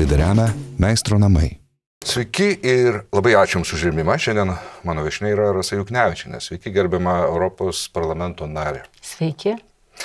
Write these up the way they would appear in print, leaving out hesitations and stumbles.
Laidą remia Meistro namai. Sveiki ir labai ačiū Jums už rėmimą. Šiandien mano viešnia yra Rasa Juknevičienė. Sveiki, gerbiama Europos parlamento narė. Sveiki.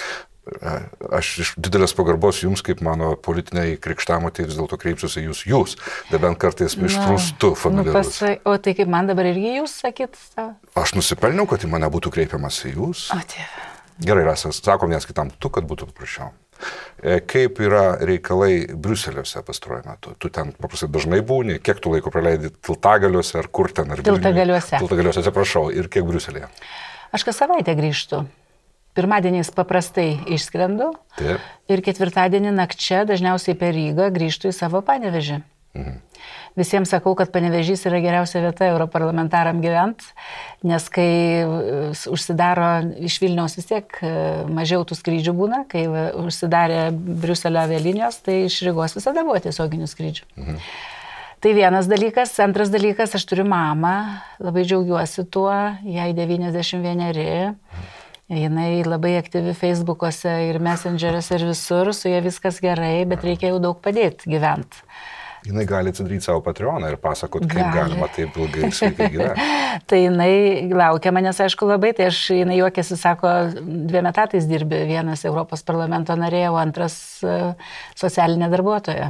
Aš iš didelės pagarbos Jums, kaip mano politiniai krikštamotė, vis dėlto kreipsiuosi jūs, nebent kartais išprūstu familiarus. O tai kaip man dabar irgi jūs sakyt? Aš nusipelniau, kad į mane būtų kreipiamas į jūs. O Dieve. Gerai, Rasa, sakom vienas kitam tu, kad būtų paprasčiau. Kaip yra reikalai Briuseliuose pastaruoju metu? Tu ten paprastai dažnai būni, kiek tu laiko praleidi Tiltagaliuose ar kur ten? Tiltagaliuose. Tiltagaliuose, atsiprašau, ir kiek Briuselėje? Aš kas savaitę grįžtu. Pirmadieniais paprastai išskrendu. Taip. Ir ketvirtadienį nakčia, dažniausiai per Rygą, grįžtu į savo Panevėžį. Visiems sakau, kad Panevėžys yra geriausia vieta europarlamentaram gyventi, nes kai užsidaro iš Vilniaus vis tiek mažiau tų skrydžių būna, kai užsidarė Briuselio avialinijos, tai iš Rygos visada buvo tiesioginių skrydžių. Tai vienas dalykas. Antras dalykas, aš turiu mamą, labai džiaugiuosi tuo, jai 91. Jinai labai aktyvi Facebook'ose ir Messengeriuose ir visur, su ja viskas gerai, bet reikia jau daug padėti gyventi. Jinai gali atsidaryti savo Patreoną ir pasakoti, kaip galima taip ilgai sveikai gyventi. Tai jinai laukia manęs, aišku, labai, tai jinai juokiasi, sako, 2 etatais dirbi, vienas Europos parlamento narė, o antras socialinė darbuotoja.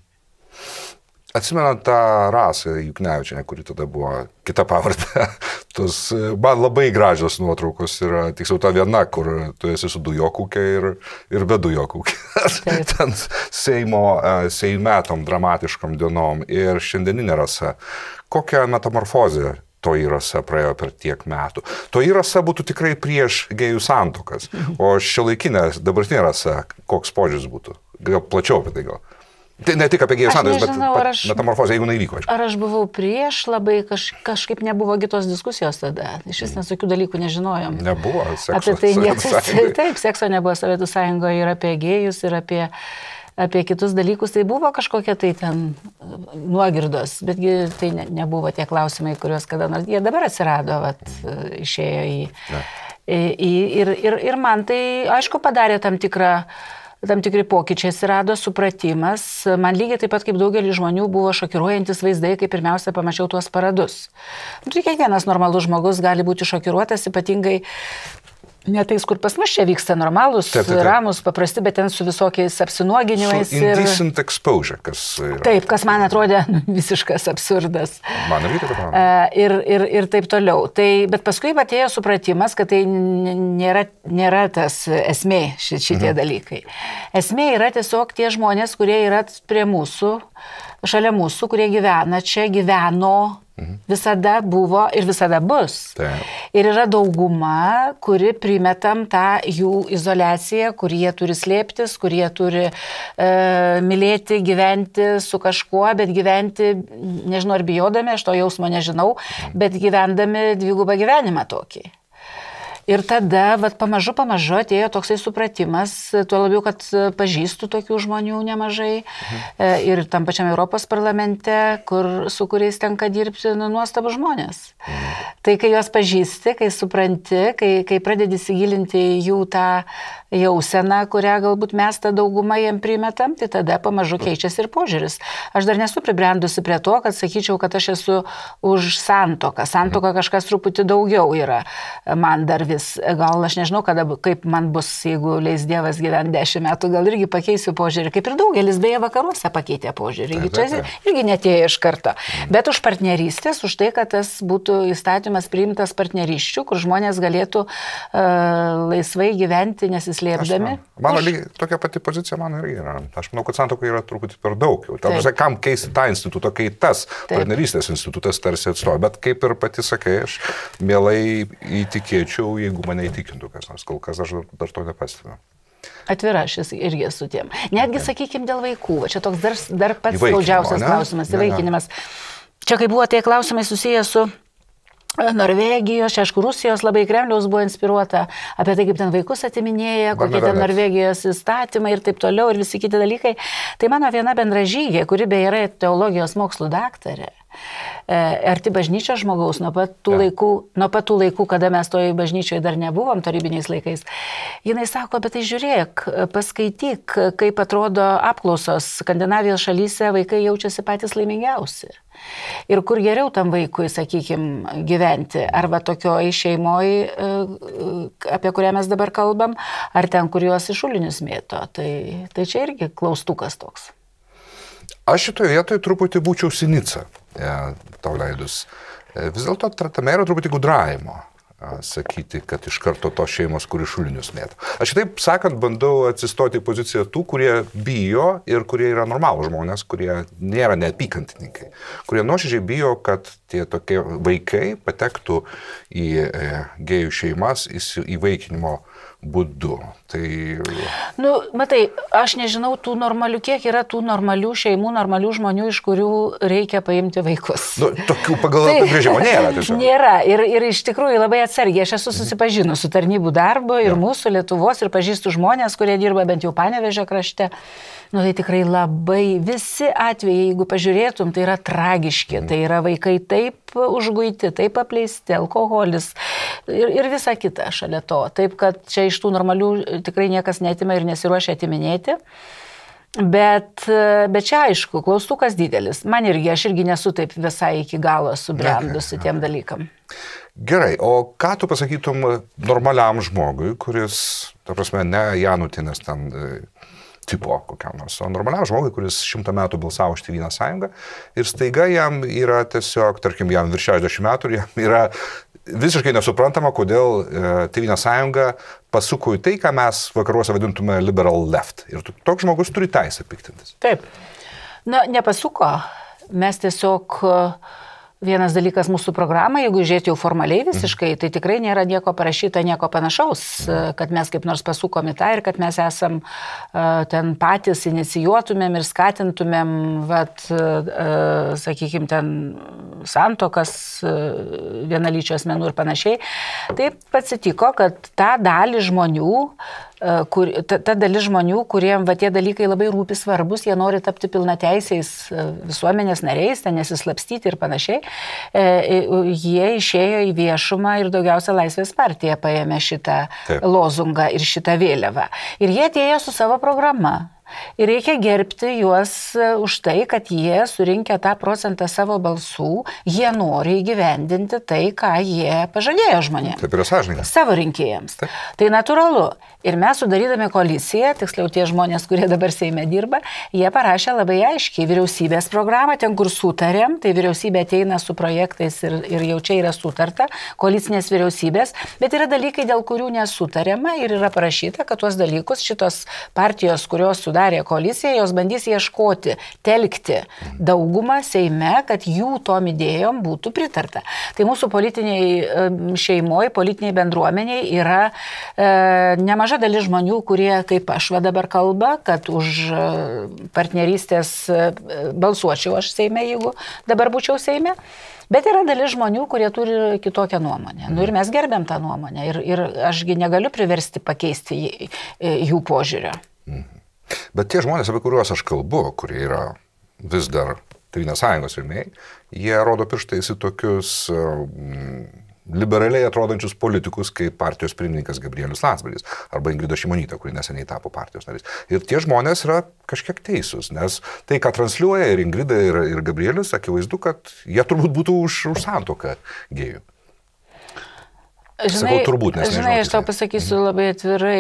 Atsimenat tą Rasą Juknevičienę, kuri tada buvo kita pavardė. Man labai gražios nuotraukos yra, tiksliau ta viena, kur tu esi su dujokūkė ir be dujokūkė. Ten Seime tom dramatiškom dienom ir šiandieninė Rasa. Kokią metamorfozę toji Rasa praėjo per tiek metų? Toji Rasa būtų tikrai prieš gėjų santuokas, o šiuolaikinė dabartinė Rasa, koks požiūris būtų? Gal plačiau apie tai gal? Tai ne tik apie gėjų santuokas, bet metamorfozė, jeigu neįvyko. Ar aš buvau prieš, labai kažkaip nebuvo kitos diskusijos tada. Iš vis mes tokių dalykų nežinojom. Nebuvo sekso. Apie tai niekas, taip, sekso nebuvo Sovietų Sąjungoje ir apie gėjus, ir apie kitus dalykus. Tai buvo kažkokie tai ten nuogirdos, betgi tai nebuvo tie klausimai, kuriuos kada nors. Jie dabar atsirado, išėjo ir man tai, aišku, padarė tam tikri pokyčiai atsirado, supratimas. Man lygiai taip pat kaip daugelį žmonių buvo šokiruojantis vaizdai, kai pirmiausia pamačiau tuos paradus. Tai kiekvienas normalus žmogus gali būti šokiruotas, ypatingai ne tais, kur pas mus čia vyksta normalūs, ramus, paprasti, bet ten su visokiais apsinuoginimais. Indecent exposure, kas yra. Taip, kas man atrodė visiškas absurdas. Man irgi taip atrodo. Ir taip toliau. Tai, bet paskui atėjo supratimas, kad tai nėra tas esmė šitie dalykai. Esmė yra tiesiog tie žmonės, kurie yra prie mūsų, šalia mūsų, kurie gyvena čia, gyveno, visada buvo ir visada bus. Taip. Ir yra dauguma, kuri primetam tą jų izoliaciją, kur jie turi slėptis, kur jie turi mylėti, gyventi su kažkuo, bet gyventi, nežinau ar bijodami, aš to jausmo nežinau, bet gyvendami dvigubą gyvenimą tokį. Ir tada, pamažu atėjo toksai supratimas, tuo labiau, kad pažįstu tokių žmonių nemažai ir tam pačiam Europos parlamente, su kuriais tenka dirbti nuostabų žmonės. Tai kai juos pažįsti, kai supranti, kai pradedi įsigilinti jų tą jauseną, kurią galbūt mes tą daugumą jiem primetam, tai tada pamažu keičiasi ir požiūris. Aš dar nesu pribrendusi prie to, kad sakyčiau, kad aš esu už santuoką. Santuoka kažkas truputį daugiau yra. Man dar gal aš nežinau, kaip man bus, jeigu leis Dievas gyventi 10 metų, gal irgi pakeisiu požiūrį, kaip ir daugelis beje vakaruose pakeitė požiūrį. Čia irgi netėjo iš karto. Bet už partnerystės, už tai, kad tas būtų įstatymas priimtas partnerysčių, kur žmonės galėtų laisvai gyventi, nesislėpdami. Mano lygiai tokia pati pozicija mano irgi yra. Aš manau, kad santuoka yra truputį per daug. Kam keisti tą institutą, kai tas partnerystės institutas tarsi atstovauja. Bet kaip ir pati sakai, aš mielai įtikėčiau, jeigu mane įtikintų kas nors. Kol kas aš dar to nepastebiu. Atvira, aš irgi esu tiem. Netgi, sakykime, dėl vaikų. Čia toks dar pats skaudžiausias klausimas, įvaikinimas. Čia kai buvo tie klausimai susiję su Norvegijos, čia aišku, Rusijos labai Kremliaus buvo inspiruota apie tai, kaip ten vaikus atiminėja, kokie ten Norvegijos įstatymai ir taip toliau ir visi kiti dalykai. Tai mano viena bendražygė, kuri beje yra teologijos mokslų daktarė, arti bažnyčios žmogaus, nuo pat tų laikų, kada mes toje bažnyčioje dar nebuvom, tarybiniais laikais. Jinai sako, bet tai žiūrėk, paskaityk, kaip atrodo apklausos. Skandinavijos šalyse vaikai jaučiasi patys laimingiausi. Ir kur geriau tam vaikui, sakykime, gyventi. Arba tokioje šeimoje, apie kurią mes dabar kalbam, ar ten, kur juos į šulinius mėto. Tai čia irgi klaustukas toks. Aš šitoje vietoje truputį būčiau sinica, tau leidus. Vis dėlto tame yra truputį gudravimo sakyti, kad iš karto tos šeimos, kuri šulinius mėto. Aš taip sakant, bandau atsistoti į poziciją tų, kurie bijo ir kurie yra normalūs žmonės, kurie nėra neapykantininkai, kurie nuoširdžiai bijo, kad tie tokie vaikai patektų į gėjų šeimas įvaikinimo būdu. Tai... Matai, aš nežinau tų normalių, kiek yra tų normalių šeimų, normalių žmonių, iš kurių reikia paimti vaikus. Tokių pagal apibrėžimo nėra. Tiesiog. Nėra. Ir iš tikrųjų labai atsargiai. Aš esu susipažinus su tarnybų darbu ir mūsų Lietuvos ir pažįstu žmonės, kurie dirba bent jau Panevėžio krašte. Tai tikrai labai visi atvejai, jeigu pažiūrėtum, tai yra tragiški. Tai yra vaikai taip užguiti, taip apleisti, alkoholis ir visa kita šalia to. Taip, kad čia iš tų normalių tikrai niekas neatima ir nesiruošia atiminėti. Bet čia aišku, klaustukas didelis. Aš irgi nesu taip visai iki galo subrendusi tiem dalykam. Gerai, o ką tu pasakytum normaliam žmogui, kuris, ta prasme, ne Janutinas ten tipo kokiam nors, o normaliam žmogui, kuris 100 metų balsavo už Tėvynės sąjungą ir staiga jam yra tiesiog, tarkim, jam virš 60 metų ir jam yra visiškai nesuprantama, kodėl Tėvynės sąjunga pasuko į tai, ką mes vakaruose vadintume liberal left. Ir toks žmogus turi teisę piktintis. Taip. Nepasuko. Mes tiesiog... Vienas dalykas mūsų programa, jeigu žiūrėti jau formaliai visiškai, tai tikrai nėra nieko parašyta, nieko panašaus, kad mes kaip nors pasukom į tą ir kad mes esam ten patys inicijuotumėm ir skatintumėm, sakykime, ten santuokas vienalyčių asmenų ir panašiai. Taip atsitiko, kad ta dalis žmonių, kuriem tie dalykai labai rūpi svarbus, jie nori tapti pilnateisiais visuomenės nariais, ten nesislapstyti ir panašiai, jie išėjo į viešumą ir daugiausia Laisvės partija paėmė šitą lozungą ir šitą vėliavą. Ir jie atėjo su savo programa. Ir reikia gerbti juos už tai, kad jie surinkę tą procentą savo balsų, jie nori įgyvendinti tai, ką jie pažadėjo žmonėms. Taip yra sąžininga. Savo rinkėjams. Taip. Tai natūralu. Ir mes sudarydami koaliciją, tiksliau tie žmonės, kurie dabar Seime dirba, jie parašė labai aiškiai vyriausybės programą, ten kur sutarėm, tai vyriausybė ateina su projektais ir jau čia yra sutarta, koalicinės vyriausybės, bet yra dalykai, dėl kurių nesutarėma ir yra parašyta, kad tuos dalykus šitos partijos, kurios sudarė koaliciją, jos bandys ieškoti, telkti daugumą Seime, kad jų tom idėjom būtų pritarta. Tai mūsų politiniai šeimoje, politiniai bendruomeniai yra nemaža dalis žmonių, kurie, kaip aš dabar kalba, kad už partnerystės balsuočiau aš Seime, jeigu dabar būčiau Seime. Bet yra dalis žmonių, kurie turi kitokią nuomonę. Ir mes gerbėm tą nuomonę. Ir ašgi negaliu priversti pakeisti jų požiūrio. Bet tie žmonės, apie kuriuos aš kalbu, kurie yra vis dar Tėvynės sąjungos rėmėjai, jie rodo pirštais į tokius liberaliai atrodančius politikus, kaip partijos pirmininkas Gabrielius Landsbergis arba Ingrida Šimonytė, kuri neseniai tapo partijos narys. Ir tie žmonės yra kažkiek teisūs, nes tai, ką transliuoja ir Ingrida, ir Gabrielius, akivaizdu, kad jie turbūt būtų už santuoką gėjų. Sakau, turbūt, nes žinai, aš tau pasakysiu labai atvirai.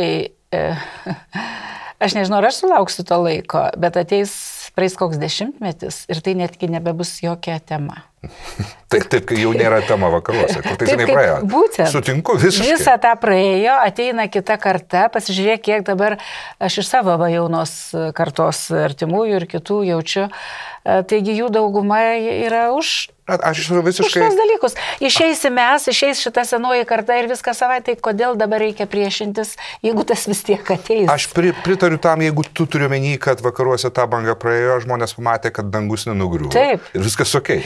Aš nežinau, ar aš sulauksiu to laiko, bet praeis koks 10 metis ir tai netgi nebebus jokia tema. Taip, kai jau nėra tema vakaruose, kur tai seniai praėjo. Būtent. Sutinku visiškai. Visą tą praėjo, ateina kita karta, pasižiūrėk, kiek dabar aš iš savo jaunos kartos artimųjų ir kitų jaučiu. Taigi jų dauguma yra už tos dalykus. Išeisi mes, išeis šita senoji karta ir viską savai, tai kodėl dabar reikia priešintis, jeigu tas vis tiek ateis? Aš pritariu tam, jeigu tu turiu menį, kad vakaruose tą bangą praėjo, žmonės pamatė, kad dangus nenugriuvo. Taip. Ir viskas okei. Žiūrėk, su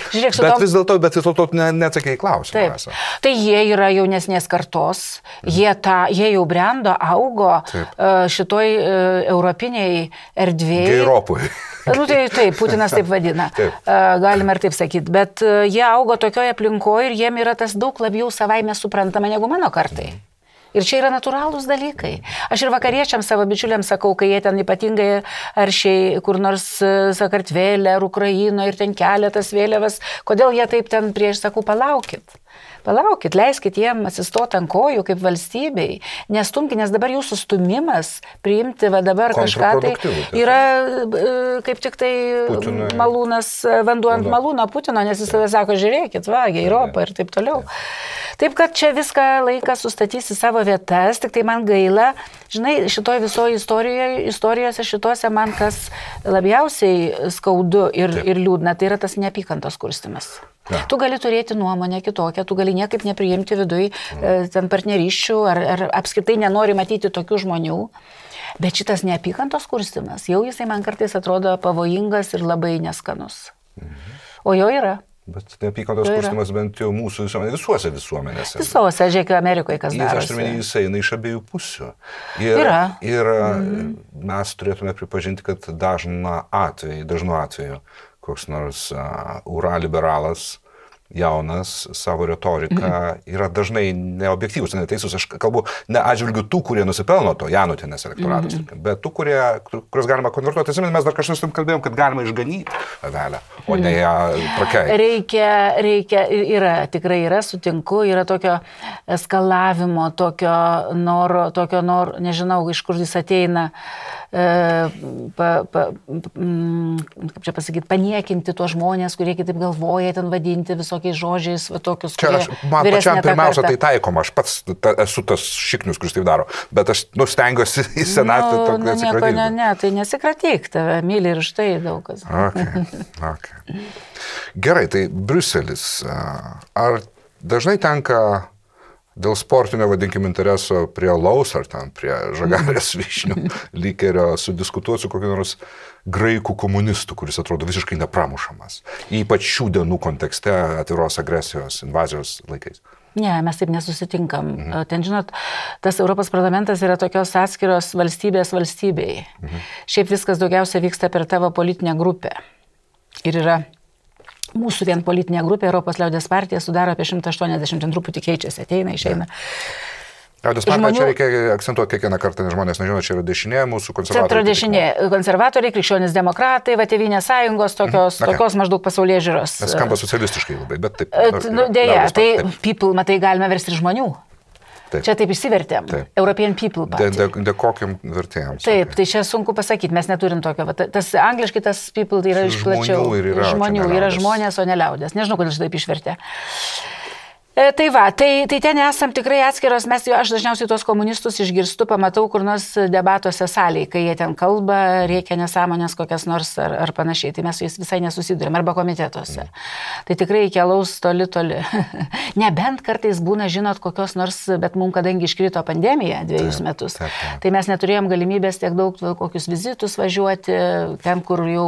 Bet vis dėlto neatsakė į klausimą. Taip. Tai jie yra jaunesnės kartos, jie jau brendo, augo šitoj europiniai erdvėje. Europui. Nu, taip, Putinas taip vadina. Galime ir taip sakyti. Bet jie augo tokioje aplinkoje ir jiem yra tas daug labiau savaime suprantama negu mano kartai. Ir čia yra natūralūs dalykai. Aš ir vakariečiams savo bičiuliams sakau, kai jie ten ypatingai aršiai kur nors Sakartvele ar Ukrainoje ir ten keletas vėliavas, kodėl jie taip ten prieš, sakau, palaukit. Palaukit, leiskit jiem atsistoti ant kojų kaip valstybei, nestumkit, nes dabar jūsų stumimas priimti dabar kažką tai yra kaip tik tai malūnas, vanduo ant malūno Putino, nes jis tada sako, žiūrėkit, Europą ir taip toliau. Taip, kad čia viską laikas sustatys į savo vietas, tik tai man gaila, žinai, šitoj visoje istorijose šitose man kas labiausiai skaudu ir liūdna, tai yra tas neapykantos kurstymas. Ja. Tu gali turėti nuomonę kitokią, tu gali niekaip nepriimti viduj ten partnerysčių ar apskritai nenori matyti tokių žmonių, bet šitas neapykantos kurstymas, jau jisai man kartais atrodo pavojingas ir labai neskanus. O jo yra. Bet neapykantos kurstymas bent jau mūsų visuose visuomenėse. Visose, žiūrėk, Amerikoje kas darosi. Aš turiu, jis eina iš abiejų pusių. Ir mes turėtume pripažinti, kad dažnu atveju koks nors uraliberalas jaunas savo retorika yra dažnai neobjektyvus, neteisus. Aš kalbu ne atžvilgiu tų, kurie nusipelno to Janutinės elektoratas, bet tų, kuriuos galima konvertuoti. Mes dar kažkas kalbėjom, kad galima išganyti avelę, o ne ją prakeisti. Reikia, tikrai yra, sutinku, yra tokio eskalavimo, tokio noro, nežinau, iš kur jis ateina, kaip čia pasakyti, paniekinti tuos žmonės, kurie kitaip galvoja, ten vadinti visokiais žodžiais, tokius, kurie man pačiam pirmiausia tai taikoma, aš pats esu tas šiknius, kuris taip daro, bet aš stengiuosi į senatą tokį atsikratyti. Ne, tai nesikratyk, tave myli ir štai daug kas. Okay. Gerai, tai Briuselis, ar dažnai tenka dėl sportinio, vadinkim, intereso prie alaus ar ten prie žagarės vyšnių lykerio sudiskutuoti su kokiu nors graikų komunistų, kuris atrodo visiškai nepramušamas, ypač šių dienų kontekste atviros agresijos, invazijos laikais? Ne, mes taip nesusitinkam. Ten, žinot, tas Europos parlamentas yra tokios atskiros valstybės valstybei. Šiaip viskas daugiausia vyksta per tavo politinę grupę. Ir yra mūsų vien politinė grupė, Europos liaudės partija, sudaro apie 180, truputį keičiasi, ateina, išeina. Liaudės partija, čia reikia akcentuoti kiekvieną kartą, nes žmonės nežino, čia yra dešinė, mūsų konservatoriai. Centro dešinė, konservatoriai, krikščionys demokratai, Tėvynės sąjungos, tokios maždaug pasaulyje žiūros. Skamba socialistiškai labai, bet taip. Dėja, tai people, matai, galime versti ir žmonių. Taip. Čia taip išsivertėm. European People Party. Dėkokiam vertėjams. Taip, tai čia sunku pasakyti, mes neturim tokio. Tas angliškai tas people tai yra iš plačiau. Žmonių yra žmonės, o ne liaudės. Nežinau, kodėl šitaip išvertė. Tai va, tai ten esam tikrai atskiros, aš dažniausiai tuos komunistus išgirstu, pamatau kur nors debatuose salėje, kai jie ten kalba, reikia nesąmonės kokias nors ar panašiai, tai mes su jais visai nesusidurėm, arba komitetuose. Tai tikrai keliaus toli. Nebent kartais būna, žinot, kokios nors, bet mums kadangi iškrito pandemija 2 metus, tai mes neturėjom galimybės tiek daug kokius vizitus važiuoti, ten kur jau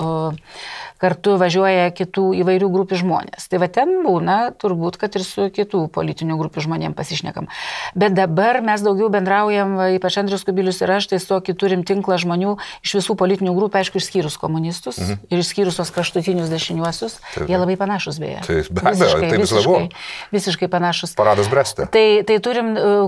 kartu važiuoja kitų įvairių grupių žmonės. Tai va ten būna turbūt, kad ir su kitų politinių grupių žmonėm pasišnekam. Bet dabar mes daugiau bendraujam, ypač Andrius Kubilius ir aš, tai tokį turim tinklą žmonių iš visų politinių grupių, aišku, išskyrus komunistus ir išskyrus tos kraštutinius dešiniuosius. Jie labai panašus beje. Visiškai panašus. Paradas Breste. Tai turim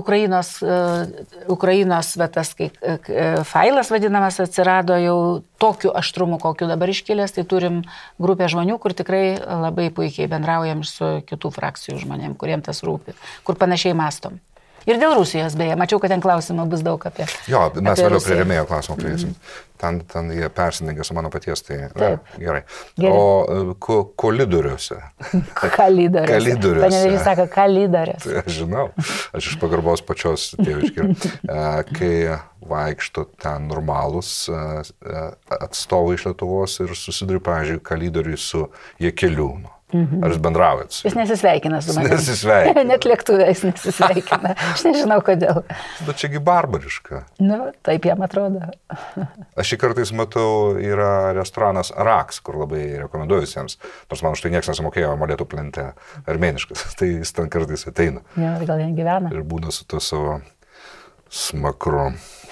Ukrainos tas failas vadinamas atsirado jau tokiu aštrumu, kokiu dabar iškilęs, tai turim grupę žmonių, kur tikrai labai puikiai bendraujam su kitų frakcijų žmonėm, kuriem tas rūpi, kur panašiai mastom. Ir dėl Rusijos, beje, mačiau, kad ten klausimų bus daug apie Rusiją. Jo, mes vėliau prie rėmėjo klausimų prieisim. Ten jie persidengia su mano paties, tai gerai. O kolidoriuose? Kalidoriuose. Panevežys sako, kalidoriuose. Aš žinau, aš iš pagarbos pačios tėviškių. Kai vaikšto ten normalūs atstovai iš Lietuvos ir susiduri, pavyzdžiui, kalidoriui su Jakeliūnu. Ar jis bendraujat su Jis nesisveikina su manimi. Nesisveikina. Net lėktuvė jis nesisveikina. Aš nežinau kodėl. Bet čiagi barbariška. Nu, taip jam atrodo. Aš šį kartais matau, yra restoranas Araks, kur labai rekomenduoju visiems. Nors man už tai niekas nesumokėjo, molėtų plente armėniškas. Tai jis ten kartais ateina. Jo, gal jie gyvena. Ir būna su to savo smakru.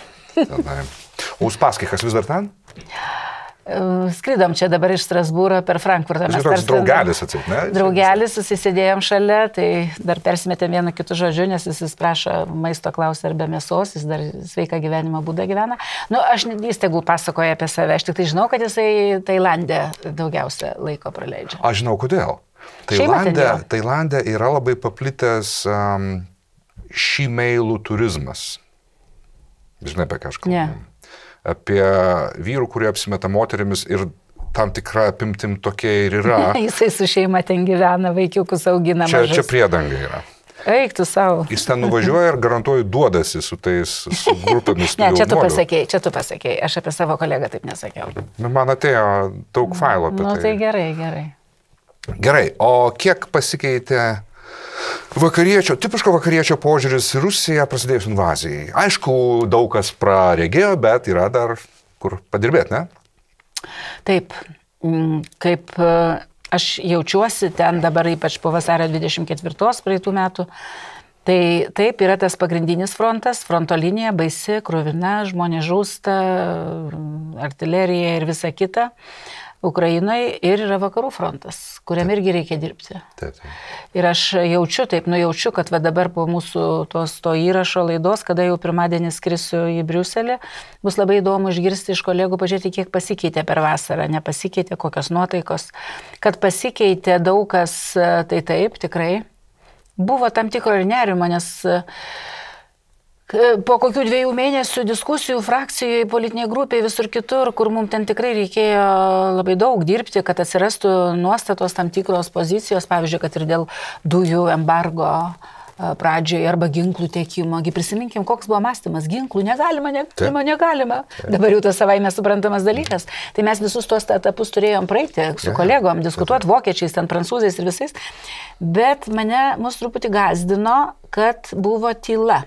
O Uspaskichas vis dar ten? Skrydom čia dabar iš Strasbūro per Frankfurtą. Jis toks draugelis atseit, ne? Draugelis, susisėdėjom šalia, tai dar persimetėm vienu kitu žodžiu, nes jis prašo maisto klausia ar be mėsos, jis dar sveiką gyvenimo būdą gyvena. Nu, jis tegul pasakoja apie save, aš tik tai žinau, kad jisai Tailande daugiausia laiko praleidžia. Aš žinau, kodėl. Tailande yra labai paplitęs šymeilų turizmas. Žinai, apie ką aš kalbu? Ne. Apie vyrų, kurie apsimeta moterimis ir tam tikra apimtim tokie ir yra. Jisai su šeima ten gyvena, vaikiukus augina mažus. Čia priedanga yra. Eik tu savo. Jis ten nuvažiuoja ir garantuoju duodasi su tais su grupėmis. Ne, čia tu pasakėjai, aš apie savo kolegą taip nesakiau. Man atėjo daug failų apie tai. Nu tai gerai. Gerai, o kiek pasikeitė tipiško vakariečio požiūris į Rusiją prasidėjus invazijai? Aišku, daug kas praregėjo, bet yra dar kur padirbėti, ne? Taip, kaip aš jaučiuosi ten dabar, ypač po vasario 24 praeitų metų, tai taip yra tas pagrindinis frontas, fronto linija, baisi, kruvina, žmonės žūsta, artilerija ir visa kita. Ukrainoje ir yra vakarų frontas, kuriam irgi reikia dirbti. Taip. Ir aš jaučiu, kad va dabar po mūsų to įrašo laidos, kada jau pirmadienį skrisiu į Briuselį, bus labai įdomu išgirsti iš kolegų, pažiūrėti, kiek pasikeitė per vasarą, nepasikeitė, kokios nuotaikos. Kad pasikeitė daug kas, tai taip, tikrai. Buvo tam tikro ir nerimo, nes po kokių 2 mėnesių diskusijų frakcijoje, politinėje grupėje, visur kitur, kur mums ten tikrai reikėjo labai daug dirbti, kad atsirastų nuostatos tam tikros pozicijos, pavyzdžiui, kad ir dėl dujų embargo pradžioje arba ginklų tiekimo. Prisiminkim, koks buvo mąstymas. Ginklų negalima. Dabar jau tas savaime suprantamas dalykas. Tai mes visus tuos etapus turėjom praeiti su kolegom, diskutuoti vokiečiais, ten prancūzais ir visais. Bet mus truputį gazdino, kad buvo tyla.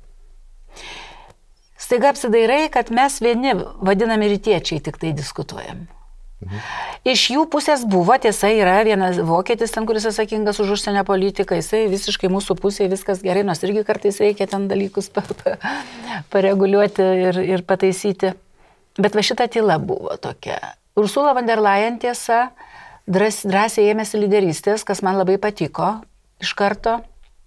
Staiga apsidairai, kad mes vieni, vadinami rytiečiai, tik tai diskutuojam. Iš jų pusės buvo, tiesa, yra vienas vokietis ten, kuris atsakingas už užsienio politiką, jisai visiškai mūsų pusėje viskas gerai, nors irgi kartais reikia ten dalykus pareguliuoti ir pataisyti. Bet va šita tyla buvo tokia. Ursula von der Leyen, tiesa, drąsiai ėmėsi lyderystės, kas man labai patiko iš karto.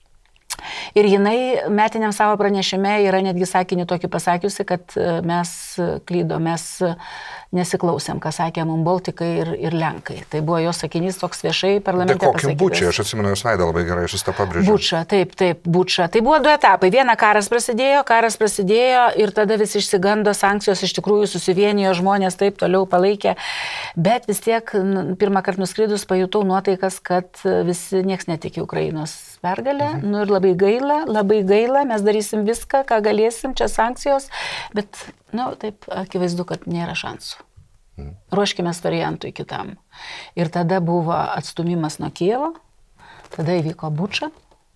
Ir jinai metiniam savo pranešime yra netgi sakinį tokį pasakiusi, kad mes klydom, mes nesiklausėm, ką sakė mums Baltikai ir Lenkai. Tai buvo jos sakinys toks viešai parlamente pasakytas. Kokia Bučia, aš atsimenu jos veidą labai gerai, aš tą pabrėžiu. Bučia, taip, Bučia. Tai buvo 2 etapai. Viena karas prasidėjo ir tada visi išsigando, sankcijos iš tikrųjų susivienijo, žmonės taip toliau palaikė. Bet vis tiek pirmą kartą nuskridus pajutau nuotaikas, kad nieks netikė Ukrainos pergalę. Nu ir labai gaila, mes darysim viską, ką galėsim, čia sankcijos, bet, taip akivaizdu, kad nėra šansų. Ruoškimės variantui kitam. Ir tada buvo atstumimas nuo Kijevo, tada įvyko Buča.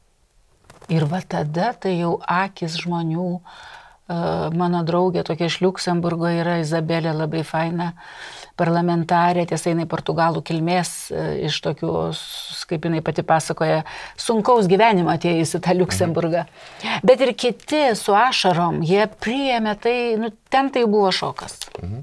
Ir va tada tai jau akis žmonių, mano draugė tokia iš Liuksemburgo yra Izabelė, labai faina parlamentarė, tiesa, jinai portugalų kilmės, iš tokių, kaip jinai pati pasakoja, sunkaus gyvenimo atėjusi tą Liuksemburgą. Bet ir kiti su ašarom, jie priėmė tai, ten tai buvo šokas.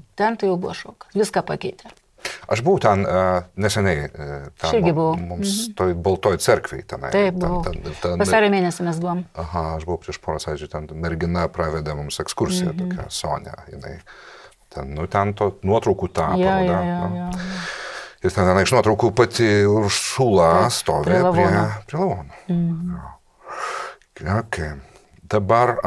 Viską pakeitė. Aš buvau ten neseniai, mums toj Baltoj cerkvėj tenai. Taip, buvau. Vasario mėnesį mes buvom. Aha, aš buvau prieš porą savaičių, ten mergina pravedė mums ekskursiją, tokia Sonja, jinai. Ten to nuotraukų tą parodą. Ir ten iš nuotraukų pati Ursula stovi prie lavono. Okay. Dabar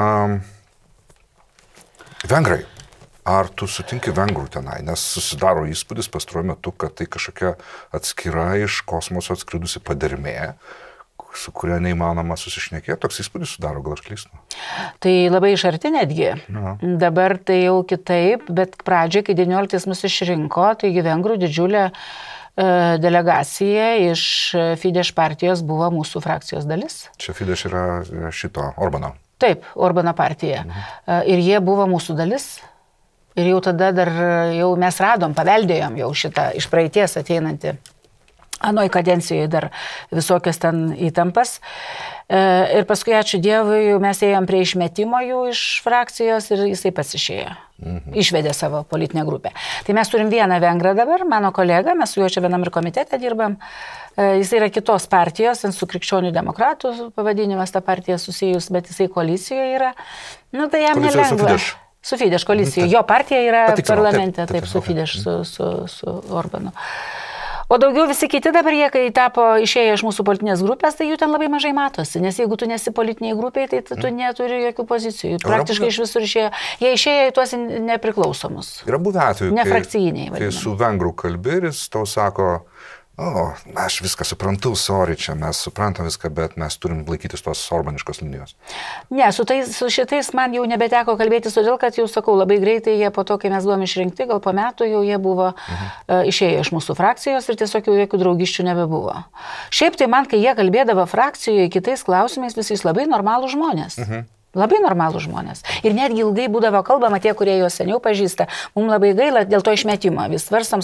vengrai. Ar tu sutinki vengrų tenai? Nes susidaro įspūdis pastaruoju metu, kad tai kažkokia atskira iš kosmoso atskridusi padermė, su kuria neįmanoma susišnekėti. Toks įspūdis sudaro, gal aš klystu? Tai labai iš arti netgi. Dabar tai jau kitaip, bet pradžiai, kai 19 mus išrinko, taigi vengrų didžiulė delegacija iš Fidesz partijos buvo mūsų frakcijos dalis. Čia Fidesz yra šito Orbano. Taip, Orbano partija. Ir jie buvo mūsų dalis. Ir jau tada jau mes radom, paveldėjom jau šitą iš praeities ateinantį. Anoj kadencijoje dar visokias ten įtampas. Ir paskui, ačiū Dievui, mes ėjom prie išmetimo jų iš frakcijos ir jisai pats išėjo. Išvedė savo politinę grupę. Tai mes turim vieną vengrą dabar, mano kolega, mes su juo čia vienam ir komitete dirbam. Jis yra kitos partijos, su krikščionių demokratų pavadinimas ta partija susijus, bet jisai koalicijoje yra. Nu, tai jam nelengva. Su Fidesz koalicijoje. Jo partija yra parlamente, taip, su Fidesz, su Orbanu. O daugiau visi kiti dabar jie, kai išėjo iš mūsų politinės grupės, tai jų ten labai mažai matosi, nes jeigu tu nesi politiniai grupiai, tai tu neturi jokių pozicijų. Praktiškai iš visur išėjo. Jie išėjo į tuos nepriklausomus. Yra buvę atveju, nefrakcijiniai. Kai su vengrų kalbėris tau sako, aš viską suprantu, sorry, čia mes suprantam viską, bet mes turim laikytis tos orbaniškos linijos. Ne, su šitais man jau nebeteko kalbėtis, todėl kad jau sakau, labai greitai jie po to, kai mes buvom išrinkti, gal po metų jau jie buvo išėję iš mūsų frakcijos ir tiesiog jau jokių draugiščių nebebuvo. Šiaip tai man, kai jie kalbėdavo frakcijoje kitais klausimais, visais labai normalų žmonės. Labai normalų žmonės. Ir netgi ilgai būdavo kalbama tie, kurie juos seniau pažįsta. Mums labai gaila dėl to išmetimo. Vis svarstam.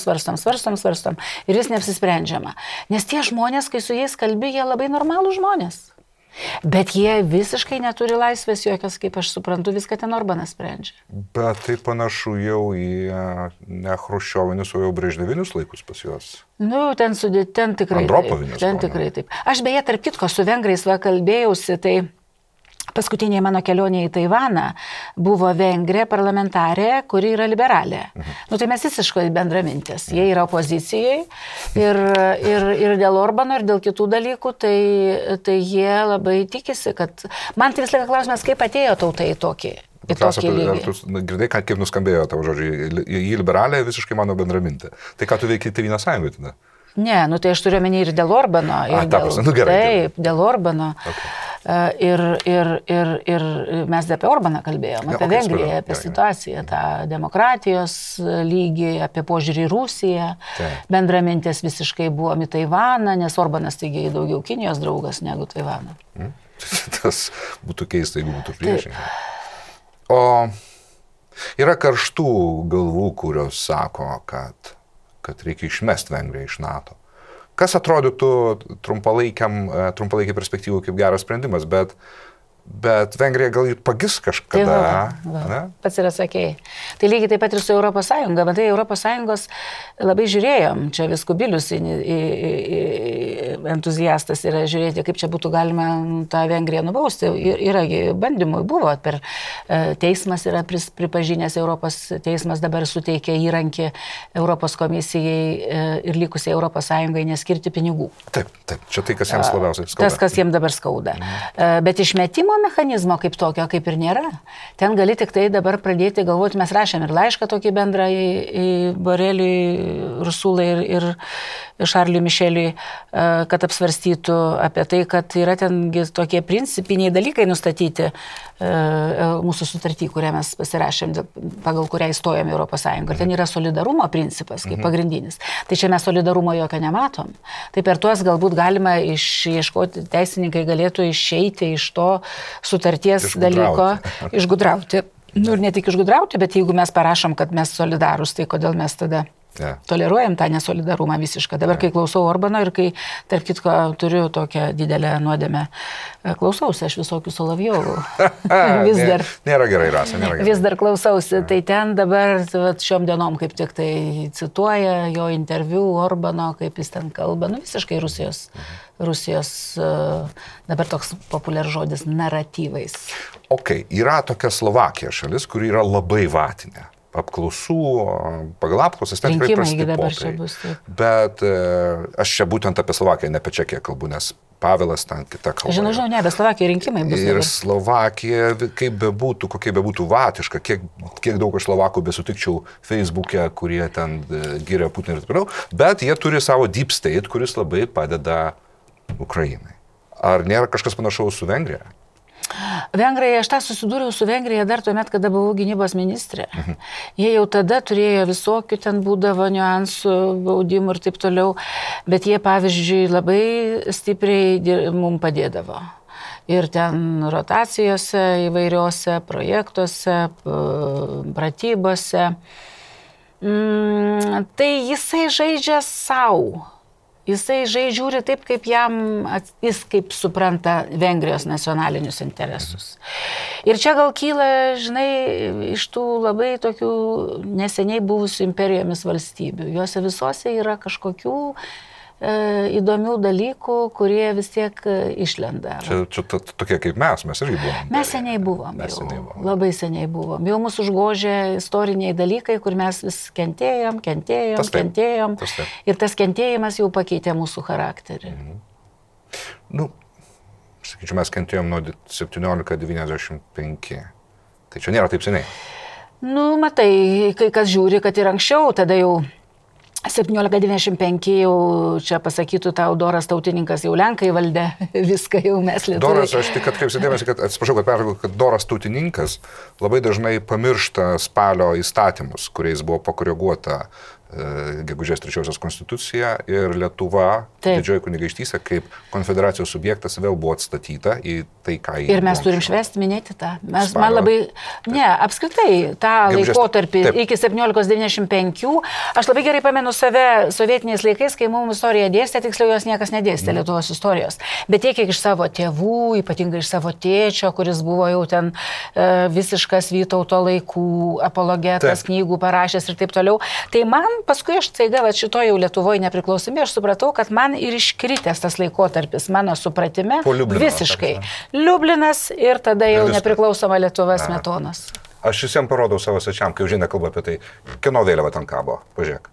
Ir vis neapsisprendžiama. Nes tie žmonės, kai su jais kalbi, jie labai normalų žmonės. Bet jie visiškai neturi laisvės jokios, kaip aš suprantu, viską ten Orbanas sprendžia. Bet tai panašu jau į ne chruščiovinius, o jau brežnevinius laikus pas juos. Nu, ten tikrai taip. Ten tikrai taip. Aš beje, tarp kitko, su vengrais kalbėjausi, tai paskutinėje mano kelionėje į Taivaną buvo vengrė parlamentarė, kuri yra liberalė. Nu, tai mes visiškai bendramintės. Jie yra opozicijai ir dėl Orbano, ir dėl kitų dalykų, tai jie labai tikisi, kad... Man tai vis laika klausimas, kaip atėjo tauta į tokį lygį. Ar tu girdai, kaip nuskambėjo tavo žodžiai, jį liberalė visiškai mano bendramintė. Tai ką tu veiki Tėvynės Sąjungoje tada? Ne, nu tai aš turiu omeny ir dėl Orbano. Taip, dėl Orbano. Ir mes apie Orbaną kalbėjome, apie Vengriją, apie situaciją, tą demokratijos lygį, apie požiūrį į Rusiją. Bendramintės visiškai buvom į Taivaną, nes Orbanas taigi daugiau Kinijos draugas negu Taivano. Tas būtų keista, jeigu būtų priešingai. O yra karštų galvų, kurios sako, kad reikia išmesti Vengriją iš NATO. Kas atrodytų trumpalaikiai perspektyvų kaip geras sprendimas, bet Vengrija gal jų pagis kažkada. Pats yra sakėjai. Tai lygiai taip pat ir su Europos Sąjunga. Matai, Europos Sąjungos labai žiūrėjom, čia vis Kubilius entuziastas yra žiūrėti, kaip čia būtų galima tą Vengriją nubausti. Yra bandymų, buvo, per teismas yra pripažinęs, Europos teismas dabar suteikia įrankį Europos komisijai ir likusiai Europos Sąjungai neskirti pinigų. Taip, čia tai, kas jiems labiausiai skauda. Tas, kas jiems dabar skauda. Bet išmetimo mechanizmo kaip tokio, kaip ir nėra. Ten gali tik tai dabar pradėti galvoti, mes rašėm ir laišką tokį bendrą į Boreliui, Ursulai ir Šarliui Mišeliui, kad apsvarstytų apie tai, kad yra ten tokie principiniai dalykai nustatyti mūsų sutartį, kurią mes pasirašėm, pagal kurią įstojom į Europos Sąjungą. Ten yra solidarumo principas kaip pagrindinis. Tai čia mes solidarumo jokio nematom. Tai per tuos galbūt galima išieškoti, teisininkai galėtų išeiti iš to sutarties dalyko, išgudrauti. Nu ir ne tik išgudrauti, bet jeigu mes parašom, kad mes solidarūs, tai kodėl mes tada toleruojam tą nesolidarumą visišką. Dabar, kai klausau Orbano ir kai, tarp kitko, turiu tokią didelę nuodėmę, klausausi aš visokių Solovjovų. Vis dar. Nėra gerai, Rasa, nėra gerai. Vis dar klausausi. Tai ten dabar šiom dienom kaip tik tai cituoja jo interviu Orbano, kaip jis ten kalba. Nu, visiškai Rusijos dabar toks populiarus žodis naratyvais. Yra tokia Slovakija šalis, kuri yra labai vatinė. Apklausų, pagal apklausas ten tikrai prasti potai. Bet aš čia būtent apie Slovakiją, ne apie Čekiją kalbu, nes Pavelas ten kita kalba. Žinau, ne, bet Slovakija rinkimai bus. Ir Slovakija, kaip bebūtų, kokia bebūtų vatiška, kiek daug aš Slovakų besutikčiau Facebook'e, kurie ten giria Putiną ir taip toliau, bet jie turi savo deep state, kuris labai padeda Ukrainai. Ar nėra kažkas panašaus su Vengrija? Vengrai, aš tą susidūriau su Vengrija dar tuomet, kada buvau gynybos ministrė. Jie jau tada turėjo visokių, ten būdavo niuansų, baudimų ir taip toliau, bet jie, pavyzdžiui, labai stipriai mums padėdavo. Ir ten rotacijose, įvairiuose projektuose, pratybose. Tai jisai žaidžia savo. Jisai žiūri taip, kaip jis kaip supranta Vengrijos nacionalinius interesus. Ir čia gal kyla, žinai, iš tų labai tokių neseniai buvusių imperijomis valstybių. Juose visose yra kažkokių įdomių dalykų, kurie vis tiek išlenda. Čia tokie kaip mes irgi buvom. Mes seniai buvom. Labai seniai buvom. Jau mūsų užgožė istoriniai dalykai, kur mes vis kentėjom. Ir tas kentėjimas jau pakeitė mūsų charakterį. Nu, sakyčiau, mes kentėjom nuo 1795. Tai čia nėra taip seniai. Nu, matai, kai kas žiūri, kad ir anksčiau, tada jau 1795 jau čia pasakytų tau Doras tautininkas, jau Lenkai valdė viską, jau mes lietuviai. Doras, aš tik atkreipsiu dėmesį, atsiprašau, kad Doras tautininkas labai dažnai pamiršta Spalio įstatymus, kuriais buvo pakoreguota gegužės 3-osios konstitucija ir Lietuva, Didžioji kunigaikštystė, kaip konfederacijos subjektas vėl buvo atstatyta į tai, ką jį. Ir mes turim švęsti, minėti tą. Man labai, apskritai, tą laikotarpį iki 1795, aš labai gerai pamenu save sovietiniais laikais, kai mums istorija dėstė, tiksliau jos niekas nedėstė Lietuvos istorijos. Bet tiek iš savo tėvų, ypatingai iš savo tėčio, kuris buvo jau ten visiškas Vytauto laikų apologetas, knygų parašęs ir taip toliau. Tai man paskui aš staiga šitoje jau Lietuvoje nepriklausomai, aš supratau, kad man ir iškritęs tas laikotarpis, mano supratime, visiškai. Liublinas ir tada jau nepriklausoma Lietuva Smetonas. Aš visiems parodau savo svečiam, kai Eugenija kalba apie tai, kieno vėliava ten kabo, pažiūrėk.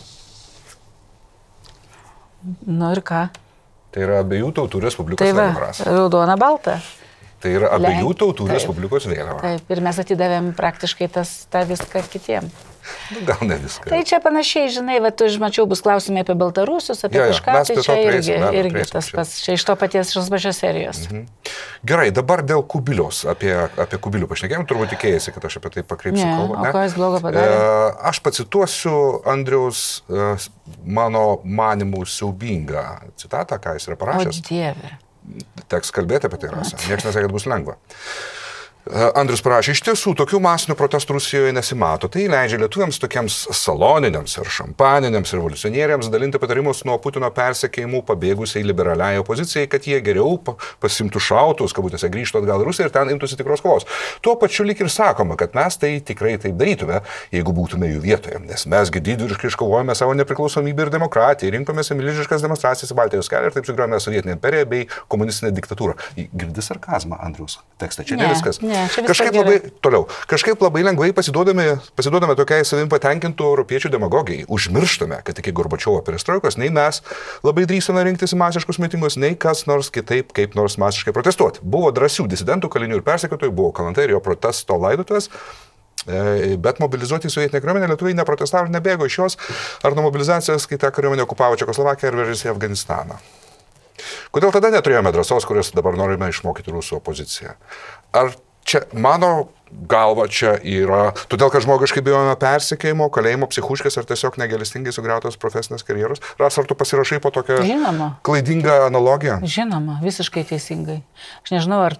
Nu ir ką? Tai yra abiejų tautų Respublikos vėliavas. Raudona balta. Tai yra abiejų tautų Respublikos vėliava. Taip, ir mes atidavėm praktiškai tą viską kitiem. Gal ne viską. Tai čia panašiai, žinai, tu mačiau, bus klausimai apie Baltarusius, apie kažką, tai čia irgi tas pats, čia iš to paties šios pačios serijos. Gerai, dabar dėl Kubiliaus, apie Kubilių pašnekėjom, turbūt tikėjasi, kad aš apie tai pakreipsiu kalbą. O ką jis blogo padarė? Aš pacituosiu Andriaus, mano manimų siaubingą citatą, ką jis yra parašęs. O Dieve. Teks kalbėti apie tai, Rasa. Niekas nesakė, kad bus lengva. Andrius parašė, iš tiesų, tokių masinių protestų Rusijoje nesimato. Tai leidžia lietuviams tokiems saloniniams ir šampaniniams revoliucionieriams dalinti patarimus nuo Putino persekiojimų pabėgusiai liberaliai opozicijai, kad jie geriau pasimtų šautus, kabutėse grįžtų atgal į Rusiją ir ten imtųsi tikros kovos. Tuo pačiu lyg ir sakoma, kad mes tai tikrai taip darytume, jeigu būtume jų vietoje, nes mesgi didvyriškai iškovojame savo nepriklausomybę ir demokratiją, rinkomės į milžiniškas demonstracijas į Baltijos kelią ir taip sugriovėme sovietinę imperiją bei komunistinę diktatūrą. Girdi sarkazmą, Andriaus tekstą, čia ne viskas. Kažkaip labai lengvai pasiduodame tokiai savim patenkintų europiečių demagogijai. Užmirštame, kad iki Gorbačiovo perestroikos nei mes labai drįsome rinktis į masiškus mitingus, nei kas nors kitaip, kaip nors masiškai protestuoti. Buvo drąsių disidentų, kalinių ir persekiotojų, buvo Kalantai ir jo protesto laidotuvės, bet mobilizuoti į sovietinę kariuomenę lietuviai neprotestavo ir nebėgo iš jos, ar nuo mobilizacijos, kai ta kariuomenė okupavo Čekoslovakiją ir veržėsi į Afganistaną. Kodėl tada neturėjome drąsos, kurios dabar norime išmokyti rusų opoziciją? Ar čia, mano galva, čia yra, todėl, kad žmogiškai bijojame persekiojimo, kalėjimo, psichuškės ar tiesiog negalestingai sugriautos profesinės karjeros? Ras, ar tu pasirašai po tokią klaidingą analogiją? Žinoma, visiškai teisingai. Aš nežinau, ar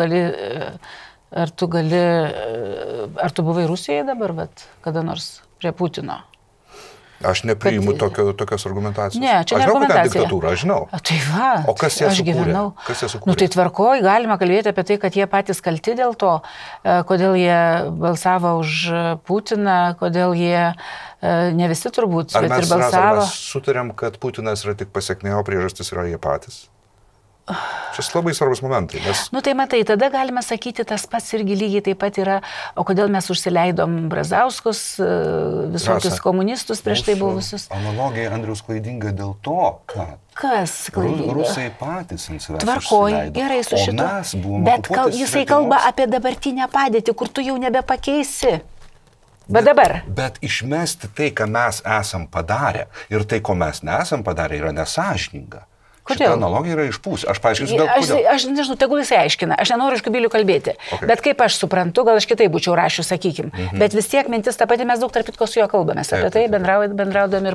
tu buvai Rusijoje dabar, bet kada nors prie Putino? Aš nepriimu tokios argumentacijos. Ne, čia ne argumentacija. Aš žinau, kad ten diktatūra, aš žinau. Tai va, o kas ją sukūrė? Nu tai tvarkoj, galima kalbėti apie tai, kad jie patys kalti dėl to, kodėl jie balsavo už Putiną, kodėl jie, ne visi turbūt, bet ir balsavo. Ar mes sutarėm, kad Putinas yra tik pasiekmė, o priežastis yra jie patys? Čia labai svarbus momentai. Nu tai matai, tada galima sakyti, tas pats irgi lygiai taip pat yra, o kodėl mes užsileidom Brazauskus, visokius komunistus prieš tai buvusius. Analogija, Andriaus, klaidinga dėl to, kad kas klaidinga? Rusai patys ant savęs tvarkoj, gerai su šituo. Bet jisai kalba apie dabartinę padėtį, kur tu jau nebepakeisi. Bet išmesti tai, ką mes esam padarę ir tai, ko mes nesam padarę, yra nesąžininga. Šitą analogiją yra išpūs. Aš paaiškinsiu, kodėl. Aš nežinau, tegul jisai aiškina. Aš nenoriu iš Kubilių kalbėti. Okay. Bet kaip aš suprantu, gal aš kitaip būčiau rašius, sakykim. Bet vis tiek mintis ta pati, mes daug tarp kitko su juo kalbamės. Apie tai bendraudami ir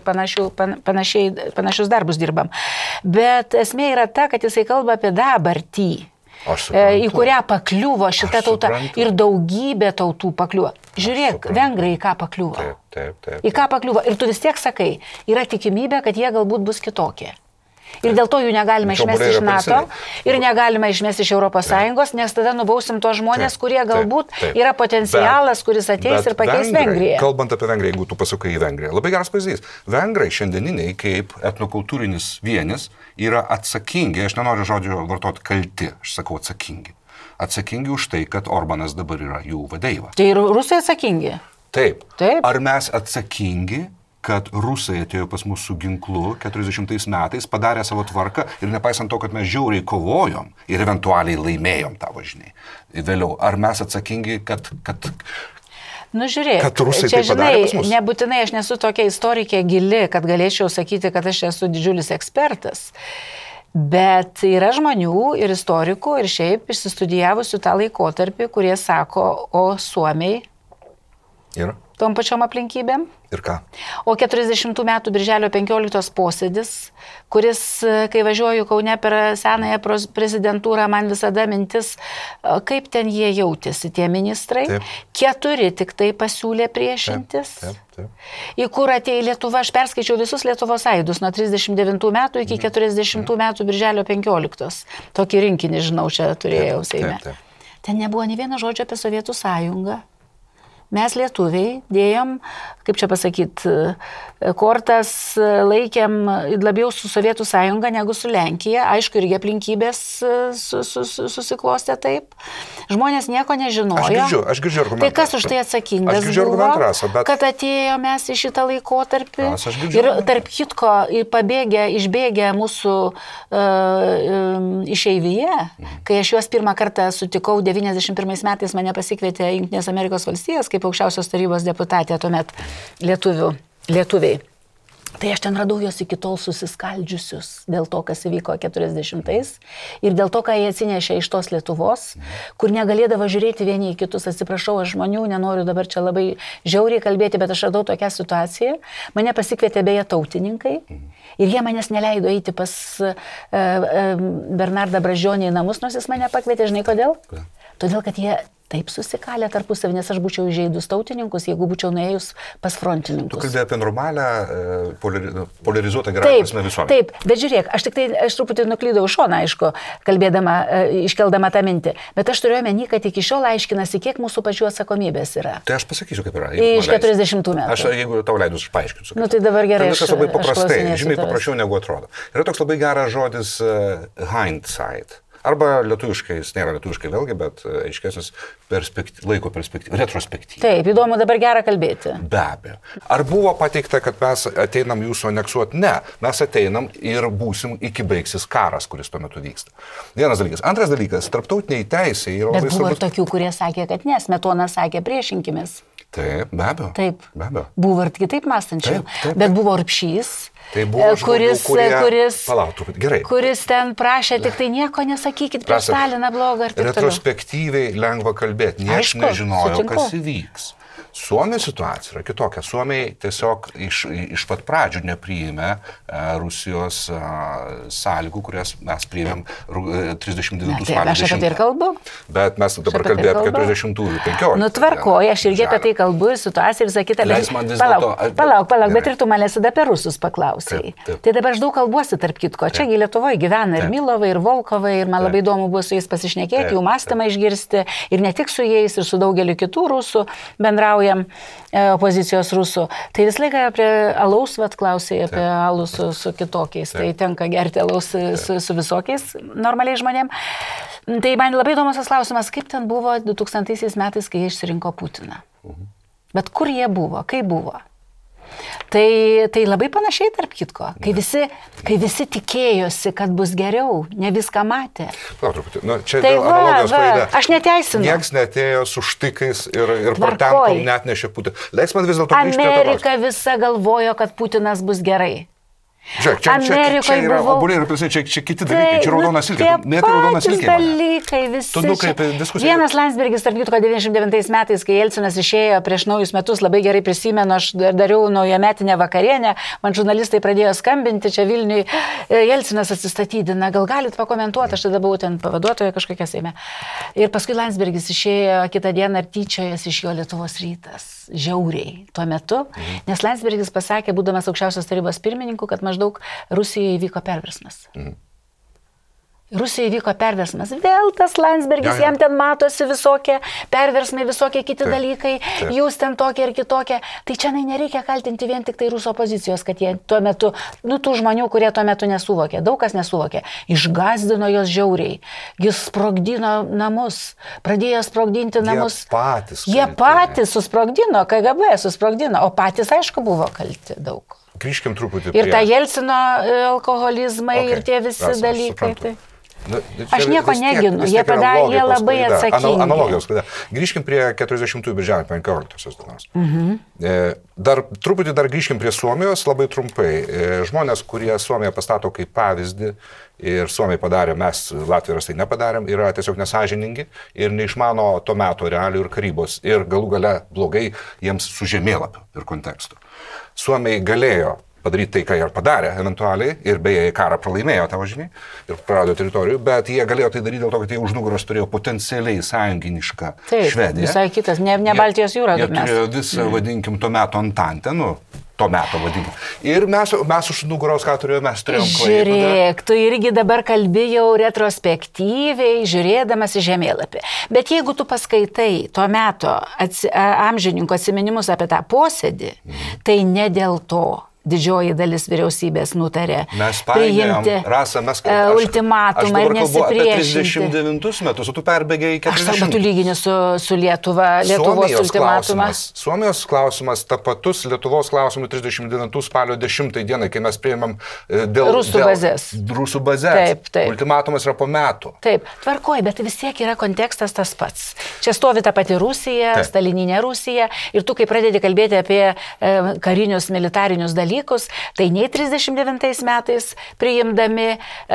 panašius darbus dirbam. Bet esmė yra ta, kad jisai kalba apie dabartį. Į kurią pakliuvo šita tauta ir daugybė tautų pakliuvo. Žiūrėk, vengrai į ką pakliuvo. Taip. Į ką pakliuvo. Ir tu vis tiek sakai, yra tikimybė, kad jie galbūt bus kitokie. Ir dėl to jų negalime išmesti iš NATO ir negalime išmesti iš ES, nes tada nubausim tos žmonės, kurie galbūt yra potencialas, kuris ateis ir pakeis Vengriją. Kalbant apie Vengriją, jeigu tu pasukai į Vengriją, labai geras pavyzdys. Vengrai šiandieniniai kaip etnokultūrinis vienis yra atsakingi, aš nenoriu žodžio vartoti kalti, aš sakau atsakingi. Atsakingi už tai, kad Orbanas dabar yra jų vadeiva. Tai ir rusai atsakingi? Taip. Ar mes atsakingi, kad rusai atėjo pas mus su ginklu 40 metais, padarė savo tvarką ir nepaisant to, kad mes žiauriai kovojom ir eventualiai laimėjom tą važinį. Vėliau, ar mes atsakingi, kad Nu žiūrėk, čia žinai, nebūtinai aš nesu tokia istorikė gili, kad galėčiau sakyti, kad aš esu didžiulis ekspertas. Bet yra žmonių ir istorikų ir šiaip išsistudijavusių tą laikotarpį, kurie sako, o Suomiai ir tom pačiom aplinkybėm. Ir ką? O 40 metų birželio 15 posėdis, kuris, kai važiuoju Kaune per senąją prezidentūrą, man visada mintis, kaip ten jie jautėsi, tie ministrai. Taip. 4 tik tai pasiūlė priešintis. Taip. Į kur atėjo Lietuva, aš perskaičiau visus Lietuvos aidus nuo 39 metų iki 40 metų birželio 15. Tokį rinkinį, žinau, čia turėjau Seime. Ten nebuvo nė vieno žodžio apie Sovietų sąjungą. Mes lietuviai dėjom, kaip čia pasakyti, kortas laikėm labiau su Sovietų sąjunga negu su Lenkija. Aišku, irgi aplinkybės susiklostė taip. Žmonės nieko nežinojo. Aš girdžiu argumentą. Tai kas už tai atsakingas buvo, kad atėjo mes į šitą laikotarpį. Ir tarp kitko, išbėgę mūsų išeivyje, kai aš juos pirmą kartą sutikau 91 metais, mane pasikvietė Jungtinės Amerikos valstijas, kaip aukščiausios tarybos deputatė tuomet lietuviai. Tai aš ten radau juos iki tol susiskaldžiusius dėl to, kas įvyko 40-ais ir dėl to, ką jie atsinešė iš tos Lietuvos, kur negalėdavo žiūrėti vieni į kitus. Atsiprašau, aš žmonių nenoriu dabar čia labai žiauriai kalbėti, bet aš radau tokią situaciją. Mane pasikvietė beje tautininkai ir jie manęs neleido eiti pas Bernardą Brazdžionį į namus, nors jis mane pakvietė, žinai kodėl? Todėl, kad jie taip susikalė tarpusavį, nes aš būčiau įžeidus tautininkus, jeigu būčiau nuėjus pas frontininkus. Tu kalbėjai apie normalią, polarizuotą gerąją prasme visuomenę. Taip, bet žiūrėk, aš truputį nuklydau šoną, aišku, iškeldama tą mintį, bet aš turiu omeny, kad iki šiol aiškinasi, kiek mūsų pačių atsakomybės yra. Tai aš pasakysiu, kaip yra. Iš 40 metų. Aš, jeigu tau leidus, aš paaiškinsiu. Nu, tai dabar gerai. Tai viskas labai paprastai, žymiai paprasčiau negu atrodo. Yra toks labai geras žodis hindsight. Arba lietuviškai, jis nėra lietuviškai vėlgi, bet aiškesnis laiko perspektyva, retrospektyva. Taip, įdomu dabar gerą kalbėti. Be abejo. Ar buvo pateikta, kad mes ateinam jūsų aneksuoti? Ne, mes ateinam ir būsim iki baigsis karas, kuris tuo metu vyksta. Vienas dalykas. Antras dalykas, tarptautiniai teisė yra labai svarbus. Bet buvo ir tokių, kurie sakė, kad ne, Smetona sakė priešinkimės. Taip, be abejo. Taip. Be abejo. Buvo ir kitaip mąstančių. Taip. Bet buvo Urbšys. Tai buvo kuris ten prašė, tik tai nieko nesakykit prieš Staliną blogą ir taip toliau. Retrospektyviai lengva kalbėti, niekas nežinojo, kas įvyks. Suomijos situacija yra kitokia. Suomiai tiesiog iš pat pradžių nepriėmė Rusijos sąlygų, kurias mes priėmėm 39 spalio 10. Aš apie tai ir kalbu. Bet mes dabar kalbėjome apie 40-ųjų 15. Nu tvarkoju, aš irgi apie tai kalbu ir situaciją ir sakytą. Palauk, bet ir tu manęs tada apie rusus paklausai. Tai dabar aš daug kalbuosi tarp kitko. Čiagi Lietuvoje gyvena ir Milovai, ir Volkovai, ir man labai įdomu buvo su jais pasišnekėti, jų mąstymą išgirsti ir ne tik su jais, ir su daugeliu kitų rusų bendrauja. Opozicijos rusų. Tai vis laiką prie alaus, klausai apie alų su kitokiais. Tai tenka gerti alaus su visokiais normaliais žmonėm. Tai man labai įdomus tas klausimas, kaip ten buvo 2000 metais, kai jie išsirinko Putiną. Bet kur jie buvo, kaip buvo? Tai labai panašiai tarp kitko, kai visi tikėjosi, kad bus geriau, ne viską matė. Čia tai aš neteisinu. Niekas netėjo su štikais ir partemkom net nešė Putiną. Leiks man vis dėlto grįžti. Amerika visa galvojo, kad Putinas bus gerai. Žiūrėk, čia yra obuoliai ir apelsinai, čia kiti dalykai, čia raudona silkė. Net raudona silkė. Dalykai visi. Tu nukreipi diskusiją. Vienas Landsbergis, tarp kitko, 99 metais, kai Jelcinas išėjo prieš naujus metus, labai gerai prisimenu, aš dariau naujametinę vakarienę, man žurnalistai pradėjo skambinti čia Vilniui, Jelcinas atsistatydina, gal galit pakomentuoti, aš tada buvau ten pavaduotoja kažkokia Seime. Ir paskui Landsbergis išėjo kitą dieną ir tyčiojas iš jo Lietuvos rytas. Žiauriai tuo metu, nes Landsbergis pasakė, būdamas aukščiausios tarybos pirmininku, kad maždaug Rusijoje įvyko perversmas. Rusijoje įvyko perversmas. Vėl tas Landsbergis, jam ten matosi visokie perversmai, visokie kiti dalykai, jūs ten tokie ir kitokie. Tai čia nereikia kaltinti vien tik tai rusų opozicijos, kad jie tuo metu, tų žmonių, kurie tuo metu nesuvokė, daug kas nesuvokė, išgazdino jos žiauriai, jis sprogdino namus, pradėjo sprogdinti namus. Jie patys susprogdino, KGB susprogdino, o patys, aišku, buvo kalti daug. Grįžkim truputį. Ir ta Jelcino alkoholizmai ir tie visi dalykai. Aš nieko neginu, jie padarė, jie labai atsakingi. Analogijos klaida. Grįžkim prie 40 birželio 15 dienos. Truputį dar grįžkim prie Suomijos, labai trumpai. Žmonės, kurie Suomiją pastato kaip pavyzdį ir Suomiai padarė, mes Latvijos tai nepadarėm, yra tiesiog nesąžiningi ir neišmano to meto realijų ir karybos. Ir galų gale blogai jiems su žemėlapiu ir kontekstu. Suomiai galėjo padaryti tai, ką jie padarė eventualiai, ir beje, karą pralaimėjo tą važinį ir prarado teritorijų, bet jie galėjo tai daryti dėl to, kad jie už nugaros turėjo potencialiai sąjunginišką Švediją. Visai kitas, ne Baltijos jūra. Jie turėjo visą, vadinkim, to meto antantę, to meto vadinkim. Ir mes už nugaros, ką turėjome, mes turėjome Klaipėdą. Žiūrėk, tu irgi dabar kalbėjau retrospektyviai, žiūrėdamas į žemėlapį. Bet jeigu tu paskaitai to meto amžininko atsiminimus apie tą posėdį, tai ne dėl to didžioji dalis vyriausybės nutarė priimti ultimatumą ir nesipriešinti. 39 metus, o tu perbėgėjai 40. Aš arba tu lygini su Lietuvos ultimatumą. Suomijos klausimas tapatus Lietuvos klausimų 39 spalio 10 dieną, kai mes priėmėm dėl Rusų bazės. Ultimatumas yra po metų. Taip, tvarkoj, bet vis tiek yra kontekstas tas pats. Čia stovi ta pati Rusija, stalininė Rusija, ir tu, kai pradedi kalbėti apie karinius, militarinius dalykus, tai nei 39 metais priimdami,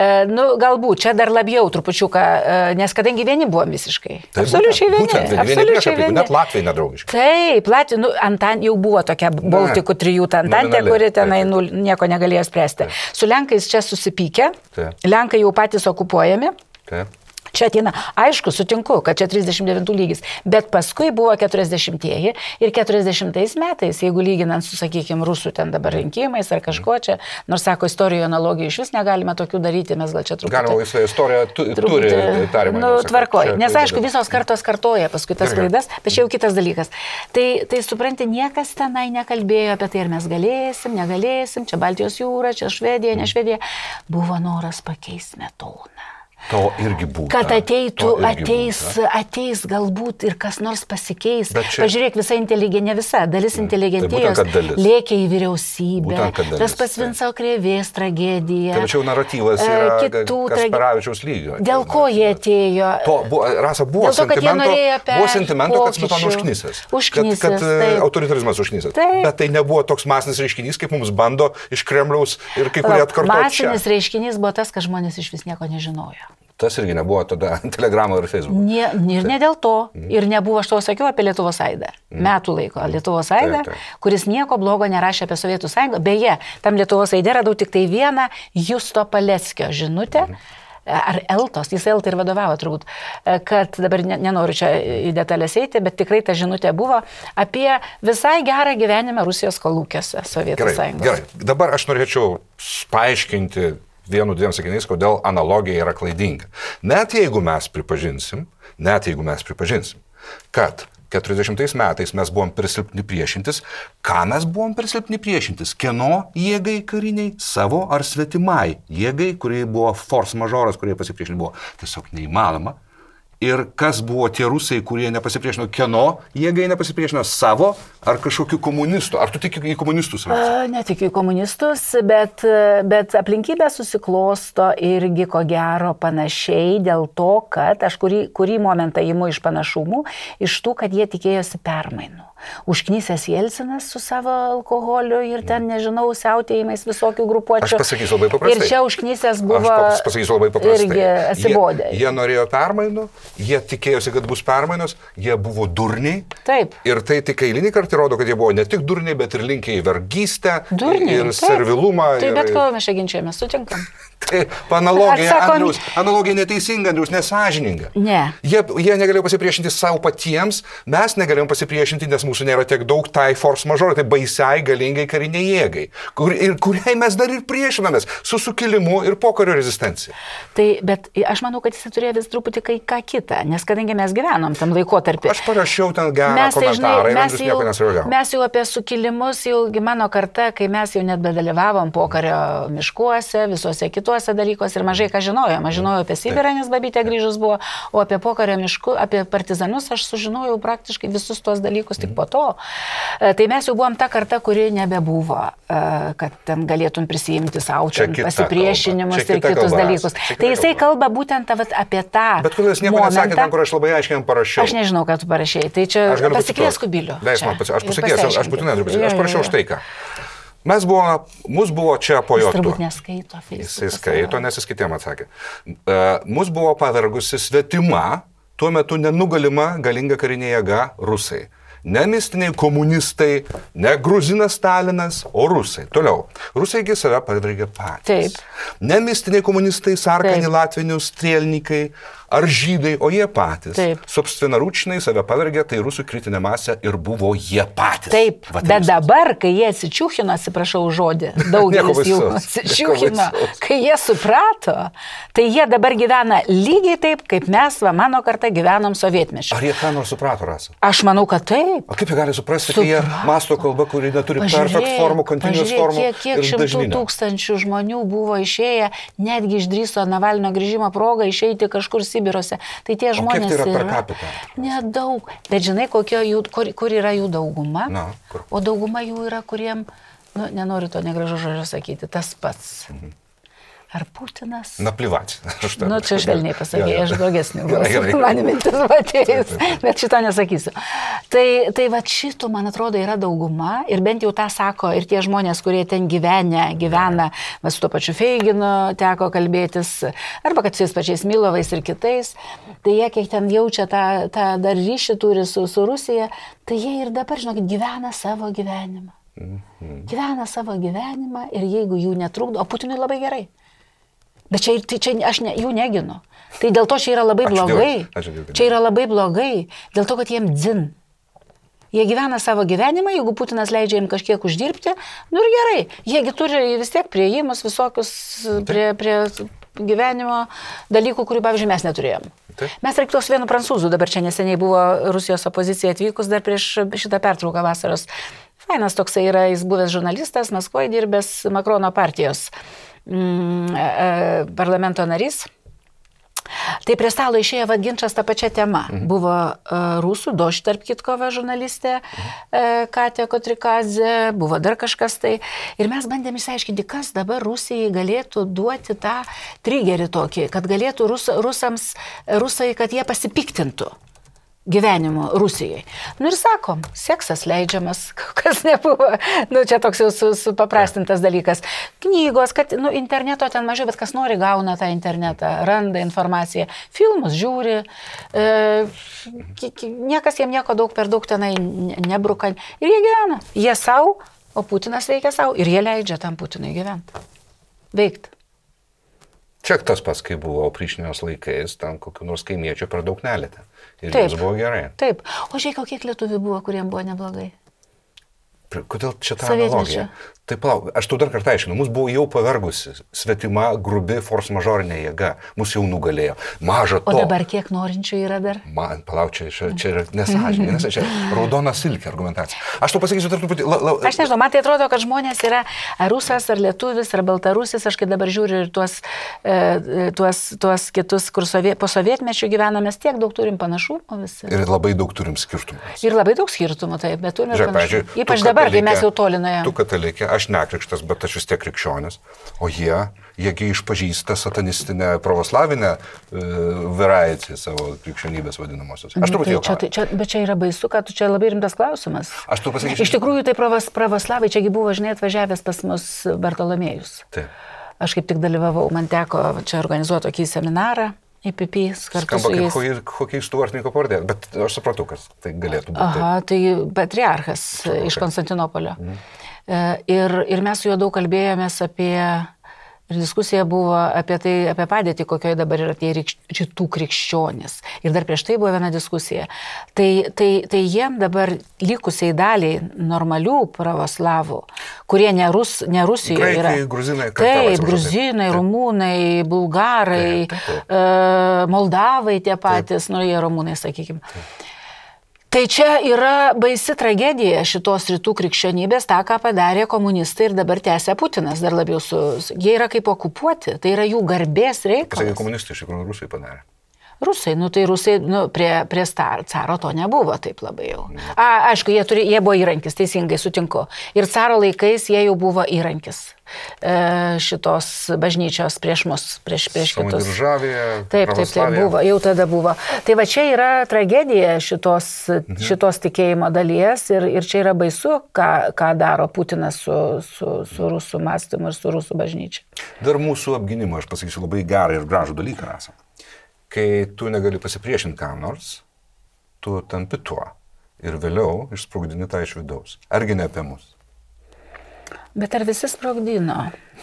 galbūt čia dar labiau trupučiuką, nes kadangi vieni buvom visiškai. Absoliučiai vieni. Net Latvijai nedraugiškai. Taip, jau buvo tokia Baltikų trijų antantė, kuri tenai nieko negalėjo spręsti. Su Lenkais čia susipykę, Lenkai jau patys okupuojami. Čia ateina, aišku, sutinku, kad čia 39 lygis, bet paskui buvo 40-ieji ir 40 metais, jeigu lyginant su, sakykime, rusų ten dabar rinkimais ar kažko čia, nors sako, istorijų analogijų iš vis negalime tokių daryti, mes gal čia truputį... Galima, laisvai istorija turi tarimą. Tvarkoj, nes aišku, visos kartos kartoja paskui tas klaidas, bet čia jau kitas dalykas. Tai supranti, niekas tenai nekalbėjo apie tai, ar mes galėsim, negalėsim, čia Baltijos jūra, čia Švedija, ne Švedija. Buvo noras pakeisti Smetoną. To irgi būtų. Kad ateis galbūt ir kas nors pasikeis. Čia... Pažiūrėk, dalis inteligentijos lėkė į vyriausybę. Tas pats Vinco Krėvės tragedija. Tačiau naratyvas yra Kasparavičiaus lygio. Dėl ko jie atėjo? Rasa, buvo sentimento, kad Smetona užknisęs. Kad autoritarizmas užknisęs. Bet tai nebuvo toks masinis reiškinys, kaip mums bando iš Kremliaus ir kai kurie atkartoti čia. Masinis reiškinys buvo tas, kad žmonės iš vis nieko nežinojo. Tas irgi nebuvo tada Telegramų ir Facebook'o. Ir ne dėl to. Ir nebuvo, aš to sakiau apie Lietuvos aidą. Metų laiko Lietuvos aidą, kuris nieko blogo nerašė apie Sovietų sąjungą. Beje, tam Lietuvos aide radau tik tai vieną Justo Paleckio žinutę. Ar Eltos, jis Eltai ir vadovavo turbūt, kad dabar nenoriu čia į detalės eiti, bet tikrai ta žinutė buvo apie visai gerą gyvenimą Rusijos kolūkiuose Sovietų sąjungos. Gerai, dabar aš norėčiau paaiškinti 1-2 sakiniais, kodėl analogija yra klaidinga. Net jeigu mes pripažinsim, kad 40 metais mes buvom per silpni priešintis, ką mes buvom per silpni priešintis? Kieno jėgai kariniai, savo ar svetimai jėgai, kurie buvo force majoras, kurie pasipriešinti, buvo tiesiog neįmanoma. Ir kas buvo tie rusai, kurie nepasipriešino, kieno jėgai nepasipriešino, savo ar kažkokių komunistų? Ar tu tiki į komunistus? Netikiu į komunistus, bet aplinkybė susiklosto irgi ko gero panašiai dėl to, kad aš kurį momentą imu iš panašumų, iš tų, kad jie tikėjosi permainų. Užknysęs Jelcinas su savo alkoholiu ir ten, nežinau, siautėjimais visokių grupuočių. Aš pasakysiu labai paprastai. Ir čia užknysęs buvo Aš pasakysiu labai paprastai. irgi atsibodė. Jie norėjo permainų, jie tikėjosi, kad bus permainos, jie buvo durniai. Taip. Ir tai tik eilinį kartą rodo, kad jie buvo ne tik durniai, bet ir linkę į vergystę, Durniai, ir taip. servilumą. Tai ir... bet ko mes čia ginčiamės, sutinkam. Tai analogija, Atsakom- analogija neteisinga, Andrius, nesąžininga. Ne. Jie negalėjo pasipriešinti savo patiems, mes negalėjom pasipriešinti, nes mūsų nėra tiek daug tai force majeure, tai baisiai galingai kariniai jėgai, kuriai mes dar ir priešinamės su sukilimu ir pokario rezistencija. Tai, bet aš manau, kad jis turėjo vis truputį kai ką kitą, nes kadangi mes gyvenom tam laikotarpį. Aš parašiau ten gerą Mes, tai, žinai, komentarą ir mes, Andrius nieko nesureagavo. mes jau apie sukilimus, jau mano karta, kai mes jau net bedalyvavom pokario miškuose, visuose kituose dalykuose ir mažai ką žinojom. Aš žinojau apie Sibirą, nes babytė grįžus buvo, o apie pokario miškų, apie partizanus aš sužinojau praktiškai visus tuos dalykus tik po to. Tai mes jau buvom ta karta, kuri nebebuvo, kad ten galėtum prisijimti savo pasipriešinimus ir kitus dalykus. Tai jisai kalba būtent apie tą. Bet kodėl jis nieko nesakė ten, kur aš labai aiškiai jam parašiau? Aš nežinau, ką tu parašėjai. Tai čia pasikvies Kubilių. Aš būtinai noriu pasakyti. Aš parašiau štai ką. Mus buvo čia po jo. Jis turbūt neskaito. Jisai skaito, nes jis kitiem atsakė. Mus buvo pavergusi svetima, tuo metu nenugalima galinga karinė jėga rusai. Ne mistiniai komunistai, ne Gruzinas Stalinas, o rusai. Toliau. Rusaigi save pavergė patys. Taip. Ne mistiniai komunistai, sarkani latvinių strėlnikai ar žydai, o jie patys. Taip. Sobstvenaručnai save pavergė, tai rusų kritinė masė ir buvo jie patys. Taip, bet dabar, kai jie atsičiūchino, atsiprašau žodį, daugelis jų atsičiūchino, kai jie suprato, tai jie dabar gyvena lygiai taip, kaip mes, mano kartą, gyvenom sovietmečiu. Ar jie ką nors suprato, Rasa? Aš manau, kad taip. O kaip jie gali suprasti, kai jie masto kalbą, kuri neturi perfect formų, continuous formų kiek ir šimtų dažninę? Tūkstančių žmonių buvo išėję, netgi išdrįso Navalno grįžimo progą išeiti kažkur Sibiruose. Tai tie žmonės kiek tai yra per capita? Nedaug. Bet žinai, kur yra jų dauguma? Na, kur? O dauguma jų yra, kuriem, nenoriu to negražu žodžio sakyti, tas pats. Ar Putinas? Na, plivač. Čia švelniai pasakė, aš blogesnį balsą, man mintis atėjus, bet šito nesakysiu. Tai va šitų, man atrodo, yra dauguma ir bent jau tą sako ir tie žmonės, kurie ten gyvena, mes su to pačiu Feiginu teko kalbėtis, arba kad su jais pačiais Milovais ir kitais, tai jie kiek ten jaučia tą dar ryšį turi su Rusija, tai jie ir dabar, žinokit, gyvena savo gyvenimą. Gyvena savo gyvenimą ir jeigu jų netrukdo, o Putinui labai gerai. Bet čia aš jų neginu. Tai dėl to čia yra labai blogai. Čia yra labai blogai, dėl to, kad jiem dzin. Jie gyvena savo gyvenimą, jeigu Putinas leidžia jiems kažkiek uždirbti, ir gerai. Jiegi turi vis tiek priėjimus visokius prie gyvenimo dalykų, kurių, pavyzdžiui, mes neturėjom. Mes tarp tos vienu prancūzų, dabar čia neseniai buvo Rusijos opozicija atvykus dar prieš šitą pertrauką vasaros. Fainas toksai yra, jis buvęs žurnalistas, Maskvoje dirbęs Makrono partijos parlamento narys. Tai prie stalo išėjo ginčas tą pačią temą. Buvo rusų, Doš tarp kitko žurnalistė, Katė Kotrikadzė, buvo dar kažkas tai. Ir mes bandėm išsiaiškinti, kas dabar Rusijai galėtų duoti tą trigerį tokį, kad galėtų rusai, kad jie pasipiktintų gyvenimu Rusijai. Ir sakom, seksas leidžiamas, kas nebuvo, čia toks jau supaprastintas dalykas. Knygos, kad interneto ten mažiau, bet kas nori gauna tą internetą, randa informaciją, filmus žiūri, niekas jiem nieko per daug tenai nebruka. Ir jie gyvena, jie savo, o Putinas veikia savo ir jie leidžia tam Putinui gyventi, veikti. Čia tas pats, kai buvo Opryšnios laikais, ten kokių nors kaimiečių per daug nelėtė. Ir taip, jiems buvo gerai. Taip. O žiūrėk, kiek lietuvių buvo, kuriems buvo neblogai. Kodėl čia ta analogija? Tai palauk, aš tau dar kartą aiškinu, mus buvo jau pavergusi svetima, grubi, force majorinė jėga, mus jau nugalėjo. Maža to. O dabar kiek norinčių yra dar? Man, palauk, čia yra nesąžinė, nes čia raudona silkė argumentacija. Aš tau pasakysiu dar truputį. Aš nežinau, man tai atrodo, kad žmonės yra ar rusas, ar lietuvis, ar baltarusis, aš kai dabar žiūriu ir tuos kitus, kur po sovietmečių gyvename, tiek daug turim panašumų visi. Ir labai daug turim skirtumų. Ir labai daug skirtumų, taip, bet turime panašumų. Ypač dabar. dabar, kai mes jau tolinojame. Tu katalikė, aš nekrikštas, bet aš vis tiek krikščionis. O jiegi išpažįsta satanistinę pravoslavinę variety savo krikščionybės vadinamosios. Aš turbūt jau. Bet čia yra baisu, kad čia labai rimtas klausimas. Aš tu pasakysiu. Iš tikrųjų, tai pravoslavai čiagi buvo, žinai, atvažiavęs pas mus Bartolomėjus. Taip. Aš kaip tik dalyvavau, man teko čia organizuoti tokį seminarą, IPP, kartu su jais. Skamba kaip hokejistų vartininko pavardė, bet aš supratau, kas tai galėtų būti. Aha, tai patriarchas iš Konstantinopolio. Ir mes su juo daug kalbėjomės apie... Ir diskusija buvo apie tai, apie padėtį, kokioje dabar yra tie rytų krikščionys. Ir dar prieš tai buvo viena diskusija. Tai jiem dabar likusiai daliai normalių pravoslavų, kurie ne Rusijoje yra. Graikai, gruzinai, taip, gruzinai, rumūnai, bulgarai, moldavai tie patys, nu jie rumūnai, sakykime. Tai čia yra baisi tragedija šitos rytų krikščionybės, tą, ką padarė komunistai ir dabar tęsia Putinas dar labiau jie yra kaip okupuoti, tai yra jų garbės reikalas. Pasakė, komunistai iš tikrųjų rusai padarė. Rusai, prie caro to nebuvo taip labai jau. Aišku, jie buvo įrankis, teisingai sutinku. Ir caro laikais jie jau buvo įrankis šitos bažnyčios prieš mus, prieš kitus. Taip, buvo, jau tada buvo. Tai va čia yra tragedija šitos tikėjimo dalies ir čia yra baisu, ką daro Putinas su rusų mąstymu ir su rusų bažnyčia. Dar mūsų apginimo, aš pasakysiu, labai gerą ir gražų dalyką esam. Kai tu negali pasipriešinti kam nors, tu tampi tuo ir vėliau išsprogdini tą iš vidaus. Argi ne apie mus? Bet ar visi sprogdino?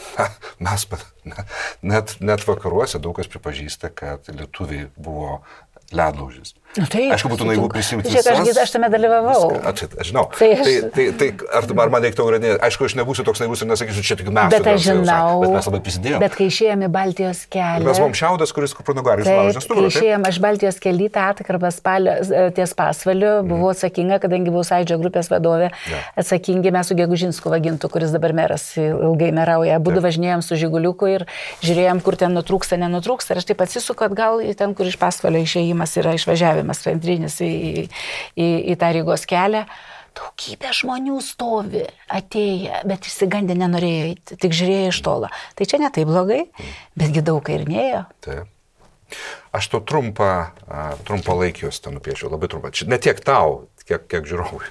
Net vakaruose daug kas pripažįsta, kad lietuviai buvo ledlaužis. Aišku, būtų naivu prisimti visas. Aš tame dalyvavau. Aš žinau. Ar man reiktų uradinėti? Aišku, aš nebūsiu toks naivus ir nesakysiu, čia tik mes. Bet aš žinau. Bet mes labai prisidėjome. Bet kai išėjome Baltijos kelią. Mes buvom šiaudas, kuris Kupranugaris laužęs turą. Kai išėjome aš Baltijos kelią, tą atkarpą ties Pasvaliu, buvau atsakinga, kadangi buvau Sąjūdžio grupės vadovė. Atsakingi mes su Gegužinsku Vagintu, kuris dabar meras ilgai merauja. Abudu važinėjom su Žiguliuku ir žiūrėjom, kur ten nutrūksta, nenutrūksta. Ir aš taip atsisuku atgal į ten, kur iš Pasvalio išėjimas yra išvažiavimas centrinis į tą Rygos kelią. Daugybė žmonių stovi, atėję, bet išsigandę nenorėjo eiti, tik žiūrėjo iš tolo. Tai čia ne taip blogai, betgi daug ką ir nėjo. Taip. Aš to trumpą laikijos ten nupiešiau, labai trumpą. Ne tiek tau, kiek žiūrovui.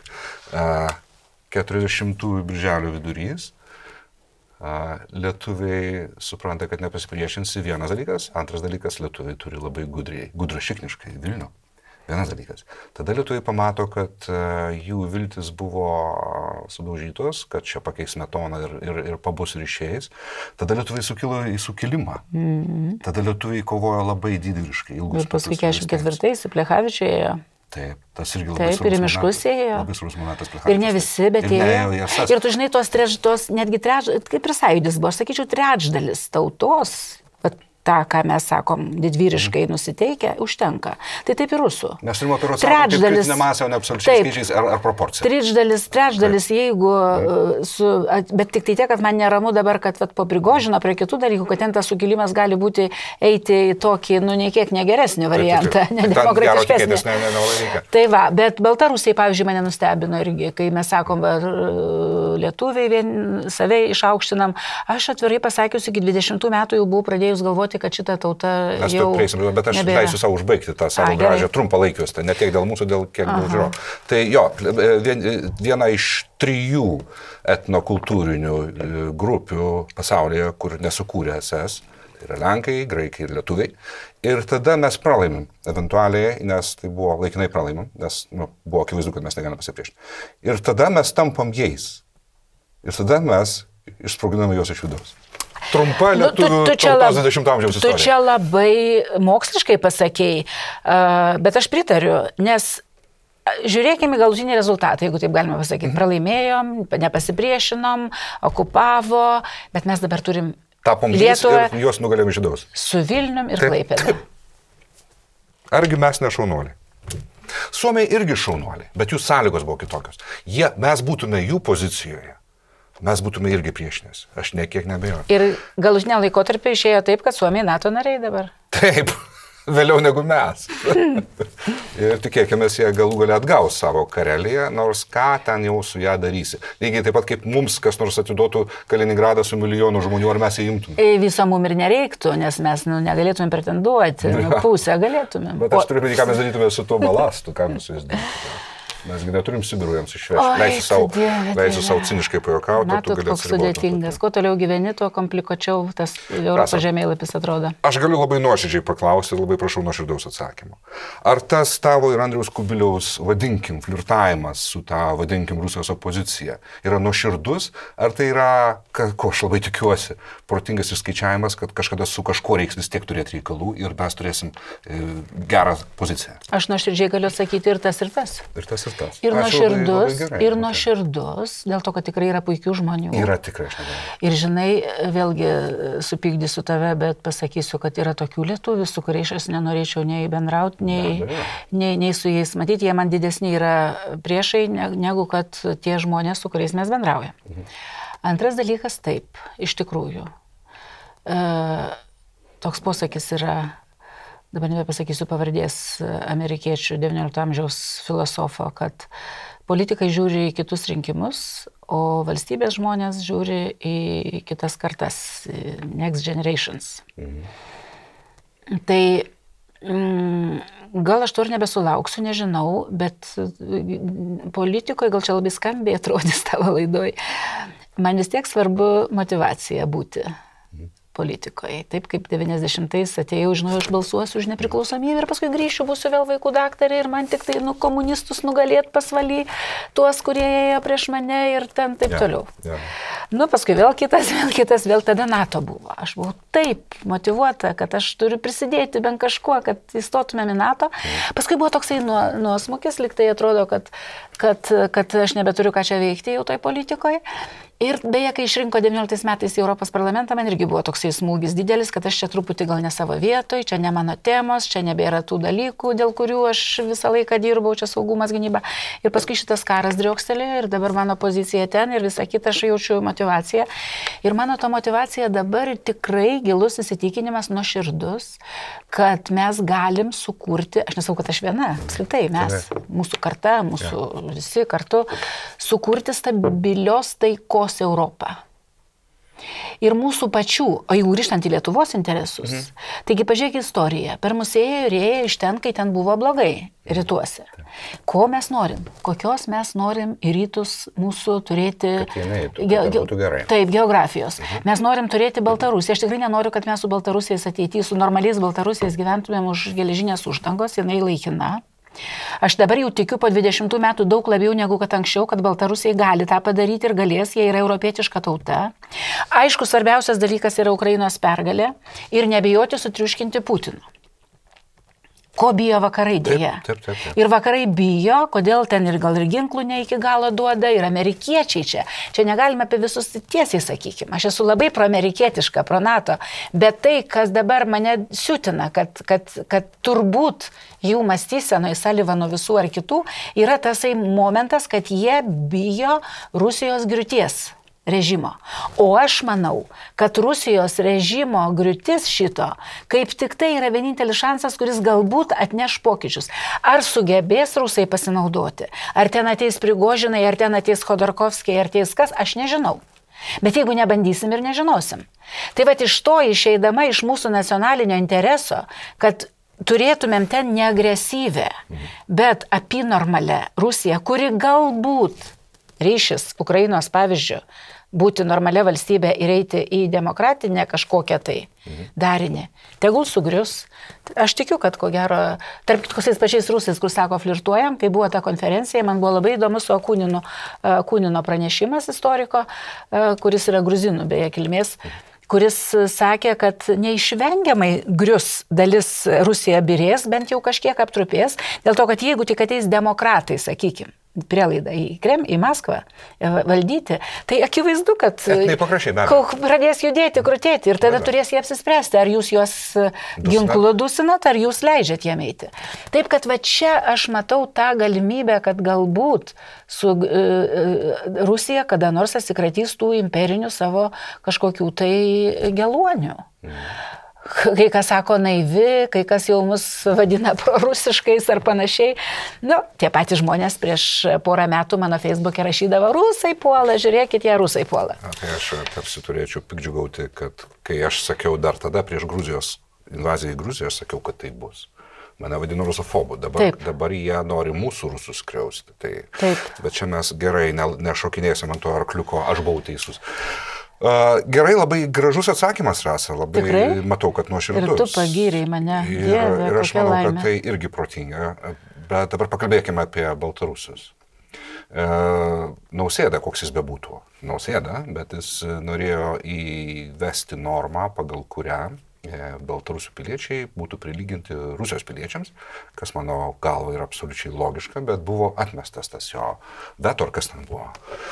40-ųjų birželio vidurys. Lietuviai supranta, kad nepasipriešinsi, vienas dalykas. Antras dalykas, lietuviai turi labai gudrašikniškai Vilnių. Vienas dalykas. Tada lietuviai pamato, kad jų viltis buvo sudaužytos, kad čia pakeis Smetoną ir pabus ir išeis. Tada lietuviai sukilo į sukilimą. Tada lietuviai kovojo labai didvyriškai. Ir paskui 44-ais Plechavičiuje. Taip, tas irgi labai svarbus. Taip, ir į miškus ėjo. Labai svarbus momentas Plechavičius. Ir ne visi, bet ėjo. Ir tu žinai, tos netgi kaip ir Sąjūdis buvo, aš sakyčiau, trečdalis tautos, tą, ką mes sakom, didvyriškai nusiteikę, užtenka. Tai taip ir rusų. Mes turime operuoti kaip kritinę masę, o ne absoliučiai skaičiais ar proporcija. Trečdalis, jeigu, bet tik tai tiek, kad man neramu dabar, kad po Prigožino prie kitų dalykų, kad ten tas sukilimas gali būti eiti į tokį, nei kiek negeresnį variantą, nedemokratiškesnį. Tai va, bet Baltarusiai, pavyzdžiui, mane nustebino irgi, kai mes sakom, lietuviai save išaukštinam, aš atvirai pasakius, iki 20 metų jau buvau pradėjus galvoti, kad šita tauta jau nebėra. Bet aš leisiu savo užbaigti tą savo gražią trumpą laikius, tai ne tiek dėl mūsų, kiek dėl žiūrovų. Tai jo, viena iš 3 etnokultūrinių grupių pasaulyje, kur nesukūrė SS, tai yra Lenkai, Graikai ir Lietuviai. Ir tada mes pralaimim, eventualiai, nes tai buvo laikinai pralaimim, nes buvo akivaizdu, kad mes negalime pasipriešinti. Ir tada mes tampam jais. Ir tada mes išsprogdiname juos iš vidaus. Trumpa lietuvių tautos 20 amžiaus istorija. Tu čia labai moksliškai pasakėjai, bet aš pritariu, nes žiūrėkime galutinį rezultatą, jeigu taip galima pasakyti. Pralaimėjom, nepasipriešinom, okupavo, bet mes dabar turim Lietuvą ir juos nugalėjom iš vidaus. Su Vilnium ir Klaipėda. Argi mes ne šaunuoliai? Suomiai irgi šaunuoliai, bet jų sąlygos buvo kitokios. Mes būtume jų pozicijoje. Mes būtume irgi priešinės. Aš nekiek nebejoju. Ir galutinė laikotarpį išėjo taip, kad Suomiai NATO nariai dabar. Taip. vėliau negu mes. Ir tikėkime, jie galų galia atgaus savo Kareliją, nors ką ten jau su ją darysi. Lygiai taip pat kaip mums kas nors atiduotų Kaliningradą su milijonu žmonių, ar mes įimtume. Viso mum ir nereiktų, nes mes negalėtume pretenduoti, pusę galėtume. Bet aš turiu, ką mes darytume su tuo balastu, ką mes su jais darytume. Mesgi neturim Sibirų jiems išvežti. Leisiu savo ciniškai pajokauti. Matot, koks sudėtingas. Kuo toliau gyveni, tuo komplikuočiau tas Europos žemėlapis atrodo. Aš galiu labai nuoširdžiai paklausti ir labai prašau nuoširdaus atsakymo. Ar tas tavo ir Andriaus Kubiliaus, vadinkim, flirtavimas su ta, vadinkim, Rusijos opozicija yra nuoširdus, ar tai yra, ko aš labai tikiuosi, protingas išskaičiavimas, kad kažkada su kažkuo reiks vis tiek turėti reikalų ir mes turėsim gerą poziciją? Aš nuoširdžiai galiu atsakyti ir tas, ir tas. Ir tas, ir tas. Ir nuoširdus, dėl to, kad tikrai yra puikių žmonių. Yra tikrai, aš nežinau. Ir žinai, vėlgi supykdysiu tave, bet pasakysiu, kad yra tokių lietuvių, su kuriais aš nenorėčiau nei bendrauti, nei su jais matyti. Jie man didesni yra priešai, negu kad tie žmonės, su kuriais mes bendraujame. Antras dalykas, taip, iš tikrųjų. Toks posakis yra. Dabar nebepasakysiu pavardės amerikiečių 19 amžiaus filosofo, kad politikai žiūri į kitus rinkimus, o valstybės žmonės žiūri į kitas kartas, next generations. Tai gal aš to ir nebesulauksiu, nežinau, bet politikoje gal čia labai skambiai atrodys tavo laidoj. Man vis tiek svarbu motyvacija būti politikoje. Taip kaip 90-ais atėjau, žinau, aš balsuosiu už nepriklausomybę ir paskui grįšiu, būsiu vėl vaikų daktarė ir man tik tai komunistus nugalėt pasvaly tuos, kurie ėjo prieš mane ir ten taip toliau. Paskui vėl kitas, vėl tada NATO buvo. Aš buvau taip motyvuota, kad aš turiu prisidėti bent kažkuo, kad įstotumėm į NATO. Paskui buvo toksai nuosmukis, lyg tai atrodo, kad aš nebeturiu ką čia veikti jau toj politikoje. Ir beje, kai išrinko 19 metais į Europos parlamentą, man irgi buvo toksai smūgis didelis, kad aš čia truputį gal ne savo vietoj, čia ne mano temos, čia nebėra tų dalykų, dėl kurių aš visą laiką dirbau, čia saugumas, gynyba. Ir paskui šitas karas driokstelėjo ir dabar mano pozicija ten ir visą kitą aš jaučiu motivaciją. Ir mano ta motivacija dabar tikrai gilus įsitikinimas, nuoširdus, kad mes galim sukurti, aš nesakau, kad aš viena, apskritai mes, mūsų karta, mūsų visi kartu, sukurti stabilios taikos Europą. Ir mūsų pačių, o jeigu grįžtant į Lietuvos interesus, taigi pažiūrėk istoriją, per mus ėjo ir ėjo iš ten, kai ten buvo blogai, rytuose. Ko mes norim? Kokios mes norim į rytus mūsų turėti... Taip, geografijos. Mes norim turėti Baltarusiją. Aš tikrai nenoriu, kad mes su Baltarusiais ateityje, su normaliais Baltarusiais gyventumėm už geležinės uždangos, jinai laikina. Aš dabar jau tikiu po 20 metų daug labiau negu kad anksčiau, kad Baltarusiai gali tą padaryti ir galės, jie yra europietiška tauta. Aišku, svarbiausias dalykas yra Ukrainos pergalė ir nebijoti sutriuškinti Putino. Ko bijo vakarai dėja? Taip. Ir vakarai bijo, kodėl ten ir gal ir ginklų ne iki galo duoda, ir amerikiečiai čia. Čia negalime apie visus tiesiai sakykime. Aš esu labai proamerikietiška, pro NATO, bet tai, kas dabar mane siutina, kad turbūt jų mąstysenoje Salivano visų ar kitų, yra tasai momentas, kad jie bijo Rusijos griūties režimo. O aš manau, kad Rusijos režimo griūtis šito, kaip tik tai yra vienintelis šansas, kuris galbūt atneš pokyčius. Ar sugebės rusai pasinaudoti? Ar ten ateis Prigožinai, ar ten ateis Khodorkovskiai, ar ateis kas? Aš nežinau. Bet jeigu nebandysim ir nežinosim. Tai vat iš to išeidama iš mūsų nacionalinio intereso, kad turėtumėm ten neagresyvę, bet apinormalę Rusiją, kuri galbūt ryšis Ukrainos pavyzdžių būti normalia valstybė ir eiti į demokratinę kažkokią tai darinį. Tegul sugrius. Aš tikiu, kad ko gero, tarp tais pačiais rusais, kur sako flirtuojam, kai buvo ta konferencija, man buvo labai įdomus su Akunino pranešimas istoriko, kuris yra gruzinų beje kilmės, kuris sakė, kad neišvengiamai grius dalis Rusija birės, bent jau kažkiek aptrupės, dėl to, kad jeigu tik ateis demokratai, sakykim, prielaidą į Maskvą valdyti, tai akivaizdu, kad pradės judėti, krutėti ir tada turės jie apsispręsti, ar jūs juos ginklu dusinat, ar jūs leidžiat jiem eiti. Taip, kad va čia aš matau tą galimybę, kad galbūt su Rusija kada nors atsikratys tų imperinių savo kažkokių tai geluonių. kai kas sako naivi, kai kas jau mus vadina prorusiškais ar panašiai. Nu, tie patys žmonės prieš porą metų mano Facebook'e rašydavo, rusai puola, žiūrėkit, jie rusai puola. Tai aš tarsi turėčiau pikdžiugauti, kad kai aš sakiau dar tada prieš Gruzijos invaziją į Gruziją, aš sakiau, kad tai bus. Mane vadino rusofobu, dabar jie nori mūsų rusus skriausti. Taip. Bet čia mes gerai nešokinėsim ant to arkliuko, aš buvau teisus. Gerai, labai gražus atsakymas, Rasa, labai tikrai? Matau, kad nuoširdus. Ir tu pagyriai mane. Ir aš manau, kad tai irgi protinga. Bet dabar pakalbėkime apie baltarusius. Nausėda, koks jis bebūtų. Nausėda, bet jis norėjo įvesti normą, pagal kurią baltarusių piliečiai būtų prilyginti Rusijos piliečiams, kas mano galva yra absoliučiai logiška, bet buvo atmestas tas jo veto, ar kas ten buvo.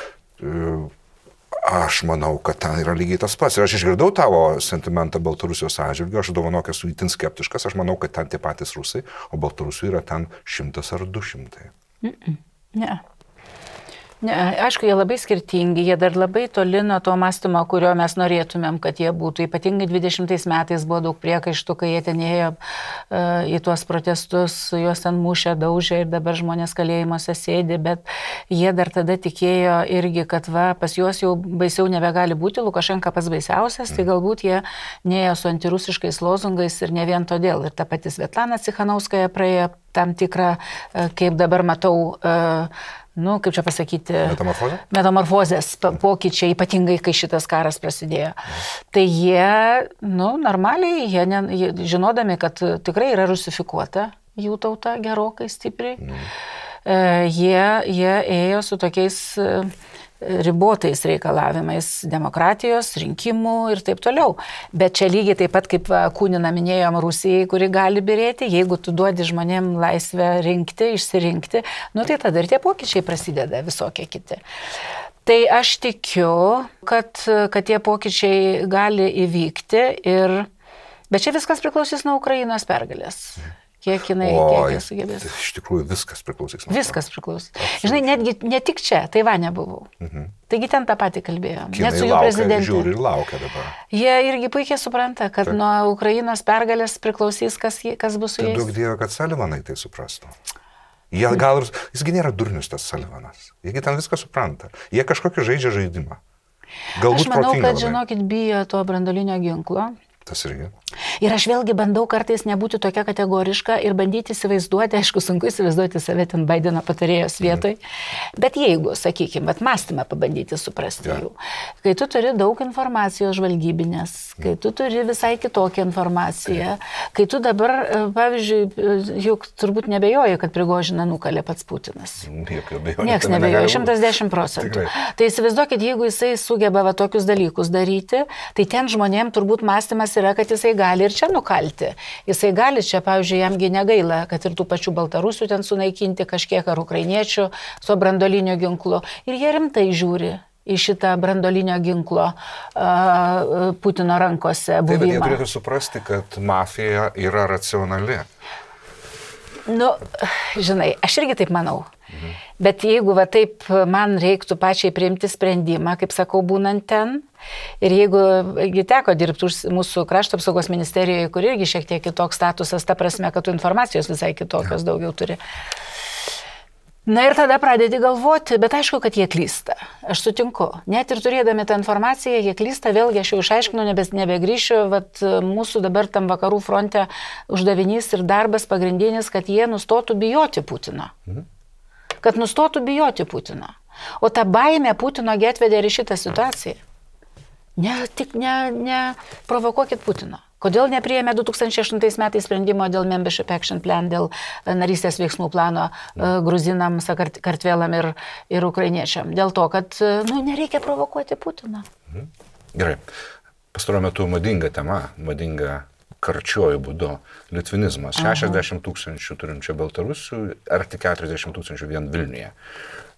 Aš manau, kad ten yra lygiai tas pats. Ir aš išgirdau tavo sentimentą Baltarusijos atžvilgiu, aš dovanok esu itin skeptiškas, aš manau, kad ten tie patys rusai, o Baltarusų yra ten 100 ar 200. Ne. Ne, aišku, jie labai skirtingi, jie dar labai toli nuo to mąstymo, kurio mes norėtumėm, kad jie būtų. Ypatingai 20 metais buvo daug priekaištų, kai jie ten ėjo į tuos protestus, juos ten mušė, daužė ir dabar žmonės kalėjimuose sėdi, bet jie dar tada tikėjo irgi, kad pas juos jau baisiau nebegali būti, Lukašenka pats baisiausias, tai galbūt jie neėjo su antirusiškais lozungais ir ne vien todėl. Ir ta pati Svetlana Cichanauskaja praėjo tam tikrą, kaip dabar matau, kaip čia pasakyti, metamorfozės pokyčiai, ypatingai kai šitas karas prasidėjo. Tai jie, normaliai, jie žinodami, kad tikrai yra rusifikuota jų tauta gerokai stipriai, jie ėjo su tokiais ribotais reikalavimais demokratijos, rinkimų ir taip toliau. Bet čia lygiai taip pat, kaip Kūnina minėjom, Rusijai, kuri gali birėti, jeigu tu duodi žmonėm laisvę rinkti, išsirinkti, tai tada ir tie pokyčiai prasideda visokie kiti. Tai aš tikiu, kad tie pokyčiai gali įvykti, bet čia viskas priklausys nuo Ukrainos pergalės. Kiek jie sugebės. Iš tikrųjų viskas priklausys. Viskas priklausys. Žinai, netgi ne tik čia, Taivane buvau. Taigi ten tą patį kalbėjom. Net su jų prezidentė. Žiūri ir laukia dabar. Jie irgi puikiai supranta, kad nuo Ukrainos pergalės priklausys, kas bus su jais. Daug Dievo, kad Salivanai tai suprastų. Jisgi nėra durnius tas Salivanas. Jiegi ten viską supranta. Jie kažkokį žaidžia žaidimą. Galbūt aš manau, kad, žinokit, bijo to branduolinio ginklo. Tas irgi. Ir aš vėlgi bandau kartais nebūti tokia kategoriška ir bandyti įsivaizduoti, aišku, sunku įsivaizduoti save ten Baideno patarėjos vietoj, bet jeigu, sakykime, mąstymą pabandyti suprasti jų, kai tu turi daug informacijos žvalgybinės, kai tu turi visai kitokią informaciją, kai tu dabar, pavyzdžiui, juk turbūt nebejoji, kad Prigožiną nukalė pats Putinas. Niekas nebejoja, 110%. Tai įsivaizduokit, jeigu jisai sugeba tokius dalykus daryti, tai ten žmonėm turbūt mąstymas yra, kad jisai gali ir čia nukalti. Jisai gali čia, pavyzdžiui, jamgi negaila, kad ir tų pačių baltarusių ten sunaikinti kažkiek ar ukrainiečių su branduolinio ginklu. Ir jie rimtai žiūri į šitą branduolinio ginklo Putino rankose buvimą. Taip, bet jie turėtų suprasti, kad mafija yra racionali. Žinai, aš irgi taip manau. Bet jeigu taip man reiktų pačiai priimti sprendimą, kaip sakau, būnant ten, ir jeigu teko dirbti mūsų krašto apsaugos ministerijoje, kur irgi šiek tiek kitoks statusas, ta prasme, kad tu informacijos visai kitokios daugiau turi. Ir tada pradedi galvoti, bet aišku, kad jie klysta. Aš sutinku. Net ir turėdami tą informaciją, jie klysta, vėlgi aš jau išaiškinu, nebegrįšiu, mūsų dabar tam vakarų fronte uždavinys ir darbas pagrindinis, kad jie nustotų bijoti Putino. Kad nustotų bijoti Putino. O ta baimė Putino atvedė ir šitą situaciją. Neprovokuokit Putino. Kodėl nepriėmė 2008 metais sprendimo dėl Membership Action Plan, dėl narystės veiksmų plano gruzinams, kartvelam ir ukrainiečiam? Dėl to, kad nereikia provokuoti Putiną. Gerai. Pastaruoju metu madinga tema, madinga karčiuoju būdu litvinizmas. 60 000 turinčių baltarusių, ar tik 40 000 vien Vilniuje.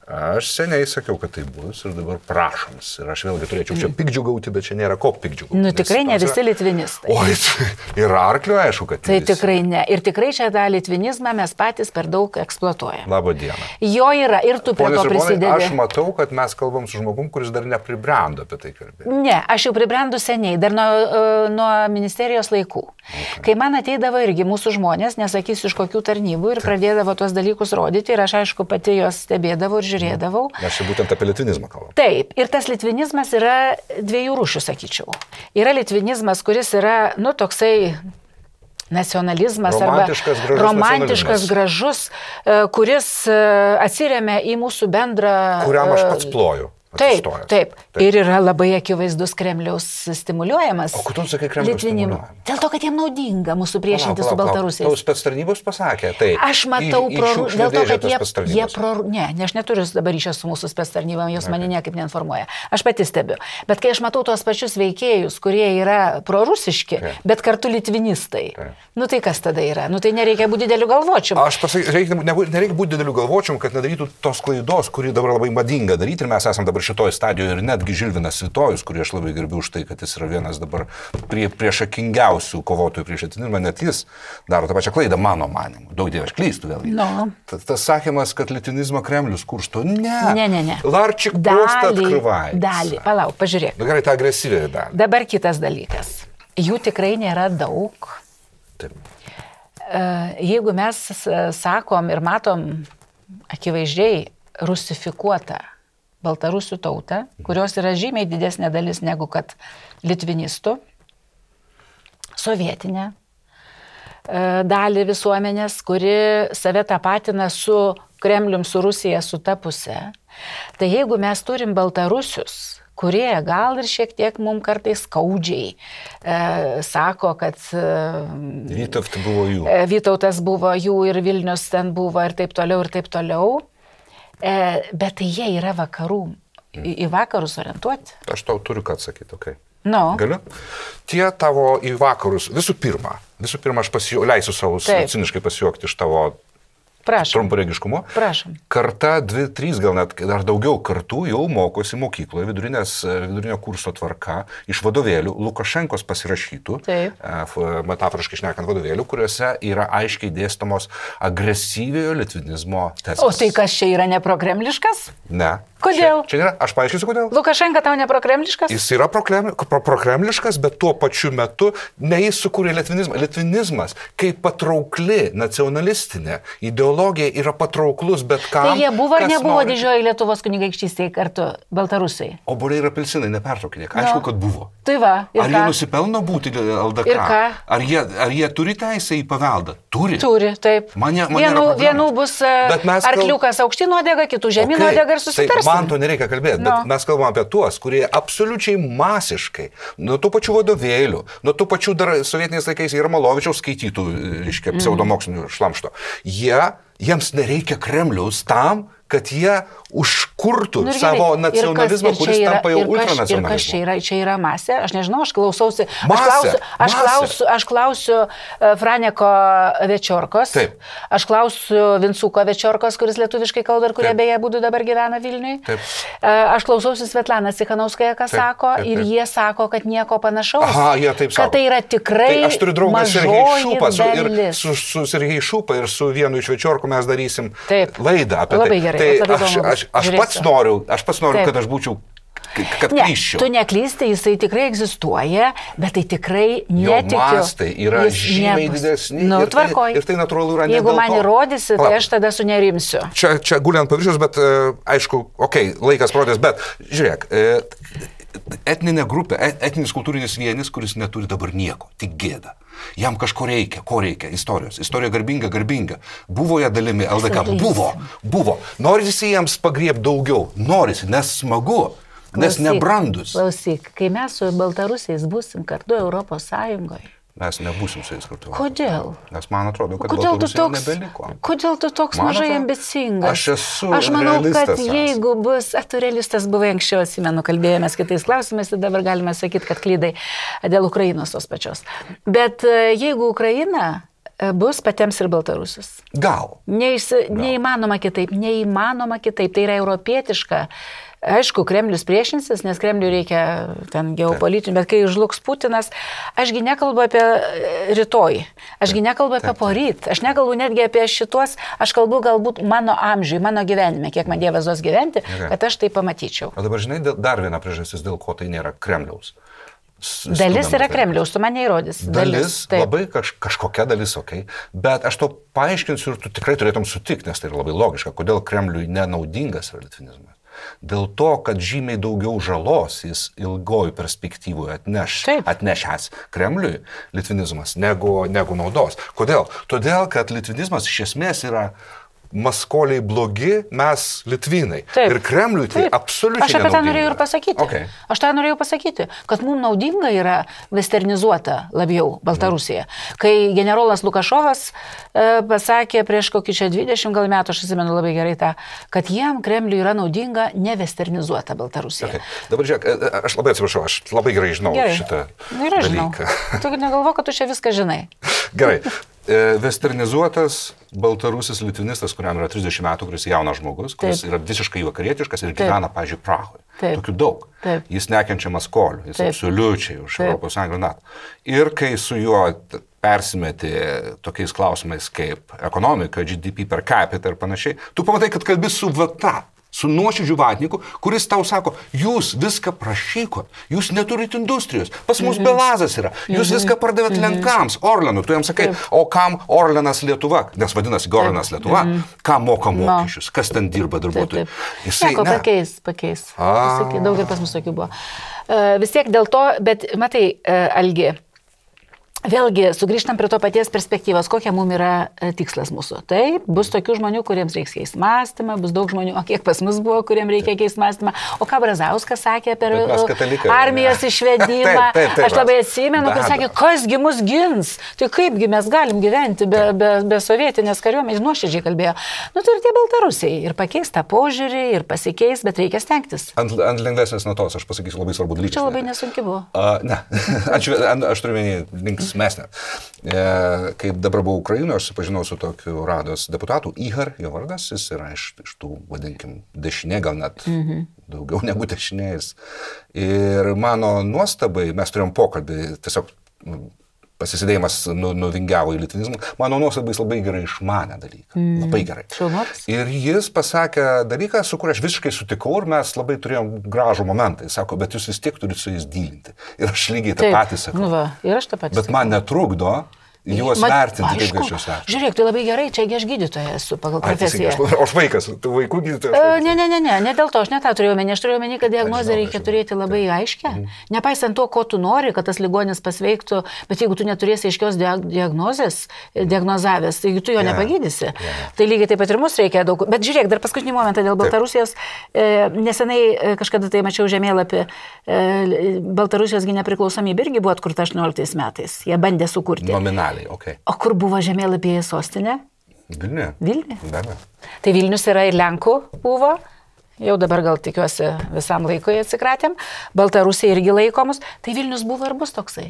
Aš seniai sakiau, kad tai bus ir dabar prašoms. Ir aš vėlgi turėčiau čia pikdžių gauti, bet čia nėra ko pikdžių gauti. Nu tikrai ne visi litvinistai. Oi, ir arklių aišku, kad tai tikrai ne. Ir tikrai čia tą litvinizmą mes patys per daug eksploatuojame. Labą dieną. Jo yra ir tu prie to prisidedi. Aš matau, kad mes kalbam su žmogum, kuris dar nepribrendo apie tai kalbėti. Ne, aš jau pribrendu seniai, dar nuo ministerijos laikų. Okay. Kai man ateidavo irgi mūsų žmonės, nesakysiu iš kokių tarnybų, ir pradėdavo tuos dalykus rodyti, ir aš aišku pati juos stebėdavau ir žiūrėdavau. Mes čia būtent apie litvinizmą kalbam. Taip, ir tas litvinizmas yra dviejų rūšių, sakyčiau. Yra litvinizmas, kuris yra, toksai nacionalizmas romantiškas, gražus, kuris atsiremia į mūsų bendrą... Kuriam aš pats ploju. Taip. Ir yra labai akivaizdus Kremliaus stimuliuojamas. O kodėl sakai Kremliaus stimuliuojamas? Dėl to, kad jiem naudinga mūsų priešinti su Baltarusiais. Tau spectarnybos pasakė, taip. Aš matau, dėl to, kad jie Ne, aš neturiu dabar ryšio su mūsų spectarnybom, jos mane niekaip neinformuoja. Aš pati stebiu. Bet kai aš matau tuos pačius veikėjus, kurie yra prorusiški, bet kartu litvinistai, tai kas tada yra? Tai nereikia būti dideliu galvočium. Aš pasakysiu, nereikia būti dideliu galvočium, kad nedarytų tos klaidos, kuri dabar labai madinga daryti, ir mes esame dabar šitoje stadijoje, ir netgi Žilvinas Svitojus, kurį aš labai gerbiu už tai, kad jis yra vienas dabar priešakingiausių kovotojų prieš litvinizmą, net jis daro tą pačią klaidą, mano manimu. Daug dievė, aš klystu vėlgi. Tas sakymas, kad litvinizmą Kremlius kursto, ne. Larčik просто открывается. Dalį, palauk, pažiūrėk. Gerai, tą agresyvią dalį. Dabar kitas dalykas. Jų tikrai nėra daug. Taip. Jeigu mes sakom ir matom akivaizdžiai rusifikuotą baltarusių tautą, kurios yra žymiai didesnė dalis negu kad litvinistų, sovietinę dalį visuomenės, kuri save tapatina su Kremlium, su Rusija, su ta puse. Tai jeigu mes turim baltarusius, kurie gal ir šiek tiek mums kartais skaudžiai sako, kad Vytautas buvo jų ir Vilnius ten buvo ir taip toliau. Bet tai jie yra vakarų, į vakarus orientuoti. Aš tau turiu ką atsakyti, okei. Galiu? Tie tavo į vakarus, visų pirma aš leisiu savo ciniškai pasijuokti iš tavo trumparegiškumo. Prašom. Karta 2-3, gal net dar daugiau kartų jau mokosi mokykloje vidurinio kurso tvarka iš vadovėlių, Lukašenkos pasirašytų, metaforiškai šnekant vadovėlių, kuriuose yra aiškiai dėstomos agresyviojo litvinizmo tezės. O tai kas čia yra neprokremliškas? Ne. Kodėl? Čia nėra, aš paaiškinsiu, kodėl. Lukašenka tau neprokremliškas? Jis yra prokremliškas, bet tuo pačiu metu ne jis sukūrė litvinizmą. Litvinizmas, kaip patraukli nacionalistinė ideologija, yra patrauklus bet kam. Tai jie buvo ar nebuvo didžioji Lietuvos kunigaikštystėje kartu Baltarusai? Obuoliai ir apelsinai, nepertraukinėk. Aišku, kad buvo. Tai va. Ar jie nusipelno būti LDK? Ir ką? Ar jie turi teisę į paveldą? Turi, taip. Vienų bus arkliukas aukštyn uodega, kitų žemyn uodega ir susitars. Man to nereikia kalbėti, bet mes kalbam apie tuos, kurie absoliučiai masiškai, nuo tų pačių vadovėlių, nuo tų pačių dar sovietiniais laikais Jarmalovičiaus skaitytų, pseudomokslinių šlamšto, jiems nereikia Kremliaus tam, kad jie užkurtų savo nacionalizmą, kuris tampa jau ultranacionalizmu. Ir kas čia yra masė? Aš nežinau, aš klausausi. Aš klausiu Franeko Večiorkos. Taip. Aš klausiu Vincuko Večiorkos, kuris lietuviškai kalba ir kurie beje būdu dabar gyvena Vilniui. Taip. Aš klausiausi Svetlana Cichanauskaja, ką sako, ir jie sako, kad nieko panašaus. Aha, jie taip sako. Kad tai yra tikrai aš turiu draugą mažoji dalis. Su Sergej Šupa ir su vienu iš Večiorkų mes darysim laidą apie tai. Labai gerai. Aš pats noriu, kad aš būčiau, kad klyščiau. Tu neklysti, jisai tikrai egzistuoja, bet tai tikrai netikiu. Jo mastai yra žymiai didesni ir tai natūralu yra. Jeigu man įrodysi, tai aš tada sunerimsiu. Čia guliant paviršius, bet aišku, laikas parodės, bet žiūrėk, etninė grupė, etninis kultūrinis vienis, kuris neturi dabar nieko, tik gėda. Jam kažko reikia, ko reikia, istorijos. Istorija garbinga. Buvo ją dalimi LDK, buvo. Norisi jiems pagriebti daugiau, nes smagu, nes nebrandus. Klausyk, kai mes su Baltarusiais būsim kartu Europos Sąjungoje. Mes nebūsim su jais kartu. Kodėl? Nes man atrodo, kad Baltarusija nebeliko. Kodėl tu toks mažai ambicingas? Aš esu realistas. Aš manau, kad jeigu bus, tu realistas buvai anksčiau, atsimenu, kalbėjomės kitais klausimais ir dabar galime sakyti, kad klydai dėl Ukrainos tos pačios. Bet jeigu Ukraina bus, patems ir Baltarusis. Gal. Neįmanoma kitaip, tai yra europietiška. Aišku, Kremlius priešinsis, nes Kremliui reikia ten geopolitinių, bet kai žlugs Putinas, ašgi nekalbu apie rytoj, ašgi nekalbu apie poryt, aš nekalbu netgi apie šituos, aš kalbu galbūt mano amžiui, mano gyvenime, kiek man Dievas duos gyventi, kad aš tai pamatyčiau. O dabar žinai, dar viena priežastis, dėl ko tai nėra Kremliaus. Dalis yra Kremliaus, tu man neįrodys. Dalis labai kažkokia dalis, bet aš to paaiškinsiu ir tu tikrai turėtum sutikti, nes tai yra labai logiška, kodėl Kremliui nenaudingas yra litvinizmas. Dėl to, kad žymiai daugiau žalos jis ilgojų perspektyvoje atnešęs Kremliui litvinizmas negu naudos. Kodėl? Todėl, kad litvinizmas iš esmės yra maskoliai blogi, mes litvinai. Taip. Ir Kremliui tai absoliučiai aš apie tą norėjau ir pasakyti. Okay. Aš tą norėjau pasakyti, kad mums naudinga yra westernizuota labiau Baltarusija. Kai generolas Lukašovas pasakė prieš kokį čia 20 gal metų, aš atsimenu labai gerai tą, kad jam Kremliui yra naudinga ne westernizuota Baltarusija. Okay. Dabar žiūrėk, aš labai atsiprašau, aš labai gerai žinau šitą dalyką. Tu negalvo, kad tu čia viską žinai. Gerai. Westernizuotas Baltarusis litvinistas, kuriam yra 30 metų, kuris jaunas žmogus, kuris yra visiškai vakarietiškas ir gyvena, pavyzdžiui, Prahoje. Tokių daug. Jis nekenčia maskolių, jis absoliučiai už Europos Sąjungą NATO. Ir kai su juo persimeti tokiais klausimais kaip ekonomika, GDP per capita ir panašiai, tu pamatai, kad kalbi su vata. Su nuoširdžiu vatniku, kuris tau sako, jūs viską prašykot, jūs neturit industrijos, pas mus Belazas yra, jūs viską pardavėt Lenkams, Orlenui, tu jam sakai, o kam Orlenas Lietuva, nes vadinasi Orlenas Lietuva, kam moka mokesčius, kas ten dirba darbuotojai. Sako, pakeis. Daug ir pas mus tokių buvo. Vis tiek dėl to, bet matai, Algi, vėlgi, sugrįžtam prie to paties perspektyvos, kokia mums yra tikslas mūsų. Taip, bus tokių žmonių, kuriems reiks keisti mąstymą, bus daug žmonių, o kiek pas mus buvo, kuriems reikia keisti mąstymą. O ką Brazauskas sakė per armijos išvedimą, aš labai atsimenu, kad sakė, kasgi mus gins, tai kaipgi mes galim gyventi be sovietinės kariuomenės, nuoširdžiai kalbėjo. Nu tai ir tie Baltarusiai, ir pakeis tą požiūrį, ir pasikeis, bet reikia stengtis. Ant lengvesnės natos, aš pasakysiu labai svarbu dalyką. Čia labai nesunki buvo. Ne, aš turiu links mesnė. Kai dabar buvau Ukrainoje, aš supažinau su tokiu Rados deputatu, Ihar, jo vardas, jis yra iš tų, vadinkim, dešinė, gal net daugiau negu dešinės. Ir mano nuostabai, mes turėjom pokalbį, tiesiog pasisidėjimas nuvingiavo į litvinizmą, mano nuostabai jis labai gerai išmanė dalyką, labai gerai. Ir jis pasakė dalyką, su kuriuo aš visiškai sutikau ir mes labai turėjom gražų momentą. Jis sako, bet jūs vis tiek turite su jais dylinti. Ir aš lygiai tą patį sakau. Ir aš tą patį. Bet man netrukdo juos vertinti, kaip aš juos vertinu. Žiūrėk, tai labai gerai, čiagi aš gydytoja esu pagal profesiją. Aš vaikas, tu vaikų gydytojas. Ne dėl to, aš ne tą turėjau omeny, aš turėjau omeny, kad diagnozę reikia turėti labai aiškę. Nepaisant to, ko tu nori, kad tas ligonis pasveiktų, bet jeigu tu neturėsi aiškios diagnozavęs, tai tu jo nepagydysi. Tai lygiai taip pat ir mus reikia daug. Bet žiūrėk, dar paskutinį momentą dėl Baltarusijos. Nesenai kažkada tai mačiau žemėlapį, Baltarusijos nepriklausomybė irgi buvo atkurta 18 metais. Jie bandė sukurti. Nominaliai. Okay. O kur buvo žemėlapyje sostinė? Vilniuje. Vilniuje. Tai Vilnius yra ir Lenkų buvo, jau dabar gal tikiuosi visam laikui atsikratėm, Baltarusija irgi laikomus, tai Vilnius buvo ir bus toksai.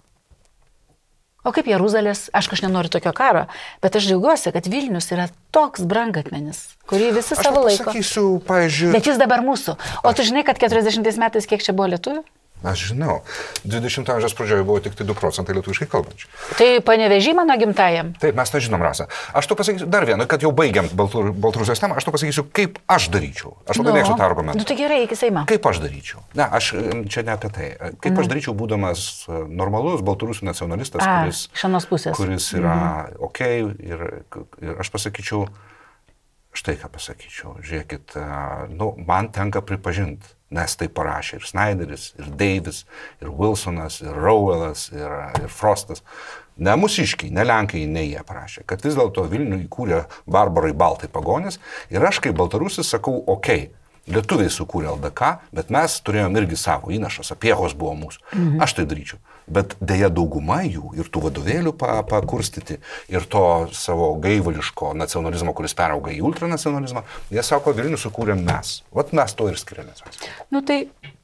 O kaip Jeruzalės, aš nenoriu tokio karo, bet aš džiaugiuosi, kad Vilnius yra toks brangakmenis, kurį visi savo laiko. Aš pasakysiu, pavyzdžiui... Bet jis dabar mūsų. O tu žinai, kad 40 metais kiek čia buvo lietuvių? Aš žinau, 20 amžiaus pradžioje buvo tik tai 2% lietuviškai kalbančių. Tai Panevėžy mano gimtajam? Taip, mes nežinom, Rasa. Aš to pasakysiu dar vieną, kad jau baigiam Baltarusijos temą, aš to pasakysiu, kaip aš daryčiau. Aš labai mėgstu tą argumentą. Nu tai gerai, iki Seimo. Kaip aš daryčiau? Ne, aš čia ne apie tai. Kaip aš daryčiau, būdamas normalus Baltarusių nacionalistas, kuris yra ir aš pasakyčiau, štai ką pasakyčiau, žiūrėkit, man tenka pripažinti, nes tai parašė ir Snyderis, ir Deivis, ir Wilsonas, ir Rowellas, ir Frostas. Ne mūsiškiai, ne Lenkai, ne jie parašė, kad vis dėlto Vilnių įkūrė barbarai baltai pagonys ir aš kaip Baltarusis sakau, okei, lietuviai sukūrė LDK, bet mes turėjom irgi savo įnašą, Sapiehos buvo mūsų. Aš tai daryčiau. Bet dėja dauguma jų ir tų vadovėlių pakurstyti ir to savo gaivališko nacionalizmo, kuris perauga į ultranacionalizmą, jie sako, Vilnių sukūrėm mes. Vat mes to ir skiriamės. Nu tai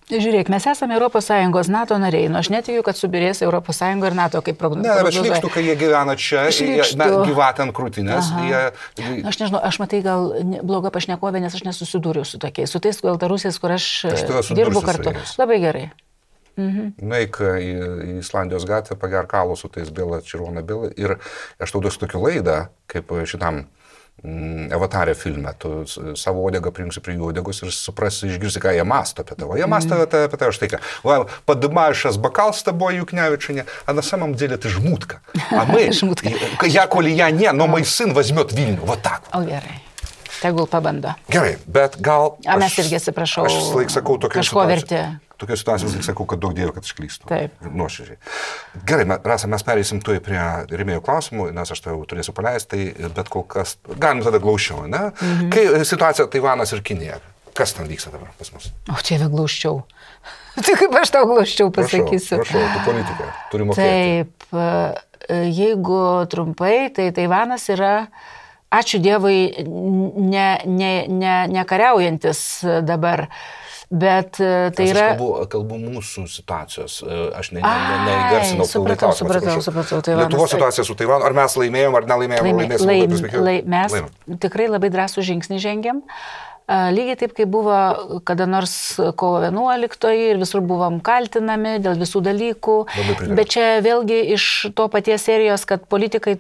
Žiūrėk, mes esame ES NATO nariai, nu aš netikiu, kad subirės ES ir NATO kaip prognozuoja. Ne, bet šlykštų, kai jie gyvena čia, gyvata ant krūtinės. Aš nežinau, aš matai gal bloga pašnekovė, nes aš nesusidūriau su tokiais, su tais baltarusiais, kur aš dirbu kartu. Labai gerai. Nueik į Islandijos gatvę, pagerk kalų su tais Bėla, Čirvona Bėla ir aš tau duosiu tokią laidą, kaip šitam Avatarė filme, tu savo odegą prijungsi prie jų odegos ir suprasi, išgirsi, ką jie masto apie tavo. Jie masto apie tavo štai ką. Поднимаешь бокал с тобой, Юкнявичине, а на самом деле ты жмутка. А мы, я, коли я не, но мой сын возьмет Vilnių. Вот так. O gerai. Tegul pabando. Gerai, bet gal... Mes irgi atsiprašau. Aš visą laiką sakau tokią kažko vertė. Tokia situacija, vis tik sakau, kad daug dievų, kad aš klystu. Taip. Nuoširdžiai. Gerai, Rasa, mes pereisim tuoj prie rėmėjų klausimų, nes aš tai jau turėsiu paleisti, bet kol kas, galim tada glaušiau, ne? Kai situacija Taivanas ir Kinija, kas ten vyksta dabar pas mus? O čia vėl glauščiau. Tai kaip aš tau glauščiau pasakysiu. Prašau, tu politika, turi mokėti. Taip, jeigu trumpai, tai Taivanas yra, ačiū Dievui, nekariaujantis dabar. Bet tai yra... Aš kalbu mūsų situacijos, aš neįgarsinau pilnai klausimą. Supratau. Lietuvos situacija su Taivanu, ar mes laimėjom, ar nelaimėjom? Mes tikrai labai drąsų žingsnį žengėm. Lygiai taip, kaip buvo kada nors kovo 11 ir visur buvom kaltinami dėl visų dalykų. Bet čia vėlgi iš to paties serijos, kad politikai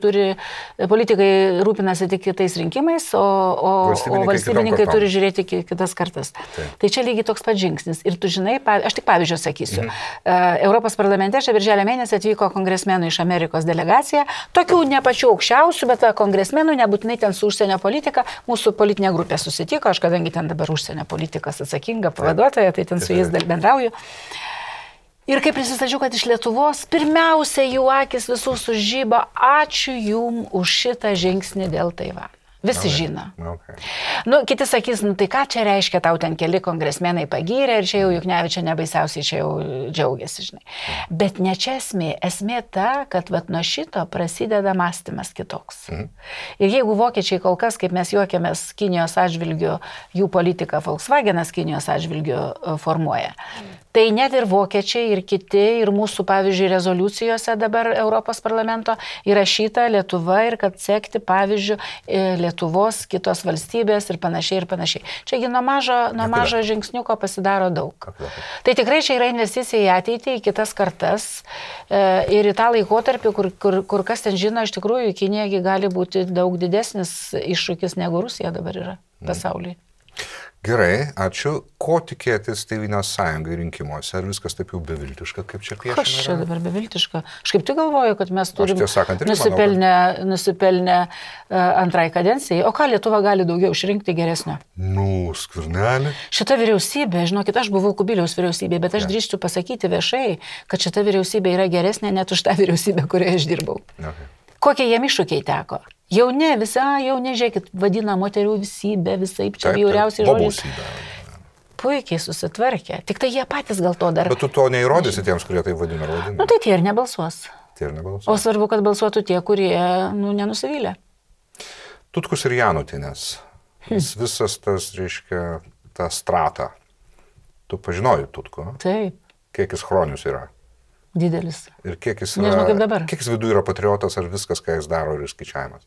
rūpinasi tik kitais rinkimais, o valstybininkai turi žiūrėti kitas kartas. Tai čia lygiai toks pat žingsnis. Ir tu žinai, aš tik pavyzdžių sakysiu. Europos parlamente šią birželio mėnesį atvyko kongresmenų iš Amerikos delegacija. Tokių ne pačių aukščiausių, bet kongresmenų, nebūtinai ten su užsienio politika, mūsų politinė grupė susitiko, aš kadangi ten dabar užsienio politikas atsakinga pavaduotoja, tai ten su jais bendrauju. Ir kai prisistačiau, kad iš Lietuvos, pirmiausia jų akis visų sužybo, ačiū jum už šitą žingsnį dėl Taivano. Visi žino. Nu, kiti sakys, nu tai ką čia reiškia, tau ten keli kongresmenai pagyrė ir čia jau Juknevičia nebaisiausiai čia jau džiaugiasi, žinai. Bet ne čia esmė. Esmė ta, kad vat nuo šito prasideda mąstymas kitoks. Ir jeigu vokiečiai kol kas, kaip mes juokiamės, Kinijos atžvilgiu, jų politiką Volkswagenas Kinijos atžvilgiu formuoja. Tai net ir vokiečiai, ir kiti, ir mūsų, pavyzdžiui, rezoliucijose dabar Europos parlamento įrašyta Lietuva ir kad sekti, pavyzdžiui, Lietuvos, kitos valstybės ir panašiai ir panašiai. Čiagi nuo mažo žingsniuko pasidaro daug. Tai tikrai čia yra investicija į ateitį, į kitas kartas ir į tą laikotarpį, kur kas ten žino, iš tikrųjų, Kinija gali būti daug didesnis iššūkis negu Rusija dabar yra pasaulyje. Gerai, ačiū. Ko tikėtis Tėvynės sąjungai rinkimuose? Ar viskas taip jau beviltiška, kaip čia piešiama? Kas čia dabar beviltiška? Aš kaip tik galvoju, kad mes turim nusipelnę antrai kadencijai. O ką Lietuva gali daugiau išrinkti geresnio? Nu, Skvernelį. Šita vyriausybė, žinokit, aš buvau Kubiliaus vyriausybė, bet aš drįstu pasakyti viešai, kad šita vyriausybė yra geresnė net už tą vyriausybę, kurioje aš dirbau. Kokie jiem iššūkiai teko? Jauni, žiūrėkit, vadina moterių visybė, visaip čia bjauriausiai žodžiai. Puikiai susitvarkė. Tik tai jie patys gal to dar. Bet tu to neįrodysi tiems, kurie tai vadina. Nu tai tie ir nebalsuos. O svarbu, kad balsuotų tie, kurie nenusivylė. Tutkus ir Janutinės. Visas tas, reiškia, tą stratą. Tu pažinoji Tutku? Taip. Kiek jis chronius yra? Didelis. Ir kiek jis yra, nežinau, kaip dabar. Kiek jis viduje yra patriotas, ar viskas, ką jis daro, ir skaičiavimas?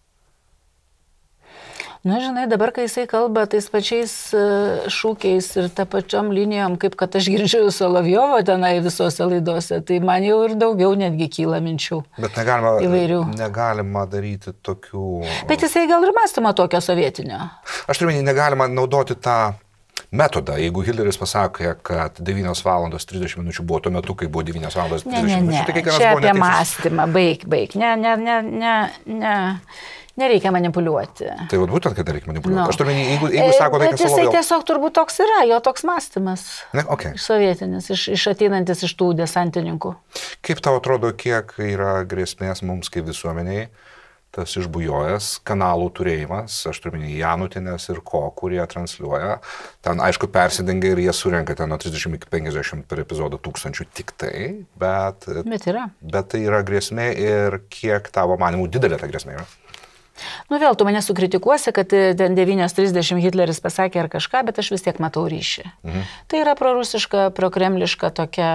Nu, žinai, dabar, kai jisai kalba tais pačiais šūkiais ir tą pačiom linijom, kaip kad aš girdžiu Solovjovo tenai visose laidose, tai man jau ir daugiau netgi kyla minčių. Bet negalima daryti tokių... Bet jisai gal ir mąstoma tokio sovietinio. Aš turiu, negalima naudoti tą metodą. Jeigu Hitleris pasakė, kad 9 valandos 30 minučių buvo tuo metu, kai buvo 9 valandos 30 minučių, tai kiekvienas buvo neteisus. Čia apie mąstymą, baig. Nereikia manipuliuoti. Tai būtent, kad reikia manipuliuoti. Aš turiu, jeigu sako tai, kad jisai tiesiog turbūt toks yra, jo toks mąstymas. Sovietinis, iš ateinantis iš tų desantininkų. Kaip tau atrodo, kiek yra grėsmės mums kaip visuomeniai, tas išbujojęs kanalų turėjimas, aš turiu minėti Janutinės ir kurie transliuoja, ten aišku persidengia ir jie surenka ten nuo 30 iki 50 per epizodą tūkstančių tik tai, bet tai yra grėsmė ir kiek tavo manimų didelė ta grėsmė yra? Nu vėl, tu mane sukritikuosi, kad ten 9:30 Hitleris pasakė ar kažką, bet aš vis tiek matau ryšį. Tai yra prorusiška, prokremliška tokia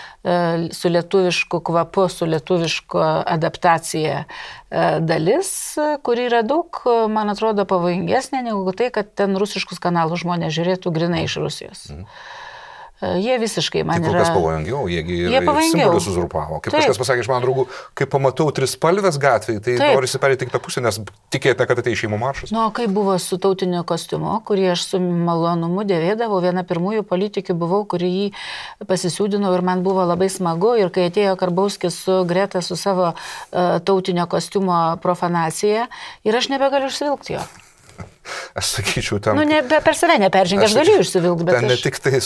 su lietuvišku kvapu, su lietuvišku adaptacija dalis, kuri yra daug, man atrodo, pavojingesnė negu tai, kad ten rusiškus kanalus žmonės žiūrėtų grinai iš Rusijos. Jie visiškai man yra... Tai kas pavojingiau, jie simbolius uzurpavo. Kaip kažkas pasakė iš mano draugų, kai pamatau trispalvės gatvėje, tai norisi perėti kitą pusę, nes tikėtina, kad ateis šeimų maršas. Nu, kai buvo su tautiniu kostiumu, kurį aš su malonumu dėvėdavau, viena pirmųjų politikių buvau, kurį jį pasisiūdinau ir man buvo labai smagu. Ir kai atėjo Karbauskis su Greta, su savo tautinio kostiumo profanacija, ir aš nebegaliu užsivilkti jo. Aš sakyčiau, ten... Nu, per save neperžengė, aš galiu išsivilkti, bet ten ne tik tai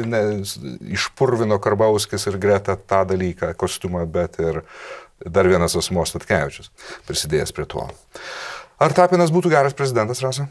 išpurvino Karbauskis ir Greta tą dalyką, kostiumą, bet ir dar vienas asmuo Statkevičius prisidėjęs prie to. Ar Tapinas būtų geras prezidentas, Rasa?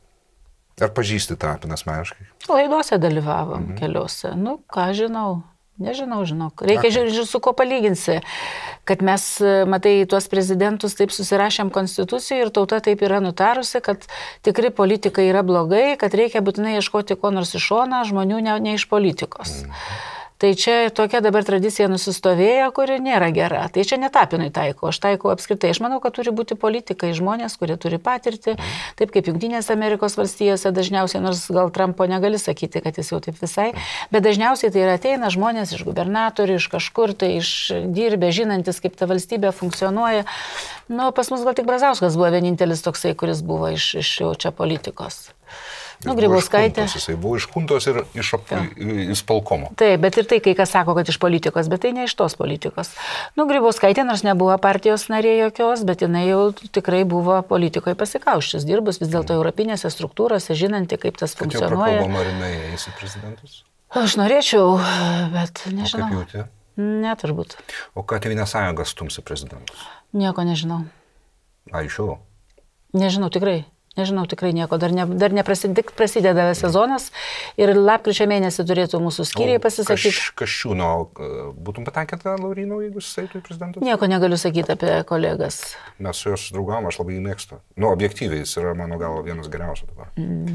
Ar pažįsti Tapiną asmeniškai? Laidose dalyvavom keliose. Nu, ką žinau. Nežinau, žinok. Reikia žiūrėti, su ko palyginsi, kad mes, matai, tuos prezidentus taip susirašėm konstitucijoje ir tauta taip yra nutarusi, kad tikri politikai yra blogai, kad reikia būtinai ieškoti ko nors iš šono, žmonių ne iš politikos. Tai čia tokia dabar tradicija nusistovėjo, kuri nėra gera. Tai čia ne Tapinui taiko, aš taikau apskritai. Aš manau, kad turi būti politikai, žmonės, kurie turi patirtį, taip kaip Jungtinėse Amerikos valstijose dažniausiai, nors gal Trumpo negali sakyti, kad jis jau taip visai, bet dažniausiai tai yra ateina žmonės iš gubernatorių, iš kažkur, tai iš dirbę, žinantis, kaip ta valstybė funkcionuoja. Nu, pas mus gal tik Brazauskas buvo vienintelis toksai, kuris buvo iš jau čia politikos. Nu, Grybauskaitė. Jisai buvo iš Kuntos ir iš Palkomo. Taip, bet ir tai, kai kas sako, kad iš politikos, bet tai ne iš tos politikos. Nu, Grybauskaitė, nors nebuvo partijos narė jokios, bet jinai jau tikrai buvo politikoje pasikauščius, dirbus vis dėlto europinėse struktūrose, žinanti, kaip tas funkcionuoja. Kad jau prakalbama, ar jinai eis į prezidentus? Aš norėčiau, bet nežinau. O kaip jauti? Ne, turbūt. O ką Tėvynės sąjunga stums į prezidentus? Nieko nežinau. Aišku. Nežinau, tikrai. Nežinau, tikrai nieko, dar prasideda sezonas ir lapkričio mėnesį turėtų mūsų skyriai pasisakyti. Kasčiūno, būtum patenkinta, Lauryno, jeigu jis eitų į prezidentus? Nieko negaliu sakyti apie kolegas. Mes su jos draugavom, aš labai jį mėgstu. Nu, objektyviai, jis yra, mano galva, vienas geriausių dabar.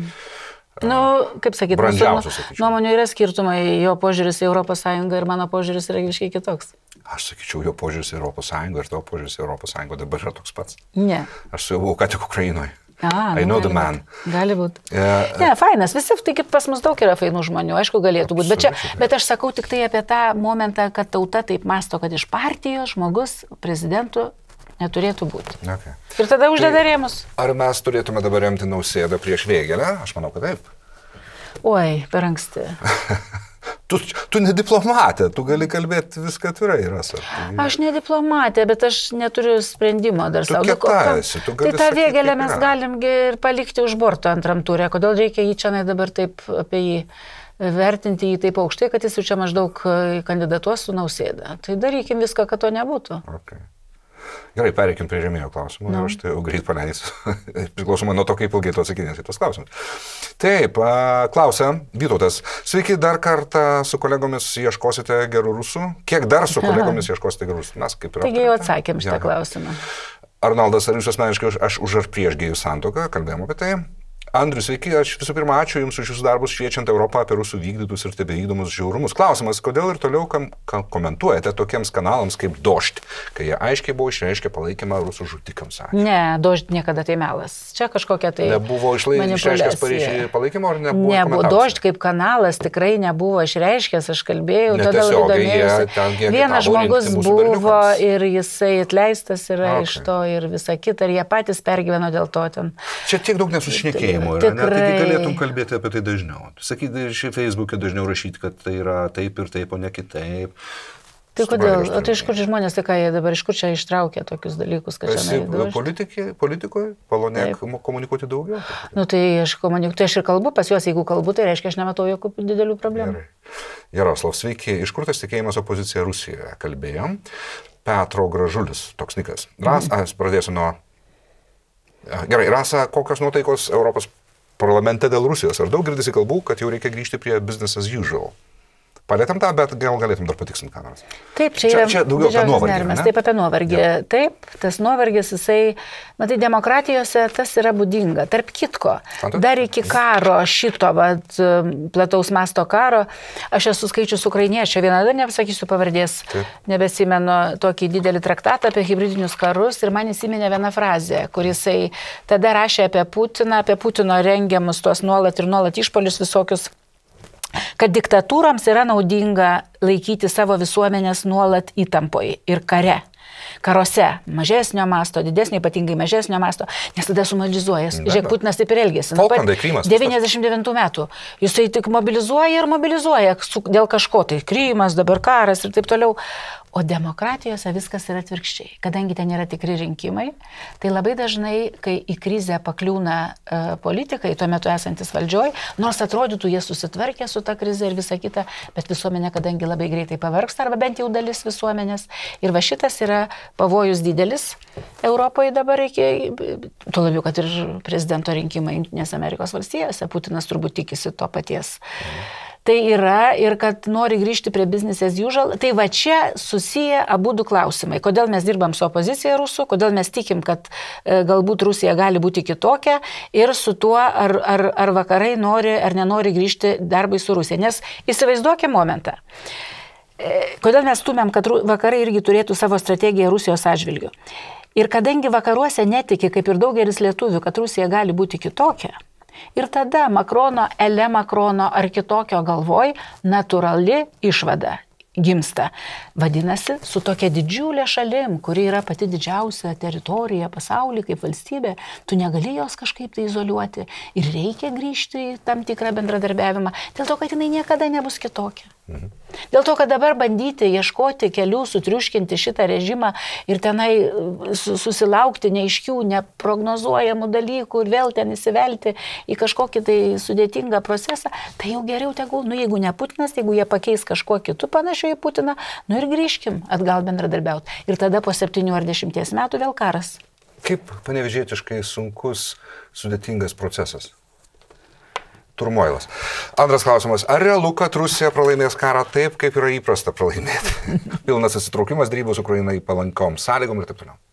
Nu, kaip sakyti, nuomonių yra skirtumai, jo požiūris į ES ir mano požiūris yra visiškai kitoks. Aš sakyčiau, jo požiūris į ES ir tavo požiūris į ES dabar yra toks pats. Ne. Aš su juo buvau ką tik Ukrainoje. I know the man. Gali būti. Ne, fainas. Visi, tai kaip pas mus daug yra fainų žmonių, aišku, galėtų būti. Bet aš sakau tik tai apie tą momentą, kad tauta taip masto, kad iš partijos žmogus prezidentų neturėtų būti. Okay. Ir tada uždeda rėmus. Ar mes turėtume dabar remti Nausėdą prieš Vėgėlę? Aš manau, kad taip. Oi, per anksti. Tu ne diplomatė, tu gali kalbėti viską atvirai, Rasa. Aš ne diplomatė, bet aš neturiu sprendimo dar savo. Tai tą Vėgėlę mes galim ir palikti už borto antram turė. Kodėl reikia jį čia dabar taip apie jį vertinti jį taip aukštai, kad jis jau čia maždaug kandidatuos su Nausėda. Tai darykim viską, kad to nebūtų. Okay. Gerai, pereikim prie žemėjo klausimų. No. Aš tai jau greit paleisiu. Priklausomai nuo to, kaip ilgai tu atsakinėsi į tos klausimus. Taip, klausia Vytautas. Sveiki, dar kartą su kolegomis ieškosite gerų rusų? Kiek dar su kolegomis ieškosite gerų rusų? Mes kaip ir... Taigi jau atsakėm šitą klausimą. Arnoldas, ar jūs asmeniškai aš už ar prieš gėjų santuoką? Kalbėjome apie tai. Andrius, sveiki, aš visų pirma ačiū Jums už Jūsų darbus šviečiant Europą apie rusų vykdytus ir tebevykdomus žiaurumus. Klausimas, kodėl ir toliau komentuojate tokiems kanalams kaip Dožd, kai jie aiškiai buvo išreiškę palaikymą rusų žudikams? Ne, Dožd niekada tai melas. Čia kažkokia tai nebuvo išreiškęs palaikymo ar nebuvo? Nebuvo. Dožd kaip kanalas tikrai nebuvo išreiškęs, aš kalbėjau, tada domėjausi. Vienas žmogus buvo ir jisai atleistas yra iš to ir visa kita, ir jie patys pergyveno dėl to ten. Čia tiek daug nesusišnekėjimo. Taigi galėtum kalbėti apie tai dažniau. Sakyti, šiaip Facebook'e dažniau rašyti, kad tai yra taip ir taip, o ne kitaip. Tai kodėl? O tai iš kur žmonės, tai ką jie dabar, iš kur čia ištraukia tokius dalykus, kad čia politikoje, palonėk komunikuoti daugiau? Nu tai aš ir kalbu pas juos, jeigu kalbu, tai reiškia, aš nematau jokių didelių problemų. Jaroslav, sveiki. Iš kur tas tikėjimas opozicija Rusijoje? Kalbėjom. Petro Gražulis, toks nikas. Aš pradėsiu nuo... Gerai, Rasa, kokios nuotaikos Europos parlamente dėl Rusijos? Ar daug girdisi kalbų, kad jau reikia grįžti prie business as usual? Palėtėm tą, bet gal galėtum dar patikslinti kameras. Taip, čia daugiau apie nuovargį. Taip, apie nuovargį. Taip, tas nuovargis, jisai, matai, demokratijose tas yra būdinga. Tarp kitko, dar iki karo šito, plataus masto karo, aš esu skaičius ukrainiečio, vieną dar nepasakysiu pavardės, nebesimenu tokį didelį traktatą apie hibridinius karus ir man įsiminė viena frazė, kurisai tada rašė apie Putino rengiamus tuos nuolat ir nuolat išpolius visokius, kad diktatūroms yra naudinga laikyti savo visuomenės nuolat įtampoje ir kare. Karuose mažesnio masto, didesnio, ypatingai mažesnio masto, nes tada sumalizuoja. Žiūrėk, Putinas taip ir elgėsi. 99 metų. Jisai tik mobilizuoja ir mobilizuoja dėl kažko. Tai Krymas, dabar karas ir taip toliau. O demokratijose viskas yra atvirkščiai. Kadangi ten yra tikri rinkimai, tai labai dažnai, kai į krizę pakliūna politikai, tuo metu esantis valdžioj, nors atrodytų, jie susitvarkė su ta krize ir visa kita, bet visuomenė, kadangi labai greitai pavargsta, arba bent jau dalis visuomenės. Ir va šitas yra pavojus didelis Europoje dabar tuo labiau, kad ir prezidento rinkimai Jungtinėse Amerikos valstijose, Putinas turbūt tikisi to paties. Tai yra ir kad nori grįžti prie business as usual. Tai va čia susiję abu du klausimai. Kodėl mes dirbam su opozicija rusų, kodėl mes tikim, kad galbūt Rusija gali būti kitokia ir su tuo, ar vakarai nori ar nenori grįžti darbui su Rusija. Nes įsivaizduokime momentą. Kodėl mes stumėm, kad vakarai irgi turėtų savo strategiją Rusijos atžvilgiu. Ir kadangi vakaruose netiki, kaip ir daugelis lietuvių, kad Rusija gali būti kitokia, ir tada Makrono ar kitokio galvoj natūrali išvada gimsta. Vadinasi, su tokia didžiulė šalim, kuri yra pati didžiausia teritorija pasaulyje kaip valstybė, tu negali jos kažkaip tai izoliuoti ir reikia grįžti į tam tikrą bendradarbiavimą, dėl to, kad jinai niekada nebus kitokia. Dėl to, kad dabar bandyti ieškoti kelių, sutriuškinti šitą režimą ir tenai susilaukti neaiškių, neprognozuojamų dalykų ir vėl ten įsivelti į kažkokį tai sudėtingą procesą, tai jau geriau tegul, jeigu ne Putinas, jeigu jie pakeis kažkuo kitu panašiu į Putiną, ir grįžkim atgal bendradarbiauti. Ir tada po 7 ar 10 metų vėl karas. Kaip panevėžietiškai sunkus, sudėtingas procesas? Turmoilas. Antras klausimas. Ar realu, kad Rusija pralaimės karą taip, kaip yra įprasta pralaimėti? Pilnas atsitraukimas, derybos Ukrainai palankom sąlygom ir taip toliau.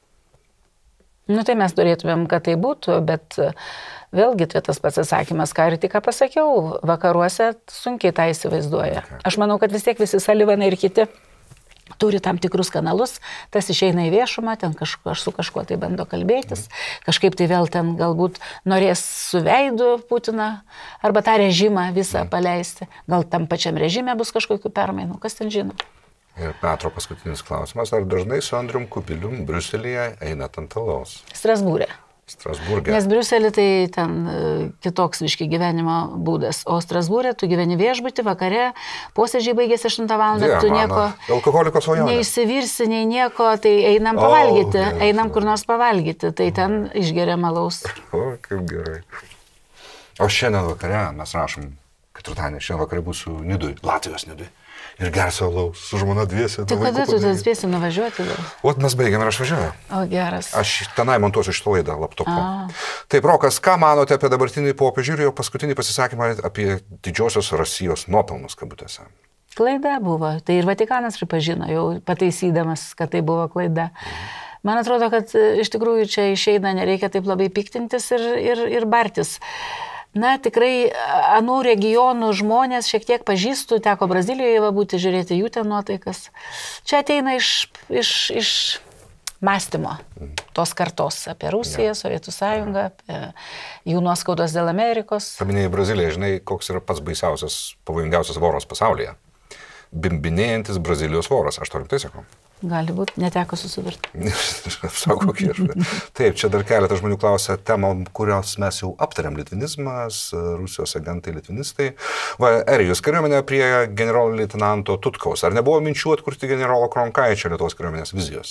Tai mes turėtumėm, kad tai būtų, bet vėlgi tas pats atsakymas, ką ir tik pasakiau, vakaruose sunkiai tą įsivaizduoja. Aš manau, kad vis tiek visi Salivanai ir kiti turi tam tikrus kanalus, tas išeina į viešumą, ten su kažkuo tai bando kalbėtis, kažkaip tai vėl ten galbūt norės su veidu Putiną arba tą režimą visą paleisti. Gal tam pačiam režime bus kažkokių permainų, kas ten žino. Ir Petro paskutinis klausimas, ar dažnai su Andrium Kubilium Briuselyje einat ant alaus? Strasbūre. Nes Briuselį tai ten kitoks viški gyvenimo būdas, o Strasbūrė tu gyveni viešbutį, vakare, posėdžiai baigėsi 8 valandą, tu nieko neišsivirsi, nei nieko, tai einam pavalgyti, einam kur nors pavalgyti, tai ten išgeriam alaus. O, kaip gerai. O šiandien vakare mes rašom, ketvirtadienį, šiandien vakare būsiu Nidui, Latvijos Nidui. Ir gersiu alaus, su žmona dviese. Tai kada tu ten spėsi nuvažiuoti? O mes baigiam ir aš važiuoju. O geras. Aš tenai montuosiu šitą laidą laptopu. Taip, Rokas, ką manote apie dabartinį popiežių ir jo paskutinį pasisakymą apie didžiosios Rusijos nuopelnus, kabutėse? Klaida buvo. Tai ir Vatikanas pripažino, jau pataisydamas, kad tai buvo klaida. Man atrodo, kad iš tikrųjų čia išeina, nereikia taip labai piktintis ir bartis. Tikrai anų regionų žmonės šiek tiek pažįstu, teko Brazilijoje būti, žiūrėti jų ten nuotaikas. Čia ateina iš mąstymo tos kartos apie Rusiją, Sovietų sąjungą, apie jų nuoskaudos dėl Amerikos. Paminėjai Braziliją, žinai, koks yra pats baisiausias, pavojingiausias voras pasaulyje? Bimbinėjantis Brazilijos voras, aš to rimtai sakau. Gali būti, neteko susidurti. Sako, taip, čia dar keletą žmonių klausia temom, kurios mes jau aptarėm, litvinizmas, Rusijos agentai litvinistai. Erijus, kariuomenė prie generolo leitenanto Tutkaus. Ar nebuvo minčių atkurti generolo Kronkaičio Lietuvos kariuomenės vizijos?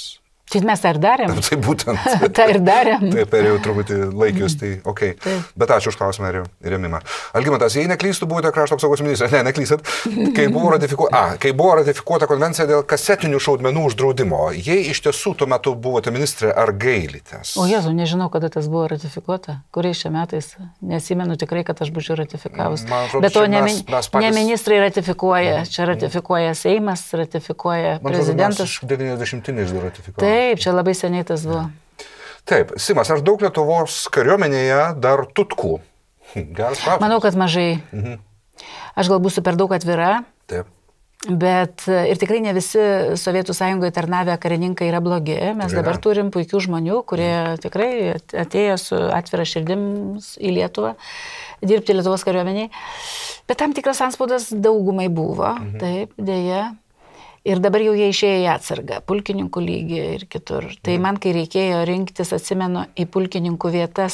Tai mes tą ir darėm. Tai būtent. tą ir darėm. Taip, perėjau truputį laikius, tai okei. Bet ačiū už klausimą ir rėmimą. Algimantas, jei neklystų, buvote krašto apsaugos ministras. Ne, neklystat. Kai buvo ratifikuota konvencija dėl kasetinių šaudmenų uždraudimo, jei iš tiesų tuo metu buvote ministrė, ar gailitės? O Jėzu, nežinau, kada tas buvo ratifikuota. Kuriais čia metais? Nesimenu tikrai, kad aš būčiau ratifikavus. Bet to ne ministrai ratifikuoja. Čia ratifikuoja Seimas, ratifikuoja prezidentas. 90-iniais ratifikuoja. Taip, čia labai seniai tas buvo. Taip, Simas, ar daug Lietuvos kariuomenėje dar tutkų? Geras klausimas. Manau, kad mažai. Aš gal būsiu per daug atvira. Taip. Bet ir tikrai ne visi Sovietų Sąjungoje tarnavę karininkai yra blogi. Mes dabar turim puikių žmonių, kurie tikrai atėjo su atvira širdims į Lietuvą, dirbti Lietuvos kariuomeniai. Bet tam tikras anspaudas daugumai buvo, taip, dėja. Ir dabar jau jie išėjo į atsargą, pulkininkų lygį ir kitur. Tai man, kai reikėjo rinktis, atsimenu, į pulkininkų vietas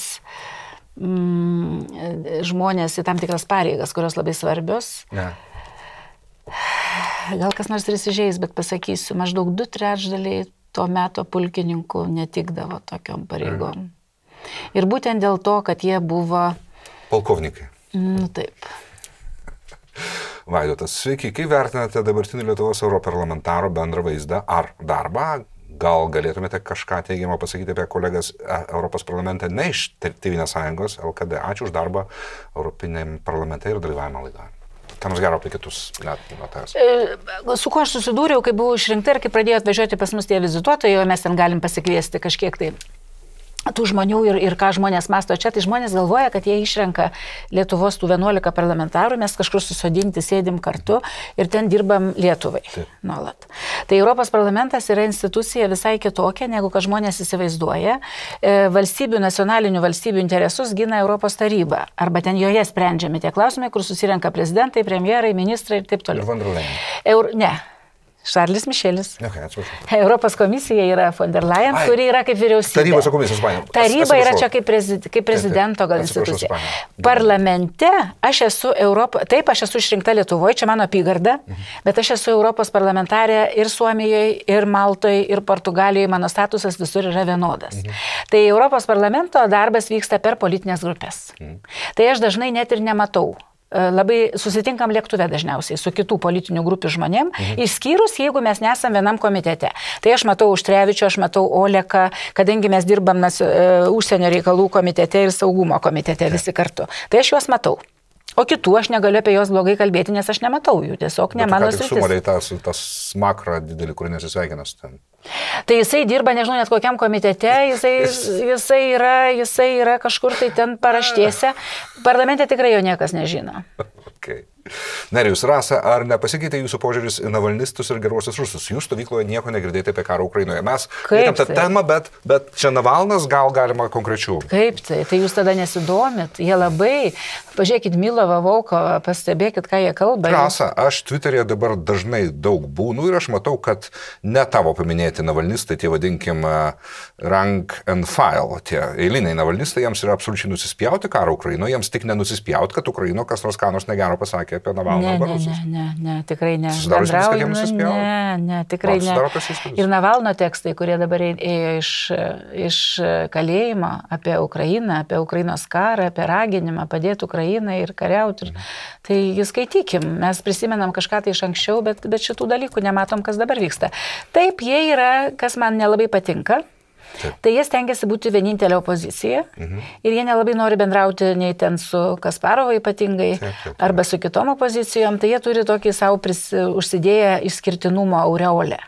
žmonės į tam tikras pareigas, kurios labai svarbios. Ne. Gal kas nors ir įsižeis, bet pasakysiu, maždaug 2/3 to meto pulkininkų netikdavo tokiom pareigom. Ir būtent dėl to, kad jie buvo... Polkovnikai. Taip. Vaidotas, sveiki, kaip vertinate dabartinį Lietuvos europarlamentaro bendrą vaizdą ar darbą? Gal galėtumėte kažką teigiamą pasakyti apie kolegas Europos parlamente, ne iš Tėvynės sąjungos, LKD. Ačiū už darbą Europiniam parlamente ir dalyvavimą laidoje. Ką nors gero apie kitus metais? Su kuo aš susidūriau, kai buvau išrinkta ir kai pradėjo atvažiuoti pas mus tie vizituotojai, o mes ten galim pasikviesti kažkiek tai tų žmonių ir ką žmonės masto čia, tai žmonės galvoja, kad jie išrenka Lietuvos tų 11 parlamentarų, mes kažkur susodinti sėdim kartu ir ten dirbam Lietuvai nuolat. Tai Europos parlamentas yra institucija visai kitokia, negu kad žmonės įsivaizduoja. Nacionalinių valstybių interesus gina Europos taryba, arba ten joje sprendžiami tie klausimai, kur susirenka prezidentai, premjerai, ministrai ir taip toliau. Ir von der Leyen. Ne. Šarlis Mišelis. Okay, atsiprašau. Europos komisija yra von der Leyen, kuri yra kaip vyriausybė. Tarybos komisijos paėmė. Taryba yra čia kaip prezidento gal institucija. Parlamente aš esu taip, aš esu išrinkta Lietuvoje, čia mano apygarda, bet aš esu Europos parlamentarė ir Suomijoje, ir Maltoje, ir Portugalijoje, mano statusas visur yra vienodas. Tai Europos parlamento darbas vyksta per politinės grupės. Tai aš dažnai net ir nematau. Labai susitinkam lėktuve dažniausiai su kitų politinių grupių žmonėm, išskyrus, jeigu mes nesam vienam komitete. Tai aš matau Užtrevičių, aš matau Oleką, kadangi mes dirbam užsienio reikalų komitete ir saugumo komitete visi kartu. Tai aš juos matau. O kitų aš negaliu apie juos blogai kalbėti, nes aš nematau jų, tiesiog ne mano sritis. Sumaliai tas makrą didelį, kurį nesisveikinas ten. Tai jisai dirba, nežinau, net kokiam komitete, jisai yra kažkur tai ten paraštėse. Parlamente tikrai jo niekas nežino. Okay. Nerijus, Rasa, ar nepasikeitė jūsų požiūris į navalnistus ir geruosius rusus? Jūs stovykloje nieko negirdėjote apie karą Ukrainoje. Mes matėm tą temą, bet čia Navalnas gal galima konkrečiau. Kaip tai? Tai jūs tada nesidomit. Jie labai, pažiūrėkit, Milovą, Volkovą, pastebėkit, ką jie kalba. Rasa, aš Twitter'e dabar dažnai daug būnu ir aš matau, kad ne tavo paminėti navalnistai, tie vadinkim rank and file, tie eiliniai navalnistai, jiems yra absoliučiai nusispjauti karą Ukrainoje, jiems tik nenusispjauti, kad Ukraino kas nors ką nors negero pasakė apie Navalną arba rusus. Ne, tikrai ne. Ne, tikrai ne. Ir Navalno tekstai, kurie dabar ėjo iš kalėjimo apie Ukrainą, apie Ukrainos karą, apie raginimą padėti Ukrainai ir kariauti. Tai skaitykim, mes prisimenam kažką tai iš anksčiau, bet šitų dalykų nematom, kas dabar vyksta. Taip, jie yra, kas man nelabai patinka. Taip. Tai jie stengiasi būti vienintelė opozicija ir jie nelabai nori bendrauti nei ten su Kasparovo ypatingai arba su kitom opozicijom, tai jie turi tokį savo užsidėję išskirtinumo aureolę.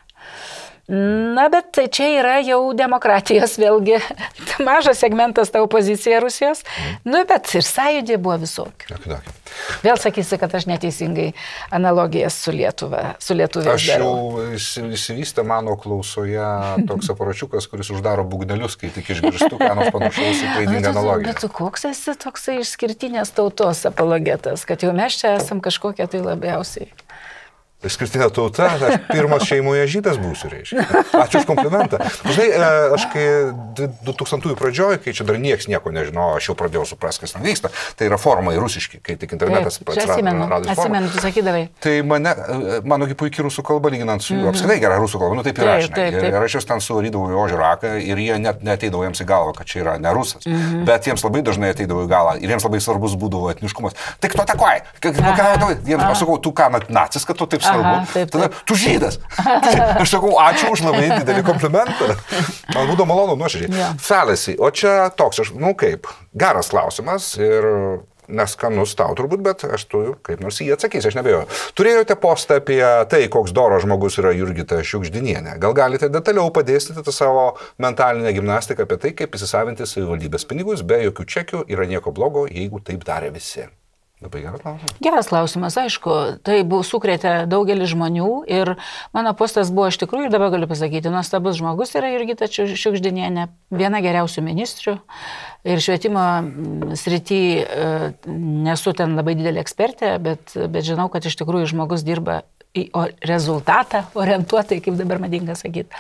Na, bet čia yra jau demokratijos vėlgi mažas segmentas ta opozicija Rusijos, nu, bet ir sąjūdė buvo visokių. Vėl sakysi, kad aš neteisingai analogijas su Lietuvės darau. Aš jau įsivystė mano klausoje toks aparačiukas, kuris uždaro būgnelius, kai tik išgirstu, ką nors panašaus į klaidingą analogiją. Bet tu koks esi toksai išskirtinės tautos apologetas, kad jau mes čia esam kažkokie tai labiausiai. Išskirtinė tauta, aš pirmas šeimoje žydas būsiu, reiškia. Ačiū už komplimentą. Žinai, aš kai 2000-ųjų pradžioj, kai čia dar nieks nieko nežinau, aš jau pradėjau suprasti, kas ten vyksta. Tai yra formai rusiški, kai tik internetas atsirado. Atsimenu, tu sakydavai. Tai manogi puikiai rusų kalba, lyginant su jų, apskritai gera rusų kalba, nu taip ir aš. Ir aš juos ten suvarydavau į ožiraką ir jie net neateidavo jiems į galvą, kad čia yra ne rusas. Bet jiems labai dažnai ateidavo į galvą ir jiems labai svarbus būdavo etniškumas. Tai kto takoji? Aš sakau, tu ką, nacis, kad tu taip svarbu. Tada, tu žydas. Aš sakau, ačiū už labai didelį komplimentą. Man būdavo malonu nuoširdžiai. Fallacy, o čia toks, kaip, geras klausimas ir neskanus tau turbūt, bet aš tu kaip nors jį atsakysiu, aš nebejoju. Turėjote postą apie tai, koks doras žmogus yra Jurgita Šiugždinienė. Gal galite detaliau padėstyti savo mentalinę gimnastiką apie tai, kaip įsisavinti savivaldybės pinigus, be jokių čekių, yra nieko blogo, jeigu taip darė visi. Labai geras klausimas. Geras klausimas, aišku, tai buvo sukrėtė daugelį žmonių ir mano postas buvo iš tikrųjų, dabar galiu pasakyti, nuostabus žmogus yra Jurgita Šiugždinienė, viena geriausių ministrių ir švietimo srity nesu ten labai didelė ekspertė, bet žinau, kad iš tikrųjų žmogus dirba į rezultatą orientuotai, kaip dabar madinga sakyti.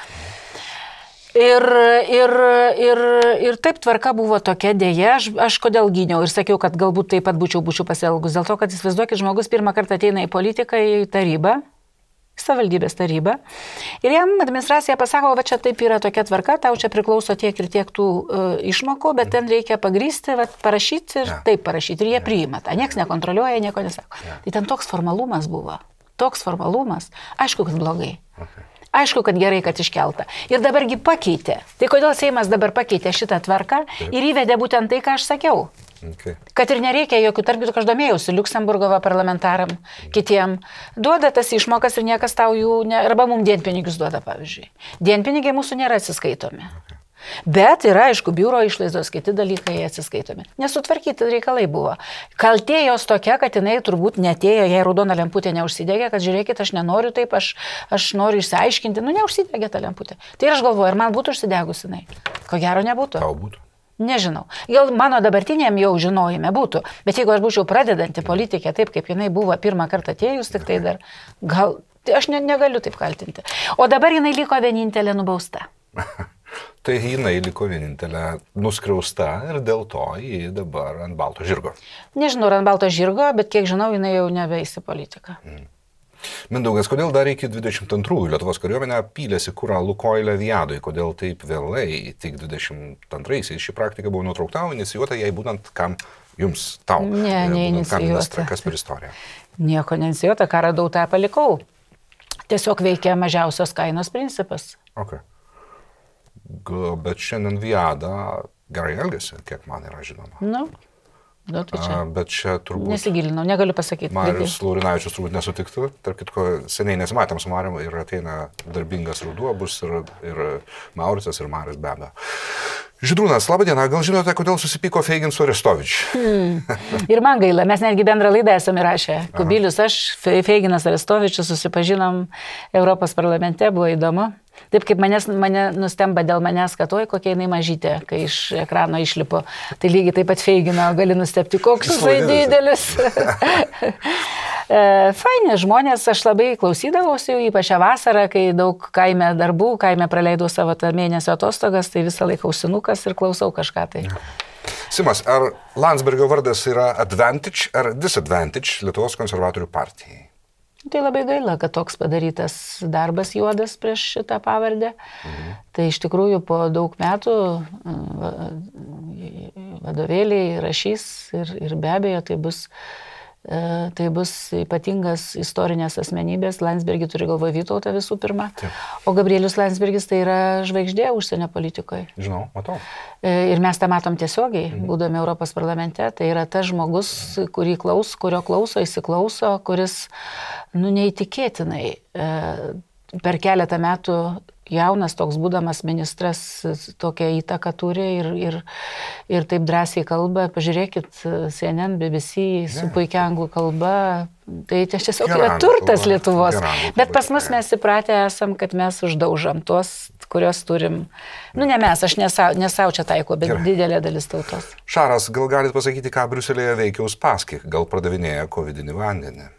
Ir taip tvarka buvo tokia, dėja, aš kodėl gyniau ir sakiau, kad galbūt taip pat būčiau pasielgus, dėl to, kad įsivaizduokit, žmogus pirmą kartą ateina į politiką, į tarybą, savivaldybės tarybą, ir jam administracija pasako, va čia taip yra tokia tvarka, tau čia priklauso tiek ir tiek tų išmokų, bet ten reikia pagrysti, parašyti ir taip parašyti, ir jie priima tą, nieks nekontroliuoja, nieko nesako. Tai ten toks formalumas buvo, aišku, kad blogai. Aišku, kad gerai, kad iškelta. Ir dabargi pakeitė. Tai kodėl Seimas dabar pakeitė šitą tvarką ir įvedė būtent tai, ką aš sakiau. Kad ir nereikia jokių, tarp kitų, aš domėjausi Liuksemburgo parlamentaram, kitiem. Duoda tas išmokas ir niekas tau jų, arba mums dienpinigius duoda, pavyzdžiui. Dienpinigiai mūsų nėra atsiskaitomi. Bet yra, aišku, biuro išlaidos, kiti dalykai atsiskaitomi. Nesutvarkyti reikalai buvo. Kaltė jos tokia, kad jinai turbūt netėjo, jei raudona lemputė neužsidegė, kad žiūrėkit, aš nenoriu taip, aš noriu išsiaiškinti, neužsidegė ta lemputė. Tai aš galvoju, ar man būtų užsidegus jinai? Ko gero nebūtų. Tau būtų. Nežinau. Gal mano dabartiniam jau žinojime būtų, bet jeigu aš būčiau pradedanti politikė taip, kaip jinai buvo pirmą kartą atėjus, tik tai dar, gal, tai aš negaliu taip kaltinti. O dabar jinai liko vienintelė nubausta. Tai jinai liko vienintelė nuskriausta ir dėl to ji dabar ant balto žirgo. Nežinau, ant balto žirgo, bet kiek žinau, jinai jau nebeis į politiką. Mindaugas, kodėl dar iki 22-ųjų Lietuvos kariuomenė pylėsi kurą Lukoilę Viadoj, kodėl taip vėlai, tik 22-aisiais ši praktika buvo nutraukta, inicijuota jai būtent kam jums, tau. Neinicijuota. Kas per istoriją? Nieko neinicijuota, ką radau, tą palikau. Tiesiog veikia mažiausios kainos principas. Okay. Bet šiandien Viada gerai elgėsi, kiek man yra žinoma. Tai čia. Bet čia turbūt... Nesigilinau, negaliu pasakyti. Marius Laurinavičius turbūt nesutiktų. Tarp kitko, seniai nesimatėm su Marium ir ateina darbingas ruduo, bus ir Mauricas, ir Marius be abejo. Žydrūnas, laba diena, gal žinote, kodėl susipyko Feigin su Arestovičiu? Ir man gaila, mes netgi bendrą laidą esame rašę. Kubilius, aš, Feiginas, Arestovičius susipažinom Europos parlamente, buvo įdomu. Taip kaip mane nustemba dėl manęs, kad oi, kokia jinai mažytė, kai iš ekrano išlipo. Tai lygiai taip pat Feigino gali nustebti, koks jisai didelis. Faini žmonės, aš labai klausydavausi, ypač šią vasarą, kai daug kaime darbų, kaime praleidau savo tą mėnesio atostogas, tai visą laiką ausinukas ir klausau kažką tai. Simas, ar Landsbergio vardas yra advantage ar disadvantage Lietuvos konservatorių partijai? Tai labai gaila, kad toks padarytas darbas juodas prieš šitą pavardę. Tai iš tikrųjų po daug metų vadovėliai rašys ir be abejo tai bus ypatingas istorinės asmenybės. Landsbergį turi galvoje Vytautą visų pirma. Taip. O Gabrielius Landsbergis tai yra žvaigždė užsienio politikoje. Žinau, matau. Ir mes tą matom tiesiogiai, būdami Europos parlamente. Tai yra tas žmogus, kurio klauso, įsiklauso, kuris, neįtikėtinai per keletą metų jaunas toks būdamas ministras tokią įtaką turi ir taip drąsiai kalba. Pažiūrėkit, CNN, BBC su puikia anglų kalba. Tai tiesiog yra turtas Lietuvos. Bet pas mus mes įpratę esam, kad mes uždaužam tuos, kurios turim. Ne mes, aš nesau čia taiko, bet didelė dalis tautos. Šaras, gal galit pasakyti, ką Briuselėje veikia Uspaskich? Gal pradavinėja kovidinį vandenį?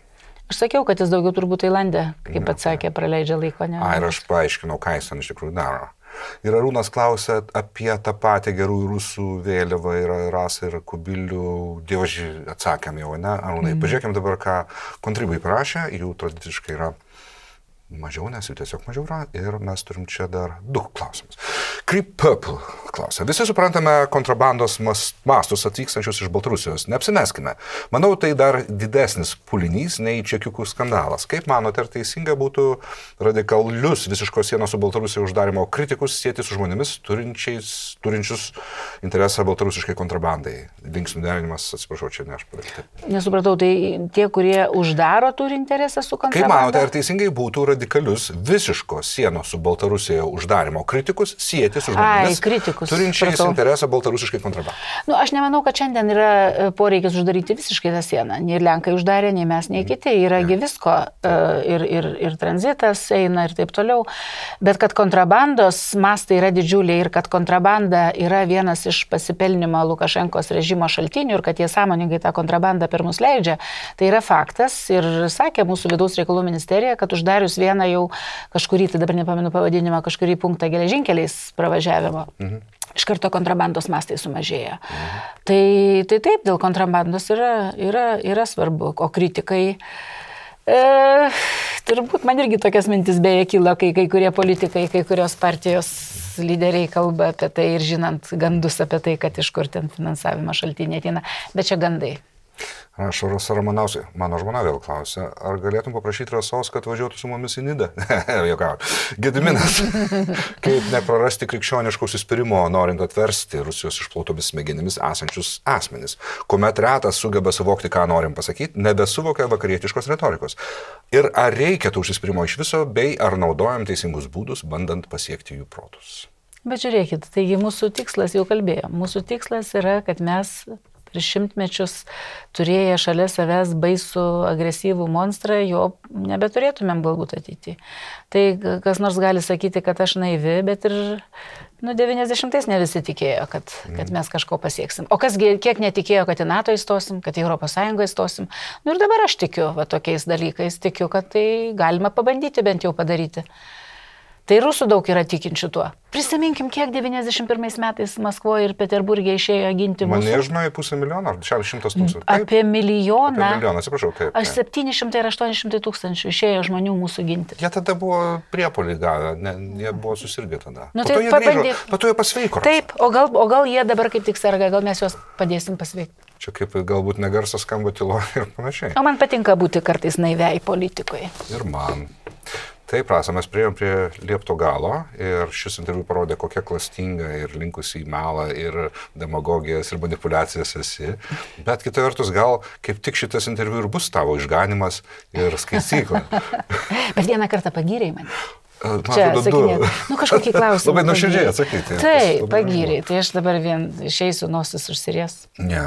Aš sakiau, kad jis daugiau turbūt Tailande, kaip pats sakė, praleidžia laiko. Ne? Ir aš paaiškinau, ką jis ten iš tikrųjų daro. Ir Arūnas klausė apie tą patį gerųjų rusų vėliavą ir rasą ir kubilių. Dievaži atsakėm jau, ne? Arūnai, pažiūrėkime dabar, ką kontribai parašė. Jų tradiciškai yra mažiau, nes jų tiesiog mažiau yra. Ir mes turim čia dar 2 klausimus. Creep Purple klausia. Visi suprantame kontrabandos mastus atvykstančius iš Baltarusijos. Neapsimeskime. Manau, tai dar didesnis pulinys nei čekiukų skandalas. Kaip manote, ar teisinga būtų radikalius visiškos sienos su Baltarusija uždarimo kritikus sieti su žmonėmis turinčius interesą baltarusiškai kontrabandai? Linksnių derinimas, atsiprašau, čia ne aš padaryti. Nesupratau, tai tie, kurie uždaro, turi interesą su kontrabanda? Kaip manote, ar teisingai būtų radikalius visiškos sienos su Baltarusija uždarimo kritikus sieti su žmonėmis turinčiais interesą baltarusiškai kontrabandą? Nu, aš nemanau, kad šiandien yra poreikis uždaryti visiškai tą sieną. Nei Lenkai uždarė, nei mes, nei kiti. Yragi visko. Ir tranzitas eina ir taip toliau. Bet kad kontrabandos mastai yra didžiuliai ir kad kontrabanda yra vienas iš pasipelnimo Lukašenkos režimo šaltinių ir kad jie sąmoningai tą kontrabandą per mus leidžia, tai yra faktas. Ir sakė mūsų vidaus reikalų ministerija, kad uždarius vieną jau kažkurį, tai dabar nepamenu pavadinimą, kažkurį punktą geležinkeliais pravažiavimo. Iš karto kontrabandos mastai sumažėja. Tai taip, dėl kontrabandos yra svarbu, o kritikai, turbūt man irgi tokias mintis beje kilo, kai kurie politikai, kai kurios partijos lyderiai kalba apie tai ir žinant gandus apie tai, kad iš kur ten finansavimo šaltiniai ateina, bet čia gandai. Rašo Rasa Ramanausė, mano žmona vėl klausia, ar galėtum paprašyti Rasos, kad važiuotų su mumis į Nidą? Gediminas, kaip neprarasti krikščioniškų užsispyrimo, norint atversti Rusijos išplautomis smegenimis esančius asmenis, kuomet retas sugeba suvokti, ką norim pasakyti, nebesuvokia vakarietiškos retorikos. Ir ar reikia tų užsispyrimo iš viso, bei ar naudojam teisingus būdus, bandant pasiekti jų protus? Bet žiūrėkit, taigi mūsų tikslas, jau kalbėjom, mūsų tikslas yra, kad mes prieš šimtmečius turėję šalia savęs baisų agresyvų monstrą, jo nebeturėtumėm galbūt ateityje. Tai kas nors gali sakyti, kad aš naivi, bet ir 90-ais ne visi tikėjo, kad mes kažko pasieksim. O kiek netikėjo, kad į NATO įstosim, kad į ES įstosim. Ir dabar aš tikiu tokiais dalykais, tikiu, kad tai galima pabandyti bent jau padaryti. Tai rusų daug yra tikinčių tuo. Prisiminkim, kiek 91 metais Maskvoje ir Peterburgė išėjo ginti mūsų. Man nežinai, 500 000 ar 100 000? Apie milijoną. Apie milijoną, atsiprašau, taip. Aš 700 ir 800 tūkstančių išėjo žmonių mūsų ginti. Jie tada buvo priepolį gavę, jie buvo susirgę tada. Nu, tai po to jie pasveiko. Taip, o gal jie dabar kaip tik serga, gal mes juos padėsim pasveikti. Čia kaip galbūt negarsas skamba tylo ir panašiai. O man patinka būti kartais naiviai politikoje. Ir man. Taip, Rasa, mes priėjom prie liepto galo ir šis interviu parodė, kokia klastinga ir linkusi į melą ir demagogijas ir manipulacijas esi. Bet kita vertus, gal kaip tik šitas interviu ir bus tavo išganimas ir skaistykla. Bet vieną kartą pagyrei mane. Čia atsakinėt. Kažkokį klausimą. Labai nuoširdžiai atsakyti. Taip, pagyriai. Tai aš dabar vien išeisiu nosis užsiries. Ne.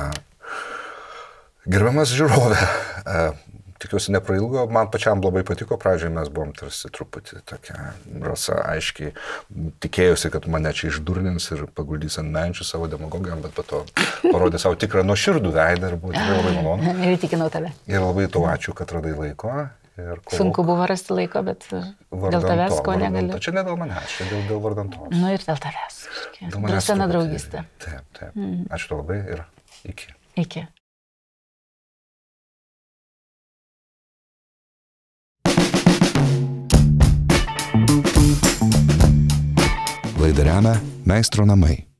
Gerbiamas žiūrovė, tikiuosi neprailgo, man pačiam labai patiko, pradžioje mes buvom tarsi truputį tokia, Rasa aiškiai tikėjusi, kad mane čia išdurnins ir paguldys ant menčių savo demagogijom, bet po to parodė savo tikrą nuoširdų veidą ir buvo tikrai labai malonu. Ir įtikinau tave. Ir labai tau ačiū, kad radai laiko. Sunku buvo rasti laiko, bet dėl tavęs ko negaliu. Čia ne dėl manęs, čia dėl vardantos. Nu ir dėl tavęs. Drąsena draugystė. Taip. Ačiū tau labai ir iki. Iki. Laidą remia Meistro namai.